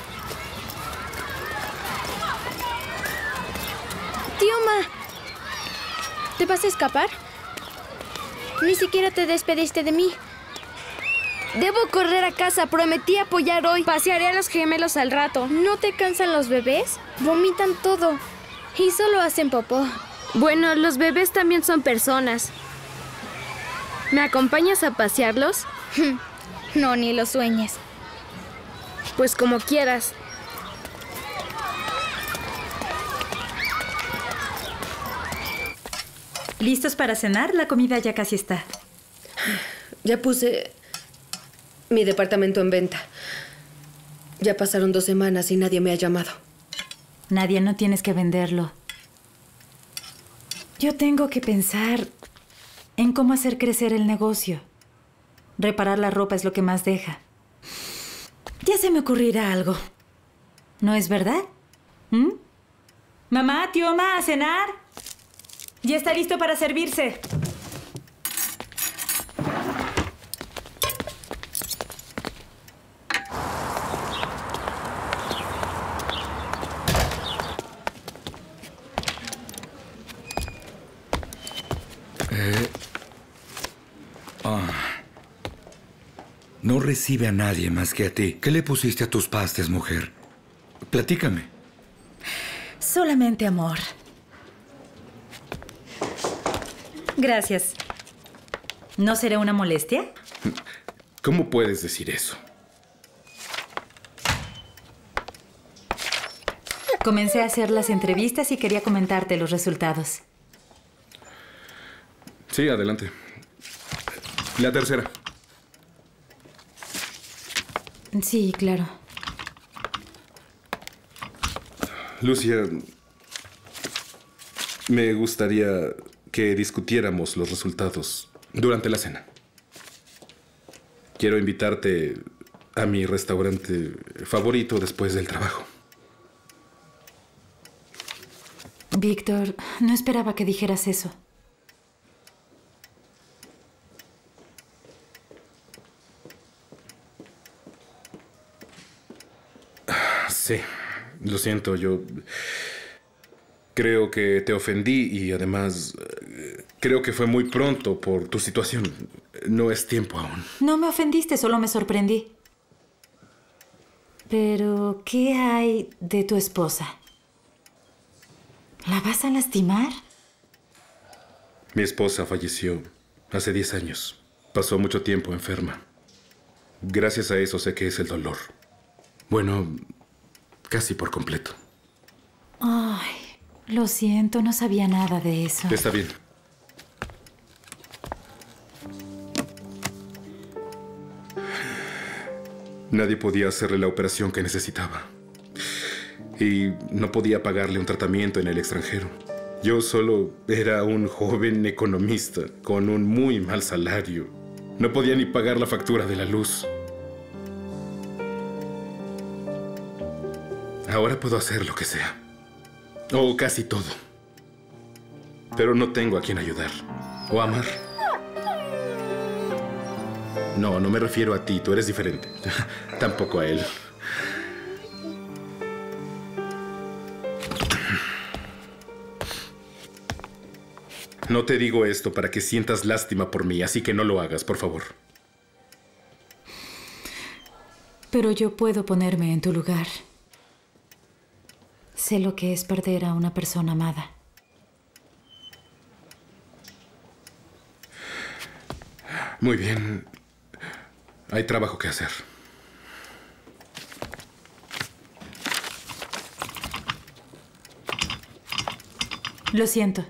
Tío Ma, ¿te vas a escapar? Ni siquiera te despediste de mí. Debo correr a casa. Prometí apoyar hoy. Pasearé a los gemelos al rato. ¿No te cansan los bebés? Vomitan todo. Y solo hacen popó. Bueno, los bebés también son personas. ¿Me acompañas a pasearlos? No, ni lo sueñes. Pues como quieras. ¿Listos para cenar? La comida ya casi está. Ya puse mi departamento en venta. Ya pasaron dos semanas y nadie me ha llamado. Nadia, no tienes que venderlo. Yo tengo que pensar en cómo hacer crecer el negocio. Reparar la ropa es lo que más deja. Ya se me ocurrirá algo. ¿No es verdad? ¿Mm? Mamá, tío Ma, ¿a cenar? Ya está listo para servirse. Eh... Ah... No recibe a nadie más que a ti. ¿Qué le pusiste a tus pastes, mujer? Platícame. Solamente amor. Gracias. ¿No será una molestia? ¿Cómo puedes decir eso? Comencé a hacer las entrevistas y quería comentarte los resultados. Sí, adelante. La tercera. Sí, claro. Lucia, me gustaría que discutiéramos los resultados durante la cena. Quiero invitarte a mi restaurante favorito después del trabajo. Víctor, no esperaba que dijeras eso. Sí, lo siento, yo creo que te ofendí y además Creo que fue muy pronto por tu situación. No es tiempo aún. No me ofendiste, solo me sorprendí. Pero, ¿qué hay de tu esposa? ¿La vas a lastimar? Mi esposa falleció hace diez años. Pasó mucho tiempo enferma. Gracias a eso sé qué es el dolor. Bueno, casi por completo. Ay, lo siento, no sabía nada de eso. Está bien. Nadie podía hacerle la operación que necesitaba. Y no podía pagarle un tratamiento en el extranjero. Yo solo era un joven economista con un muy mal salario. No podía ni pagar la factura de la luz. Ahora puedo hacer lo que sea. O casi todo. Pero no tengo a quien ayudar. O amar. No, no me refiero a ti. Tú eres diferente. Tampoco a él. No te digo esto para que sientas lástima por mí, así que no lo hagas, por favor. Pero yo puedo ponerme en tu lugar. Sé lo que es perder a una persona amada. Muy bien. Hay trabajo que hacer. Lo siento.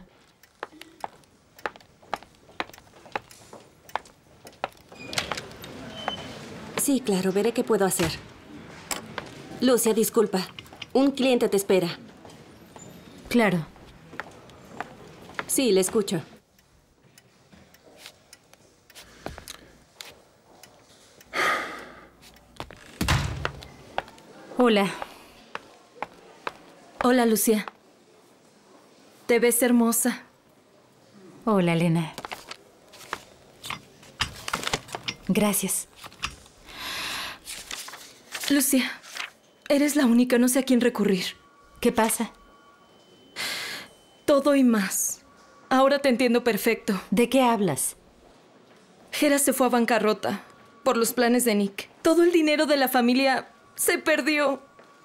Sí, claro, veré qué puedo hacer. Lucia, disculpa. Un cliente te espera. Claro. Sí, le escucho. Hola. Hola, Lucia. Te ves hermosa. Hola, Lena. Gracias. Lucia, eres la única, no sé a quién recurrir. ¿Qué pasa? Todo y más. Ahora te entiendo perfecto. ¿De qué hablas? Hera se fue a bancarrota por los planes de Nick. Todo el dinero de la familia se perdió.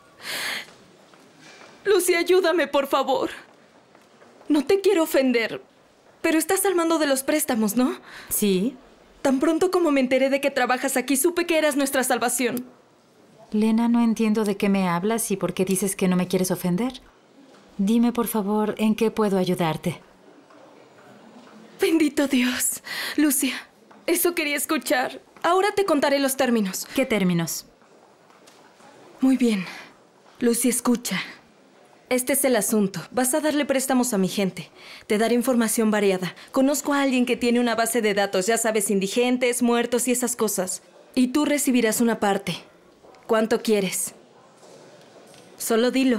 Lucia, ayúdame, por favor. No te quiero ofender, pero estás al mando de los préstamos, ¿no? Sí. Tan pronto como me enteré de que trabajas aquí, supe que eras nuestra salvación. Lena, no entiendo de qué me hablas y por qué dices que no me quieres ofender. Dime, por favor, ¿en qué puedo ayudarte? Bendito Dios. Lucia, eso quería escuchar. Ahora te contaré los términos. ¿Qué términos? Muy bien. Lucia, escucha. Este es el asunto. Vas a darle préstamos a mi gente. Te daré información variada. Conozco a alguien que tiene una base de datos, ya sabes, indigentes, muertos y esas cosas. Y tú recibirás una parte. ¿Cuánto quieres? Solo dilo.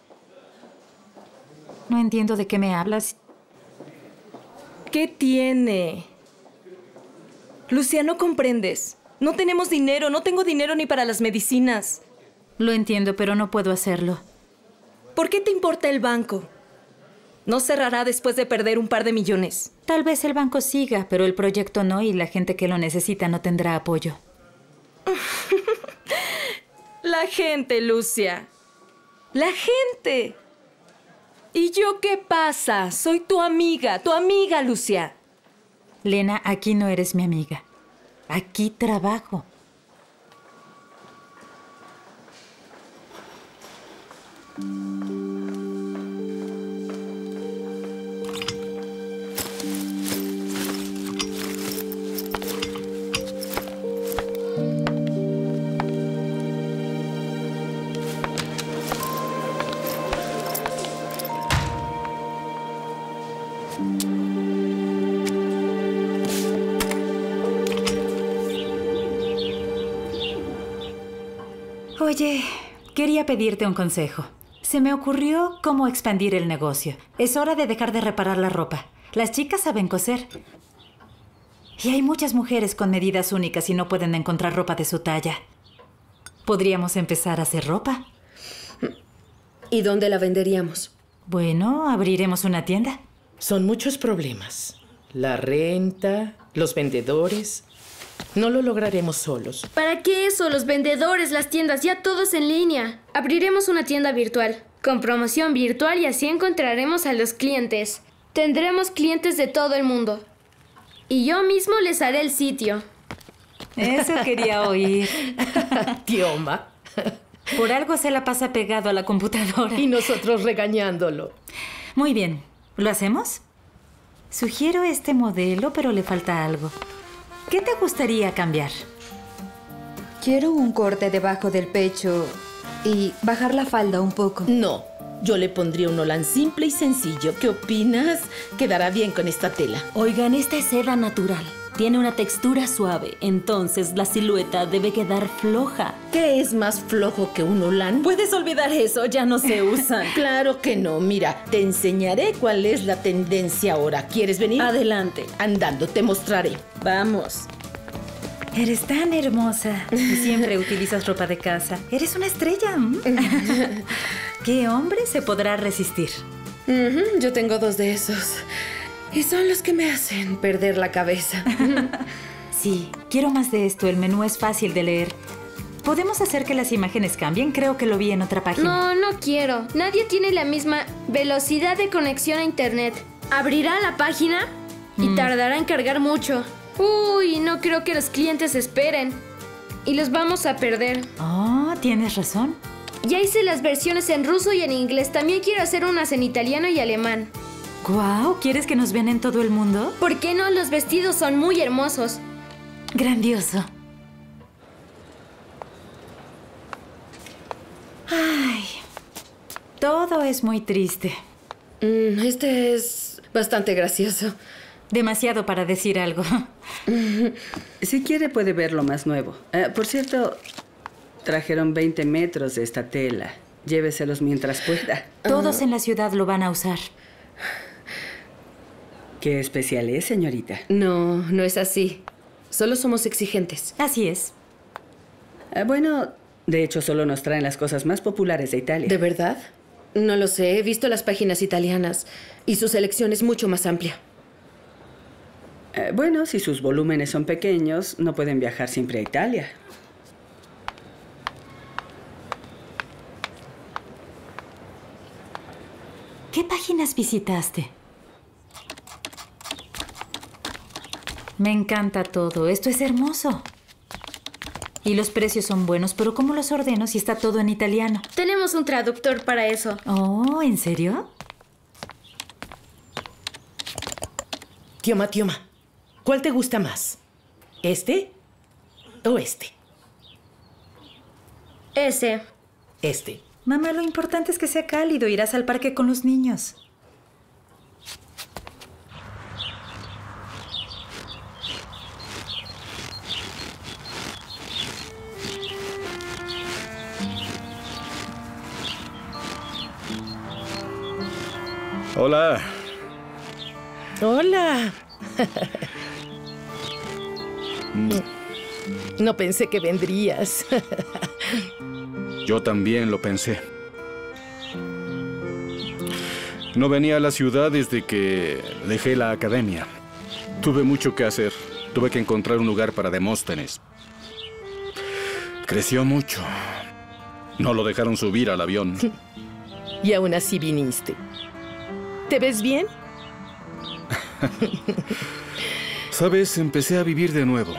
No entiendo de qué me hablas. ¿Qué tiene? Lucia, no comprendes. No tenemos dinero. No tengo dinero ni para las medicinas. Lo entiendo, pero no puedo hacerlo. ¿Por qué te importa el banco? No cerrará después de perder un par de millones. Tal vez el banco siga, pero el proyecto no y la gente que lo necesita no tendrá apoyo. La gente, Lucia. La gente. ¿Y yo qué pasa? Soy tu amiga, tu amiga, Lucia. Lena, aquí no eres mi amiga. Aquí trabajo. Oye, quería pedirte un consejo. Se me ocurrió cómo expandir el negocio. Es hora de dejar de reparar la ropa. Las chicas saben coser. Y hay muchas mujeres con medidas únicas y no pueden encontrar ropa de su talla. ¿Podríamos empezar a hacer ropa? ¿Y dónde la venderíamos? Bueno, abriremos una tienda. Son muchos problemas. la renta, los vendedores. No lo lograremos solos. ¿Para qué eso? Los vendedores, las tiendas, ya todo es en línea. Abriremos una tienda virtual, con promoción virtual y así encontraremos a los clientes. Tendremos clientes de todo el mundo. Y yo mismo les haré el sitio. Eso quería oír. Tioma. Por algo se la pasa pegado a la computadora. Y nosotros regañándolo. Muy bien. ¿Lo hacemos? Sugiero este modelo, pero le falta algo. ¿Qué te gustaría cambiar? Quiero un corte debajo del pecho y bajar la falda un poco. No, yo le pondría un holán simple y sencillo. ¿Qué opinas? Quedará bien con esta tela. Oigan, esta es seda natural. Tiene una textura suave, entonces la silueta debe quedar floja. ¿Qué es más flojo que un holán? Puedes olvidar eso, ya no se usan. Claro que no. Mira, te enseñaré cuál es la tendencia ahora. ¿Quieres venir? Adelante. Andando, te mostraré. Vamos. Eres tan hermosa y siempre utilizas ropa de casa. Eres una estrella. ¿Qué hombre se podrá resistir? Uh-huh, yo tengo dos de esos. Y son los que me hacen perder la cabeza. Sí, quiero más de esto. El menú es fácil de leer. ¿Podemos hacer que las imágenes cambien? Creo que lo vi en otra página. No, no quiero. Nadie tiene la misma velocidad de conexión a internet. Abrirá la página y mm. tardará en cargar mucho. Uy, no creo que los clientes esperen. Y los vamos a perder. Oh, tienes razón. Ya hice las versiones en ruso y en inglés. También quiero hacer unas en italiano y alemán. ¡Guau! ¿Quieres que nos vean en todo el mundo? ¿Por qué no? Los vestidos son muy hermosos. Grandioso. Ay, todo es muy triste. Mm, este es bastante gracioso. Demasiado para decir algo. Si quiere puede ver lo más nuevo. Uh, por cierto, trajeron veinte metros de esta tela. Lléveselos mientras pueda. Todos uh. en la ciudad lo van a usar. ¿Qué especial es, señorita? No, no es así. Solo somos exigentes. Así es. Uh, bueno, de hecho solo nos traen las cosas más populares de Italia. ¿De verdad? No lo sé. He visto las páginas italianas y su selección es mucho más amplia. Uh, bueno, si sus volúmenes son pequeños, no pueden viajar siempre a Italia. ¿Qué páginas visitaste? Me encanta todo. Esto es hermoso. Y los precios son buenos, pero ¿cómo los ordeno si está todo en italiano? Tenemos un traductor para eso. Oh, ¿en serio? Tioma, Tioma, ¿cuál te gusta más? ¿Este o este? Ese. Este. Mamá, lo importante es que sea cálido. Irás al parque con los niños. Hola. Hola. No pensé que vendrías. Yo también lo pensé. No venía a la ciudad desde que dejé la academia. Tuve mucho que hacer. Tuve que encontrar un lugar para Demóstenes. Creció mucho. No lo dejaron subir al avión. Y aún así viniste. ¿Te ves bien? Sabes, empecé a vivir de nuevo.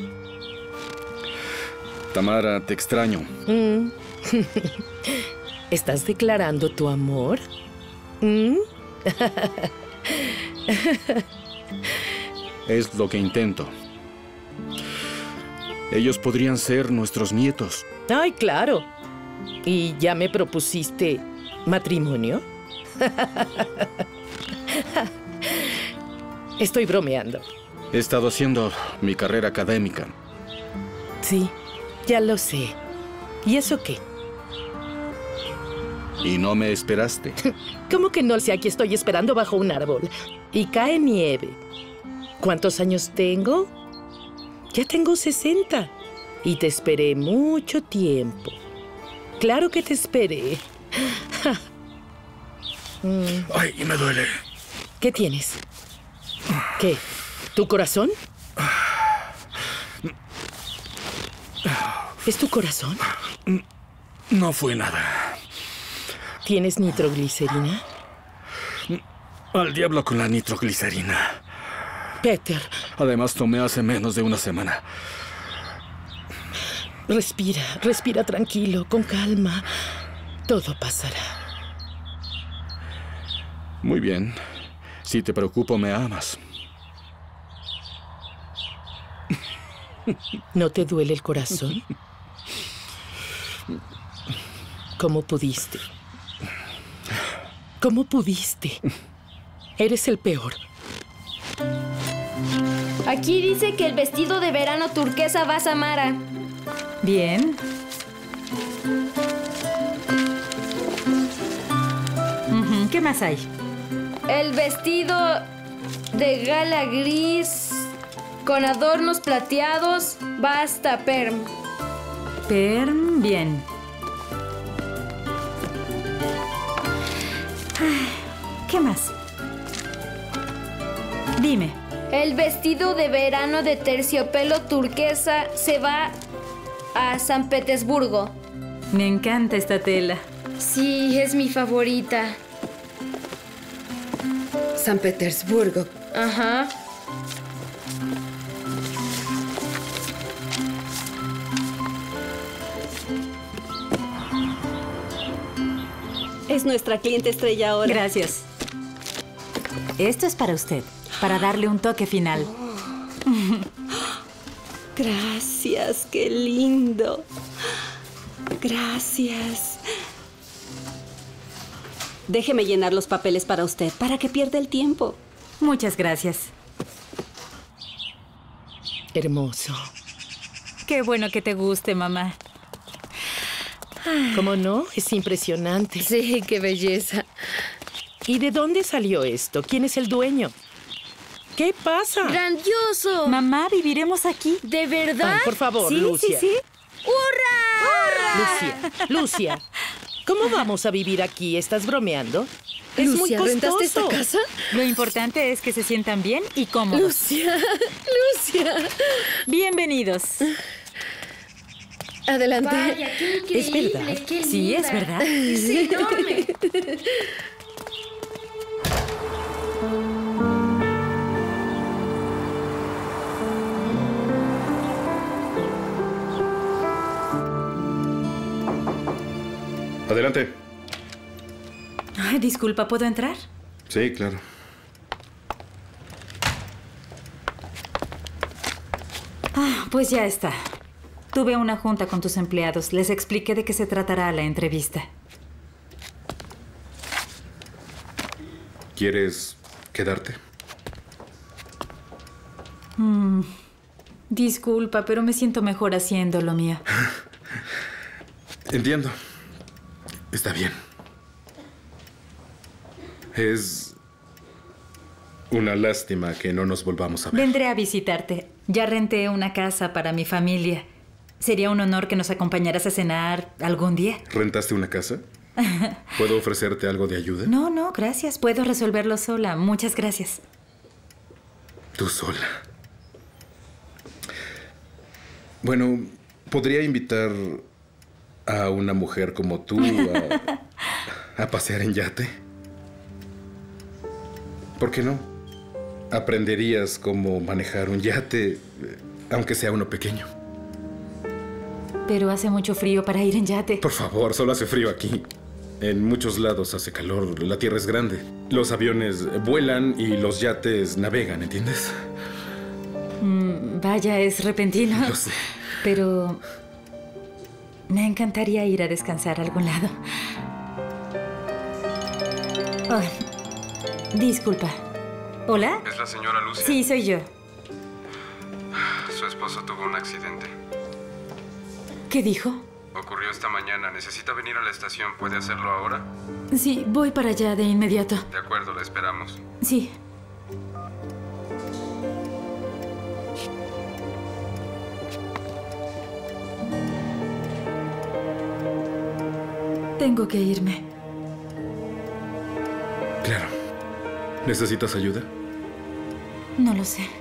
Tamara, te extraño. Mm. ¿Estás declarando tu amor? ¿Mm? Es lo que intento. Ellos podrían ser nuestros nietos. Ay, claro. ¿Y ya me propusiste matrimonio? Estoy bromeando. He estado haciendo mi carrera académica. Sí, ya lo sé. ¿Y eso qué? ¿Y no me esperaste? ¿Cómo que no? Si aquí estoy esperando bajo un árbol y cae nieve. ¿Cuántos años tengo? Ya tengo sesenta. Y te esperé mucho tiempo. Claro que te esperé. Ay, me duele. ¿Qué tienes? ¿Qué? ¿Tu corazón? ¿Es tu corazón? No fue nada. ¿Tienes nitroglicerina? Al diablo con la nitroglicerina. Peter. Además, tomé hace menos de una semana. Respira, respira tranquilo, con calma. Todo pasará. Muy bien. Si te preocupo, me amas. ¿No te duele el corazón? ¿Cómo pudiste? ¿Cómo pudiste? Eres el peor. Aquí dice que el vestido de verano turquesa va a Samara. Bien. Uh-huh. ¿Qué más hay? El vestido de gala gris con adornos plateados va hasta Perm. Perm, bien. ¿Qué más? Dime. El vestido de verano de terciopelo turquesa se va a San Petersburgo. Me encanta esta tela. Sí, es mi favorita. San Petersburgo. Ajá. Es nuestra cliente estrella ahora. Gracias. Esto es para usted, para darle un toque final. Gracias, qué lindo. Gracias. Déjeme llenar los papeles para usted, para que pierda el tiempo. Muchas gracias. Hermoso. Qué bueno que te guste, mamá. ¿Cómo no? Es impresionante. Sí, qué belleza. ¿Y de dónde salió esto? ¿Quién es el dueño? ¿Qué pasa? ¡Grandioso! Mamá, viviremos aquí. ¿De verdad? Ay, por favor, sí, Lucia. Sí, sí, ¡Hurra! Lucia, Lucia, ¿cómo vamos a vivir aquí? ¿Estás bromeando? Es Lucia, muy costoso. ¿rentaste esta casa? Lo importante es que se sientan bien y cómodos. Lucia, Lucia. Bienvenidos. Adelante. Vaya, qué increíble, ¿Es verdad? qué Sí, linda. es verdad. Es enorme. Adelante. Ay, disculpa, ¿puedo entrar? Sí, claro. Ah, pues ya está. Tuve una junta con tus empleados. Les expliqué de qué se tratará la entrevista. ¿Quieres quedarte? Mm, disculpa, pero me siento mejor haciendo lo mío. Entiendo. Está bien. Es una lástima que no nos volvamos a ver. Vendré a visitarte. Ya renté una casa para mi familia. Sería un honor que nos acompañaras a cenar algún día. ¿Rentaste una casa? ¿Puedo ofrecerte algo de ayuda? No, no, gracias. Puedo resolverlo sola. Muchas gracias. Tú sola. Bueno, podría invitar a una mujer como tú a, a pasear en yate. ¿Por qué no? Aprenderías cómo manejar un yate, aunque sea uno pequeño. Pero hace mucho frío para ir en yate. Por favor, solo hace frío aquí. En muchos lados hace calor, la tierra es grande. Los aviones vuelan y los yates navegan, ¿entiendes? Mm, vaya, es repentino. Lo sé. Pero me encantaría ir a descansar a algún lado. Oh, disculpa. ¿Hola? ¿Es la señora Lucia? Sí, soy yo. Su esposo tuvo un accidente. ¿Qué dijo? Ocurrió esta mañana. Necesita venir a la estación. ¿Puede hacerlo ahora? Sí, voy para allá de inmediato. De acuerdo, la esperamos. Sí. Tengo que irme. Claro. ¿Necesitas ayuda? No lo sé.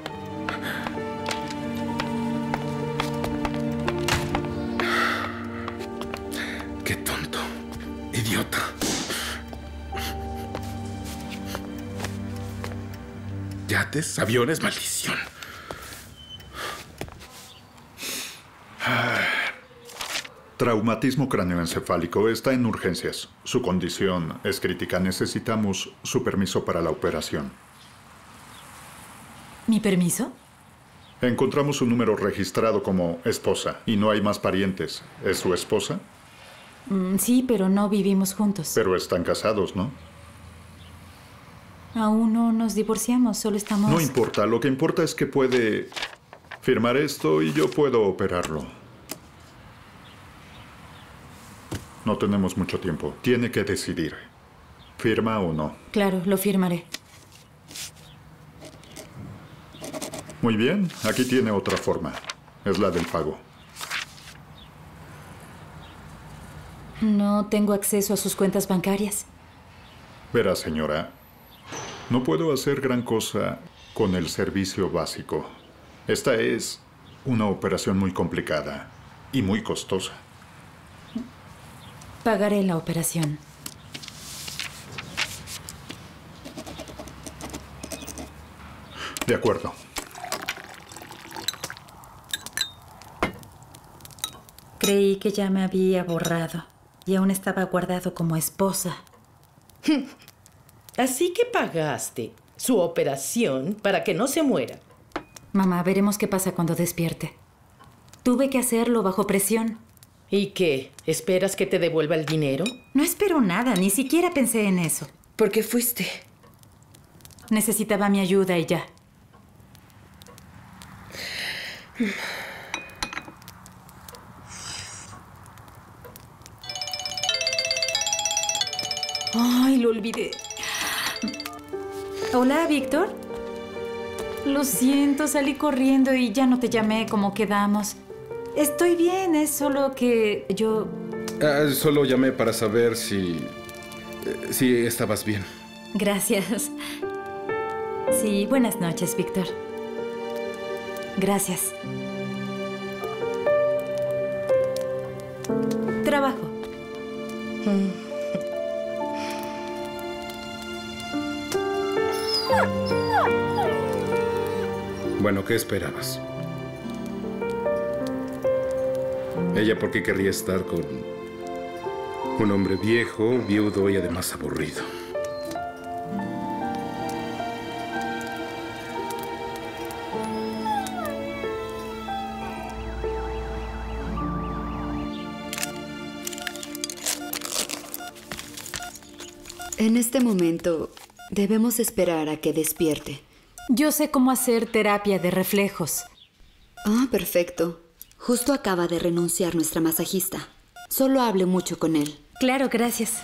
Qué tonto. Idiota. Yates, aviones, maldición. Traumatismo cráneoencefálico. Está en urgencias. Su condición es crítica. Necesitamos su permiso para la operación. ¿Mi permiso? Encontramos su número registrado como esposa y no hay más parientes. ¿Es su esposa? Mm, sí, pero no vivimos juntos. Pero están casados, ¿no? Aún no nos divorciamos, solo estamos... No importa. Lo que importa es que puede firmar esto y yo puedo operarlo. No tenemos mucho tiempo. Tiene que decidir. ¿Firma o no? Claro, lo firmaré. Muy bien. Aquí tiene otra forma. Es la del pago. No tengo acceso a sus cuentas bancarias. Verá, señora, no puedo hacer gran cosa con el servicio básico. Esta es una operación muy complicada y muy costosa. Pagaré la operación. De acuerdo. Creí que ya me había borrado y aún estaba guardado como esposa. Así que pagaste su operación para que no se muera. Mamá, veremos qué pasa cuando despierte. Tuve que hacerlo bajo presión. ¿Y qué? ¿Esperas que te devuelva el dinero? No espero nada, ni siquiera pensé en eso. ¿Por qué fuiste? Necesitaba mi ayuda y ya. Ay, lo olvidé. Hola, Víctor. Lo siento, salí corriendo y ya no te llamé como quedamos. Estoy bien, es solo que yo... Ah, solo llamé para saber si... si estabas bien. Gracias. Sí, buenas noches, Víctor. Gracias. Trabajo. Bueno, ¿qué esperabas? Ella, ¿por qué querría estar con un hombre viejo, viudo y además aburrido? En este momento, debemos esperar a que despierte. Yo sé cómo hacer terapia de reflejos. Ah, perfecto. Justo acaba de renunciar nuestra masajista. Solo hable mucho con él. Claro, gracias.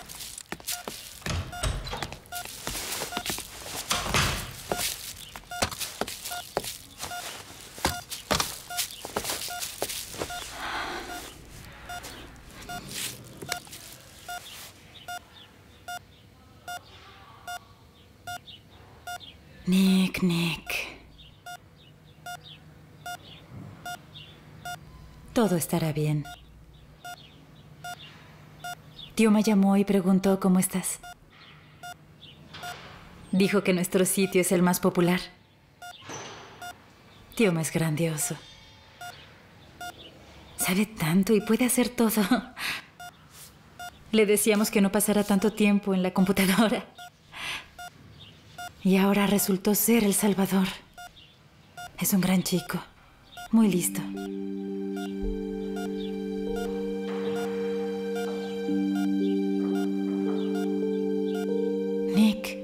Nick, Nick. Todo estará bien. Tío me llamó y preguntó cómo estás. Dijo que nuestro sitio es el más popular. Tío es grandioso. Sabe tanto y puede hacer todo. Le decíamos que no pasara tanto tiempo en la computadora. Y ahora resultó ser El Salvador. Es un gran chico. Muy listo. Nick,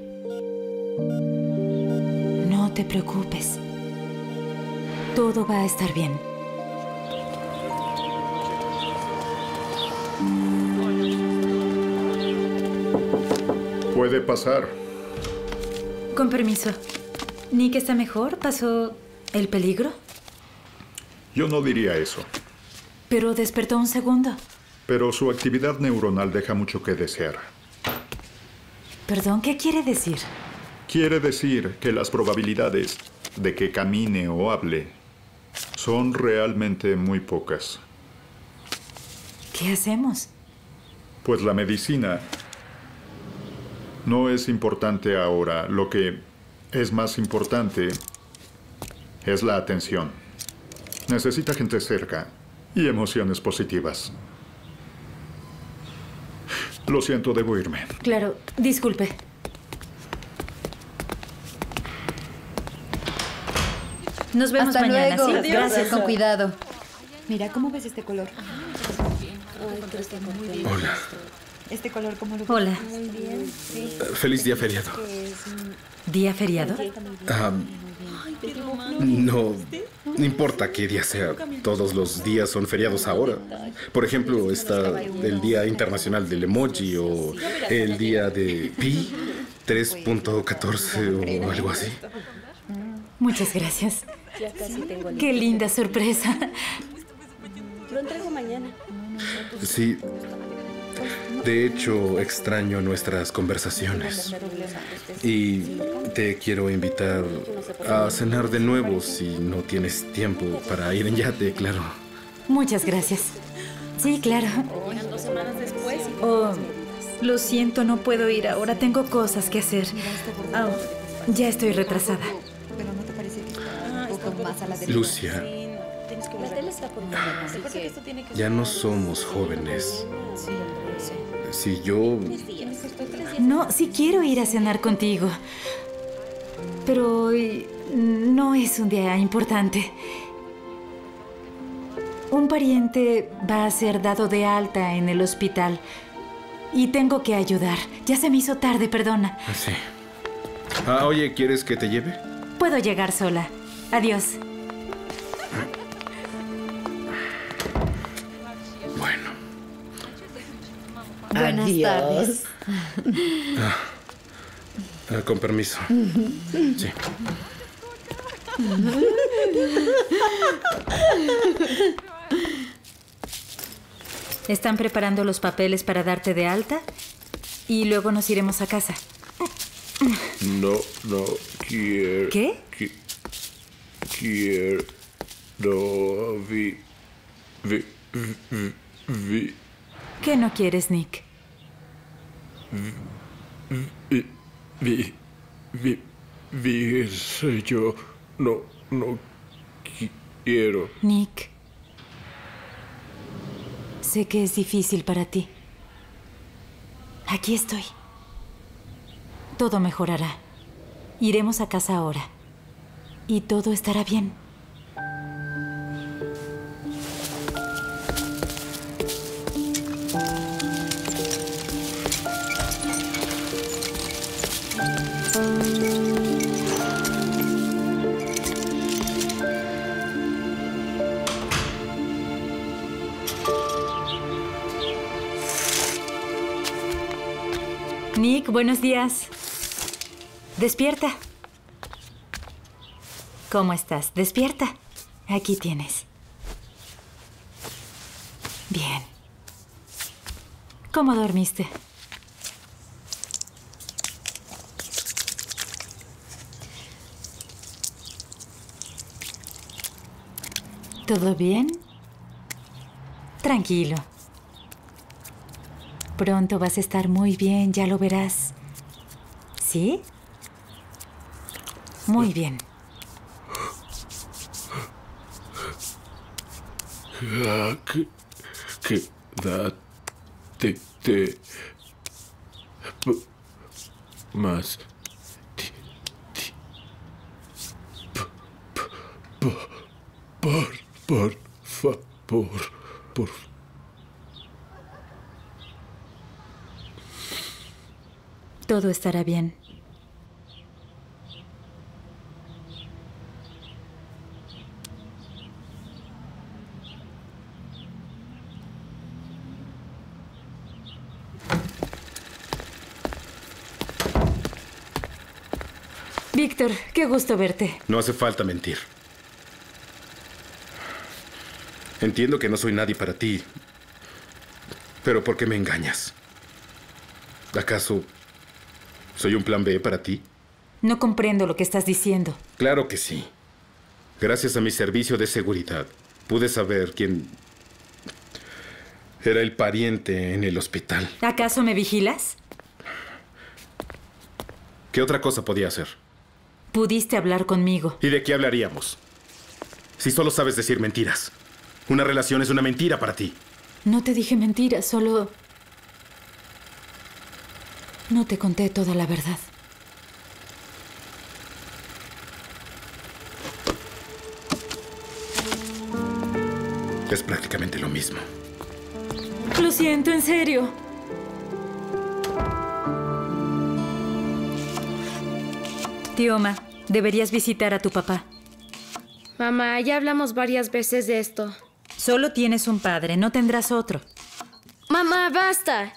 no te preocupes. Todo va a estar bien. Puede pasar. Con permiso. ¿Nick está mejor? ¿Pasó el peligro? Yo no diría eso. Pero despertó un segundo. Pero su actividad neuronal deja mucho que desear. Perdón, ¿qué quiere decir? Quiere decir que las probabilidades de que camine o hable son realmente muy pocas. ¿Qué hacemos? Pues la medicina no es importante ahora. Lo que es más importante es la atención. Necesita gente cerca y emociones positivas. Lo siento, debo irme. Claro, disculpe. Nos vemos Hasta mañana. luego. ¿Sí? Gracias, con cuidado. Mira, ¿cómo ves este color? Hola. Este color, ¿cómo lo ves? Hola. Muy bien, sí. Eh, Feliz día feriado. ¿Día feriado? Ah, no, no importa qué día sea. Todos los días son feriados ahora. Por ejemplo, está el Día Internacional del Emoji o el Día de Pi tres punto catorce o algo así. Muchas gracias. Qué linda sorpresa. Lo entrego mañana. Sí. De hecho, extraño nuestras conversaciones. Y te quiero invitar a cenar de nuevo si no tienes tiempo para ir en yate, claro. Muchas gracias. Sí, claro. Dos semanas después. Oh, lo siento, no puedo ir ahora. Tengo cosas que hacer. Oh, ya estoy retrasada. Pero ¿no te parece que está un poco más a la derecha? Lucia, La tele está por Recuerda que esto tiene que ya no somos jóvenes. Si yo... No, sí quiero ir a cenar contigo. Pero hoy no es un día importante. Un pariente va a ser dado de alta en el hospital. Y tengo que ayudar. Ya se me hizo tarde, perdona. Sí. Ah, oye, ¿quieres que te lleve? Puedo llegar sola. Adiós. Bueno. Buenas Adiós. tardes. Ah, ah, con permiso. Sí. Están preparando los papeles para darte de alta y luego nos iremos a casa. No, no quiero. ¿Qué? qui- quiero. No, vi. Vi. Vi. Vi. ¿Qué no quieres, Nick? Vi. Vi. Vi. Vi. Soy yo. No, no quiero. Nick. Sé que es difícil para ti. Aquí estoy. Todo mejorará. Iremos a casa ahora. Y todo estará bien. Nick, buenos días. Despierta. ¿Cómo estás? Despierta. Aquí tienes. Bien. ¿Cómo dormiste? ¿Todo bien? Tranquilo. Pronto vas a estar muy bien, ya lo verás. ¿Sí? Muy bien. Ah, que, que da te, te, p- más ti, ti, p- p- p- por, por favor, por Todo estará bien. Víctor, qué gusto verte. No hace falta mentir. Entiendo que no soy nadie para ti. Pero ¿por qué me engañas? ¿Acaso soy un plan B para ti? No comprendo lo que estás diciendo. Claro que sí. Gracias a mi servicio de seguridad, pude saber quién era el pariente en el hospital. ¿Acaso me vigilas? ¿Qué otra cosa podía hacer? Pudiste hablar conmigo. ¿Y de qué hablaríamos? Si solo sabes decir mentiras. Una relación es una mentira para ti. No te dije mentiras, solo... no te conté toda la verdad. Es prácticamente lo mismo. Lo siento, en serio. Tioma, deberías visitar a tu papá. Mamá, ya hablamos varias veces de esto. Solo tienes un padre, no tendrás otro. Mamá, basta.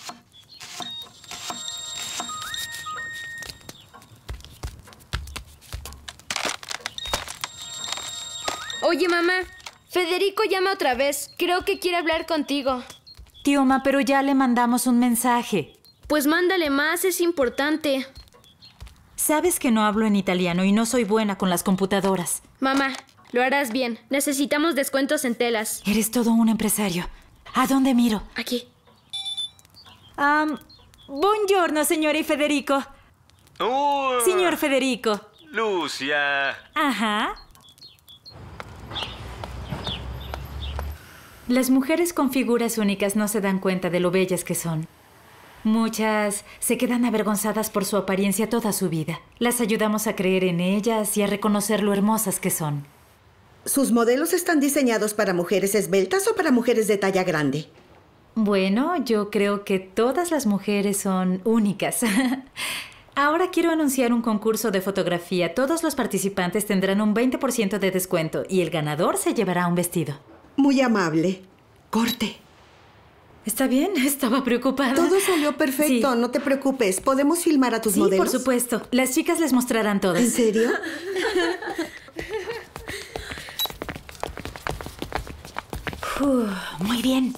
Oye, mamá, Federico llama otra vez. Creo que quiere hablar contigo. Tioma, pero ya le mandamos un mensaje. Pues mándale más, es importante. Sabes que no hablo en italiano y no soy buena con las computadoras. Mamá, lo harás bien. Necesitamos descuentos en telas. Eres todo un empresario. ¿A dónde miro? Aquí. Um, buongiorno, signore Federico. Uh, Signor Federico. Lucia. Ajá. Las mujeres con figuras únicas no se dan cuenta de lo bellas que son. Muchas se quedan avergonzadas por su apariencia toda su vida. Las ayudamos a creer en ellas y a reconocer lo hermosas que son. ¿Sus modelos están diseñados para mujeres esbeltas o para mujeres de talla grande? Bueno, yo creo que todas las mujeres son únicas. Ahora quiero anunciar un concurso de fotografía. Todos los participantes tendrán un veinte por ciento de descuento y el ganador se llevará un vestido. Muy amable. Corte. ¿Está bien? Estaba preocupada. Todo salió perfecto, Sí. no te preocupes. ¿Podemos filmar a tus Sí, modelos? por supuesto. Las chicas les mostrarán todas. ¿En serio? Uh, muy bien.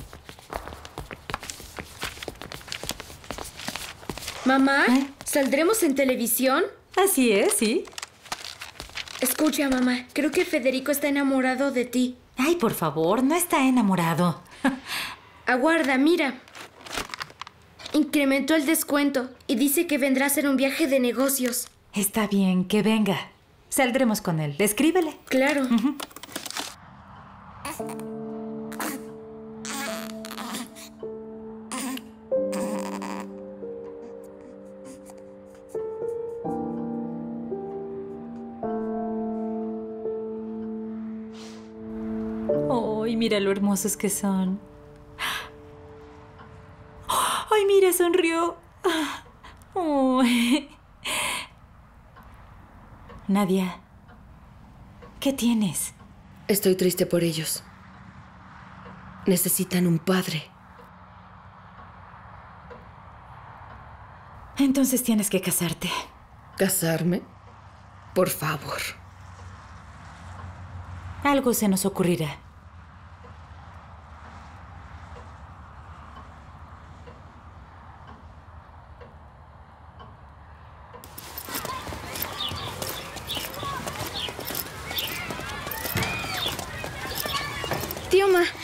Mamá, ¿saldremos en televisión? Así es, sí. Escucha, mamá, creo que Federico está enamorado de ti. Ay, por favor, no está enamorado. Aguarda, mira. Incrementó el descuento y dice que vendrá a hacer un viaje de negocios. Está bien, que venga. Saldremos con él. Escríbele. Claro. Uh-huh. ¡Ay, mira lo hermosos que son! ¡Ay, mira, sonrió! ¡Ay! Nadia, ¿qué tienes? Estoy triste por ellos. Necesitan un padre. Entonces tienes que casarte. ¿Casarme? Por favor. Algo se nos ocurrirá. Tioma.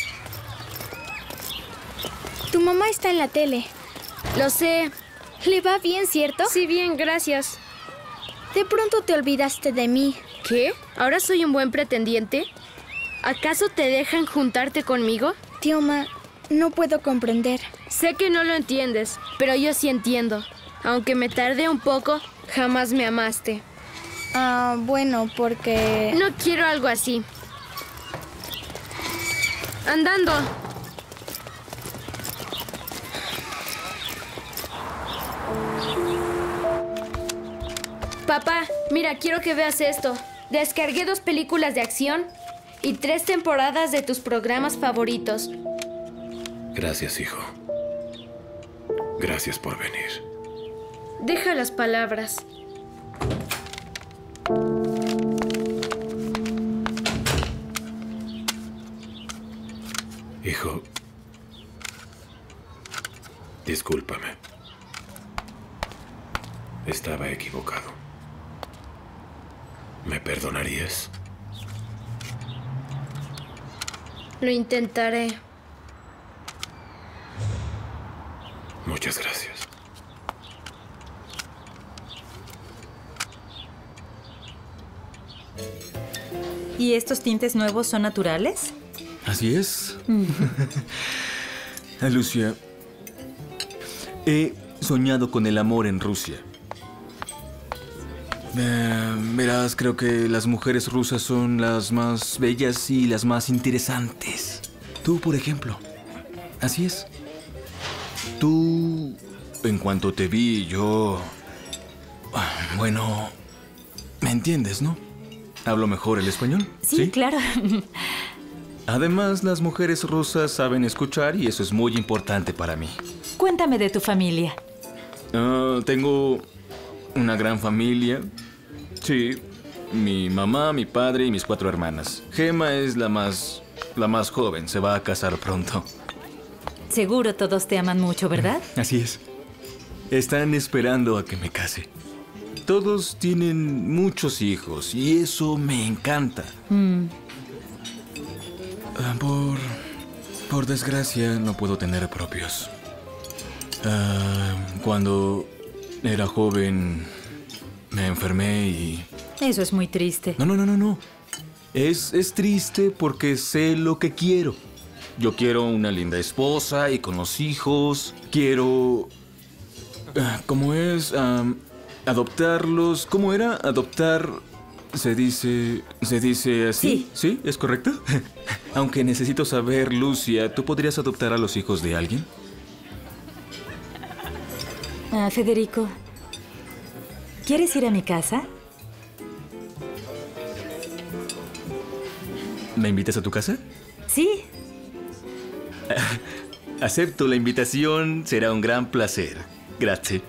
Tu mamá está en la tele. Lo sé. ¿Le va bien, cierto? Sí, bien, gracias. De pronto te olvidaste de mí. ¿Qué? ¿Ahora soy un buen pretendiente? ¿Acaso te dejan juntarte conmigo? Tioma, no puedo comprender. Sé que no lo entiendes, pero yo sí entiendo. Aunque me tardé un poco, jamás me amaste. Ah, bueno, porque... No quiero algo así. Andando. Papá, mira, quiero que veas esto. Descargué dos películas de acción y tres temporadas de tus programas favoritos. Gracias, hijo. Gracias por venir. Deja las palabras. Hijo, discúlpame. Estaba equivocado. ¿Me perdonarías? Lo intentaré. Muchas gracias. ¿Y estos tintes nuevos son naturales? Así es. Lucia, he soñado con el amor en Rusia. Eh, verás, creo que las mujeres rusas son las más bellas y las más interesantes. Tú, por ejemplo. Así es. Tú, en cuanto te vi, yo... Bueno, ¿me entiendes, no? ¿Hablo mejor el español? Sí, ¿sí? Claro. Además, las mujeres rusas saben escuchar y eso es muy importante para mí. Cuéntame de tu familia. Uh, tengo una gran familia. Sí, mi mamá, mi padre y mis cuatro hermanas. Gemma es la más, la más joven, se va a casar pronto. Seguro todos te aman mucho, ¿verdad? Así es. Están esperando a que me case. Todos tienen muchos hijos y eso me encanta. Mm. Uh, por, por desgracia, no puedo tener propios. Uh, cuando era joven, me enfermé y... Eso es muy triste. No, no, no, no, no. Es, es triste porque sé lo que quiero. Yo quiero una linda esposa y con los hijos. Quiero... Uh, ¿Cómo es? Um, adoptarlos. ¿Cómo era? Adoptar... Se dice... ¿Se dice así? Sí. ¿Sí? ¿Es correcto? Aunque necesito saber, Lucia, ¿tú podrías adoptar a los hijos de alguien? Ah, Federico, ¿quieres ir a mi casa? ¿Me invitas a tu casa? Sí. Acepto la invitación, será un gran placer. Gracias.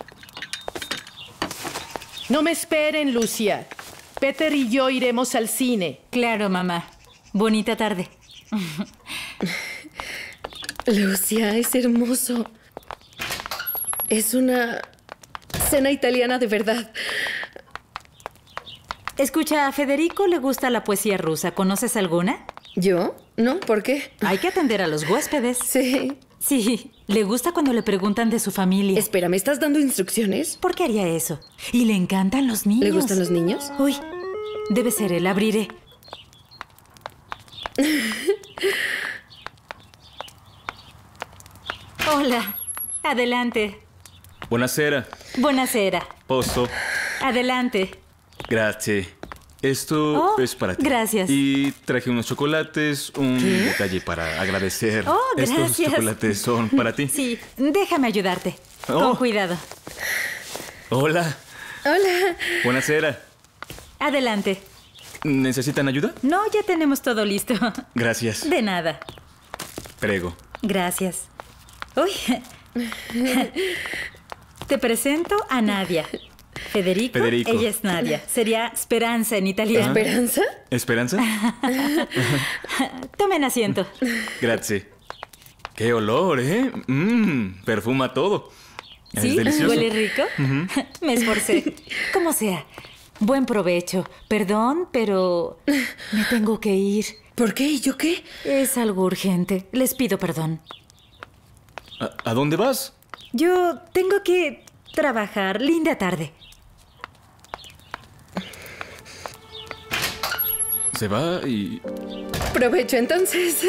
No me esperen, Lucia. Peter y yo iremos al cine. Claro, mamá. Bonita tarde. Lucia, es hermoso. Es una cena italiana de verdad. Escucha, a Federico le gusta la poesía rusa. ¿Conoces alguna? ¿Yo? ¿No? ¿Por qué? Hay que atender a los huéspedes. Sí. Sí, le gusta cuando le preguntan de su familia. Espera, ¿me estás dando instrucciones? ¿Por qué haría eso? Y le encantan los niños. ¿Le gustan los niños? Uy, debe ser él. Abriré. Hola. Adelante. Buonasera. Buonasera. Posso. Adelante. Gracias. Esto Oh, es para ti. gracias. Y traje unos chocolates, un ¿Qué? detalle para agradecer. Oh, Estos gracias. chocolates son para ti. Sí, déjame ayudarte. Oh. Con cuidado. Hola. Hola. Buonasera. Adelante. ¿Necesitan ayuda? No, ya tenemos todo listo. Gracias. De nada. Prego. Gracias. Uy. Te presento a Nadia. Federico, Federico. Ella es Nadia. Sería Speranza en italiano. ¿Esperanza? ¿Esperanza? Tomen asiento. Gracias. Qué olor, ¿eh? Mmm, perfuma todo. ¿Sí? Es delicioso. ¿Huele rico? Ujú. Me esforcé. Como sea. Buen provecho. Perdón, pero me tengo que ir. ¿Por qué? ¿Y yo qué? Es algo urgente. Les pido perdón. ¿A, a dónde vas? Yo tengo que trabajar. Linda tarde. Se va y... Provecho entonces.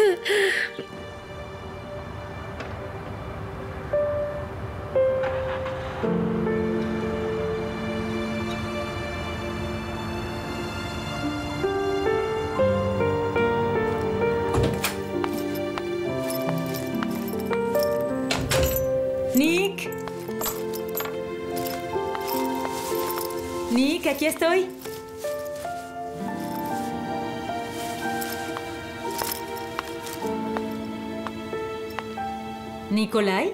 Nick. Nick, aquí estoy. ¿Nikolai?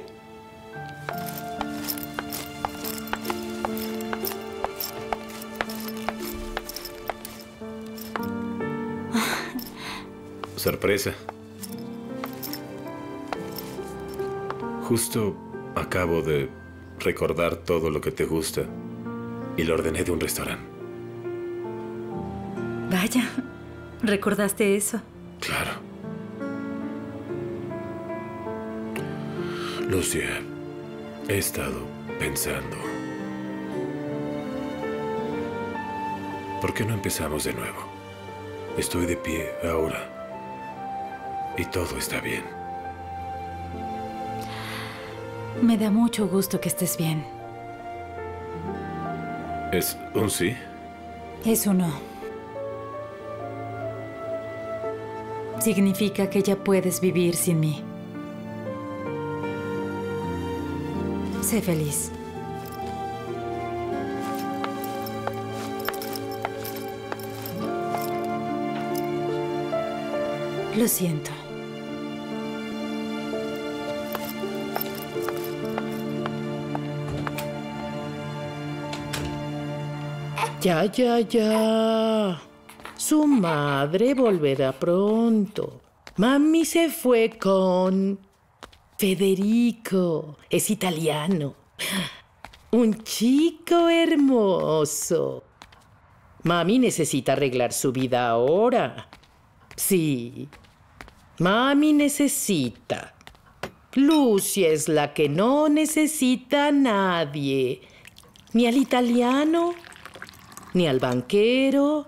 Sorpresa. Justo acabo de recordar todo lo que te gusta y lo ordené de un restaurante. Vaya, ¿recordaste eso? Claro. Lucia, he estado pensando. ¿Por qué no empezamos de nuevo? Estoy de pie ahora. Y todo está bien. Me da mucho gusto que estés bien. ¿Es un sí? Es un no. Significa que ya puedes vivir sin mí. Sé feliz. Lo siento. Ya, ya, ya. Su madre volverá pronto. Mami se fue con Federico. Es italiano. Un chico hermoso. Mami necesita arreglar su vida ahora. Sí. Mami necesita. Lucia es la que no necesita a nadie. Ni al italiano, ni al banquero.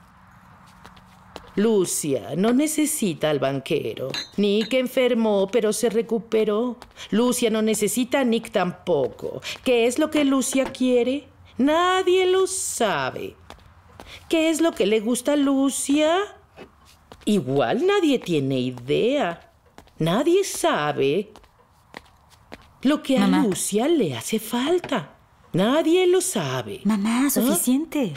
Lucia no necesita al banquero. Nick enfermó, pero se recuperó. Lucia no necesita a Nick tampoco. ¿Qué es lo que Lucia quiere? Nadie lo sabe. ¿Qué es lo que le gusta a Lucia? Igual nadie tiene idea. Nadie sabe lo que a Mamá. Lucia le hace falta. Nadie lo sabe. Mamá, suficiente.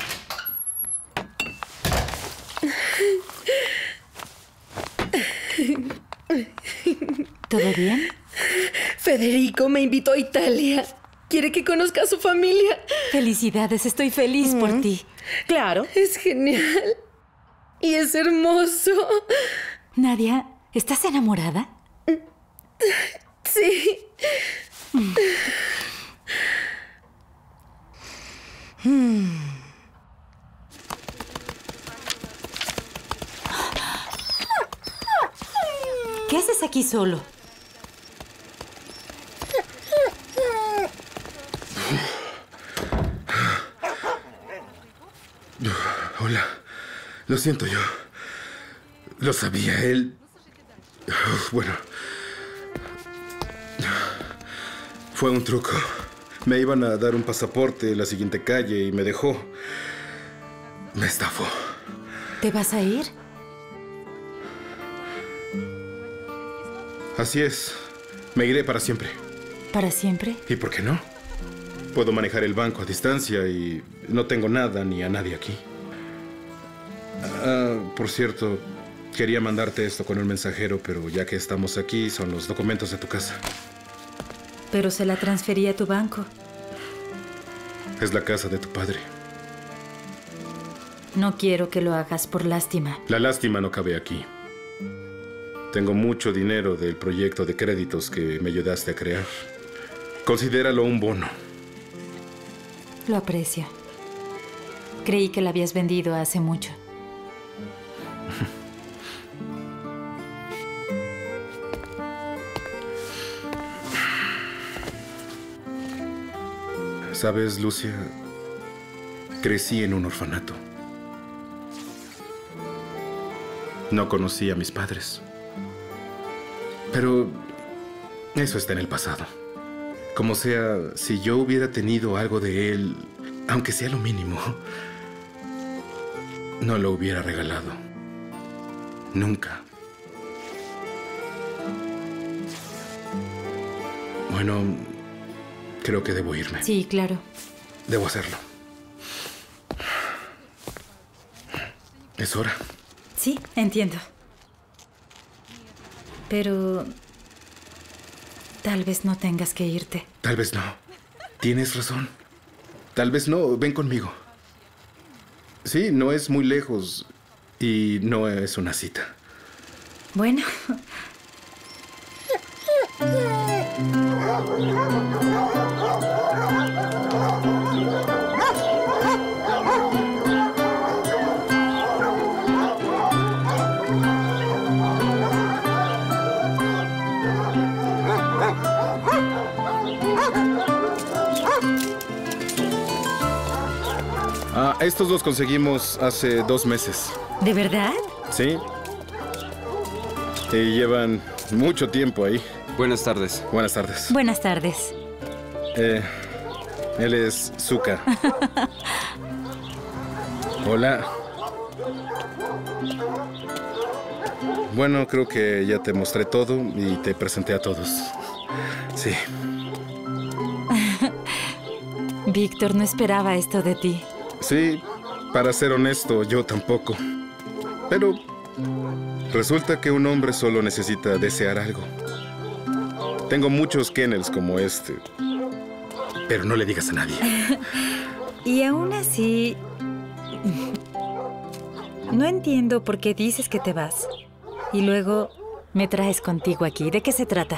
¿Todo bien? Federico me invitó a Italia. Quiere que conozca a su familia. Felicidades, estoy feliz por ti. Claro. Es genial. Y es hermoso. Nadia, ¿estás enamorada? Sí. Hmm. ¿Qué haces aquí solo? Hola. Lo siento yo. Lo sabía él. Bueno. Fue un truco. Me iban a dar un pasaporte en la siguiente calle y me dejó. Me estafó. ¿Te vas a ir? Así es. Me iré para siempre. ¿Para siempre? ¿Y por qué no? Puedo manejar el banco a distancia y no tengo nada ni a nadie aquí. Ah, por cierto, quería mandarte esto con un mensajero, pero ya que estamos aquí, son los documentos de tu casa. Pero se la transferí a tu banco. Es la casa de tu padre. No quiero que lo hagas por lástima. La lástima no cabe aquí. Tengo mucho dinero del proyecto de créditos que me ayudaste a crear. Considéralo un bono. Lo aprecio. Creí que la habías vendido hace mucho. Sabes, Lucia, crecí en un orfanato. No conocí a mis padres. Pero eso está en el pasado. Como sea, si yo hubiera tenido algo de él, aunque sea lo mínimo, no lo hubiera regalado. Nunca. Bueno, creo que debo irme. Sí, claro. Debo hacerlo. Es hora. Sí, entiendo. Pero tal vez no tengas que irte. Tal vez no. Tienes razón. Tal vez no. Ven conmigo. Sí, no es muy lejos y no es una cita. Bueno. Ah, estos los conseguimos hace dos meses. ¿De verdad? Sí. Y llevan mucho tiempo ahí. Buenas tardes. Buenas tardes. Buenas tardes. Eh, él es Zuka. Hola. Bueno, creo que ya te mostré todo y te presenté a todos. Sí. Víctor, no esperaba esto de ti. Sí, para ser honesto, yo tampoco. Pero resulta que un hombre solo necesita desear algo. Tengo muchos kennels como este. Pero no le digas a nadie. Y aún así... No entiendo por qué dices que te vas. Y luego me traes contigo aquí. ¿De qué se trata?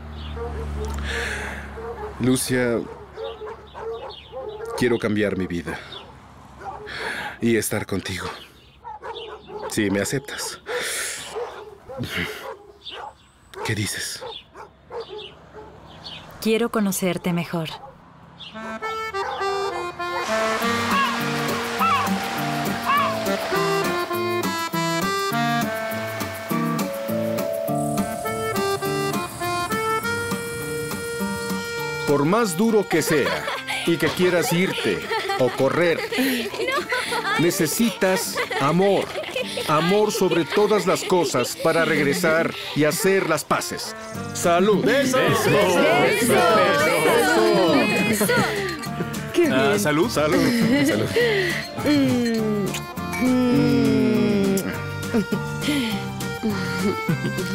Lucia, quiero cambiar mi vida. Y estar contigo. Si me aceptas. ¿Qué dices? Quiero conocerte mejor. Por más duro que sea y que quieras irte o correr, necesitas amor. Amor sobre todas las cosas para regresar y hacer las paces. ¡Salud! ¡Beso! ¡Beso! ¡Beso! ¡Beso! ¡Beso! ¡Qué bien! Ah, ¿salud? ¡Salud! ¡Salud! Mm. Mm.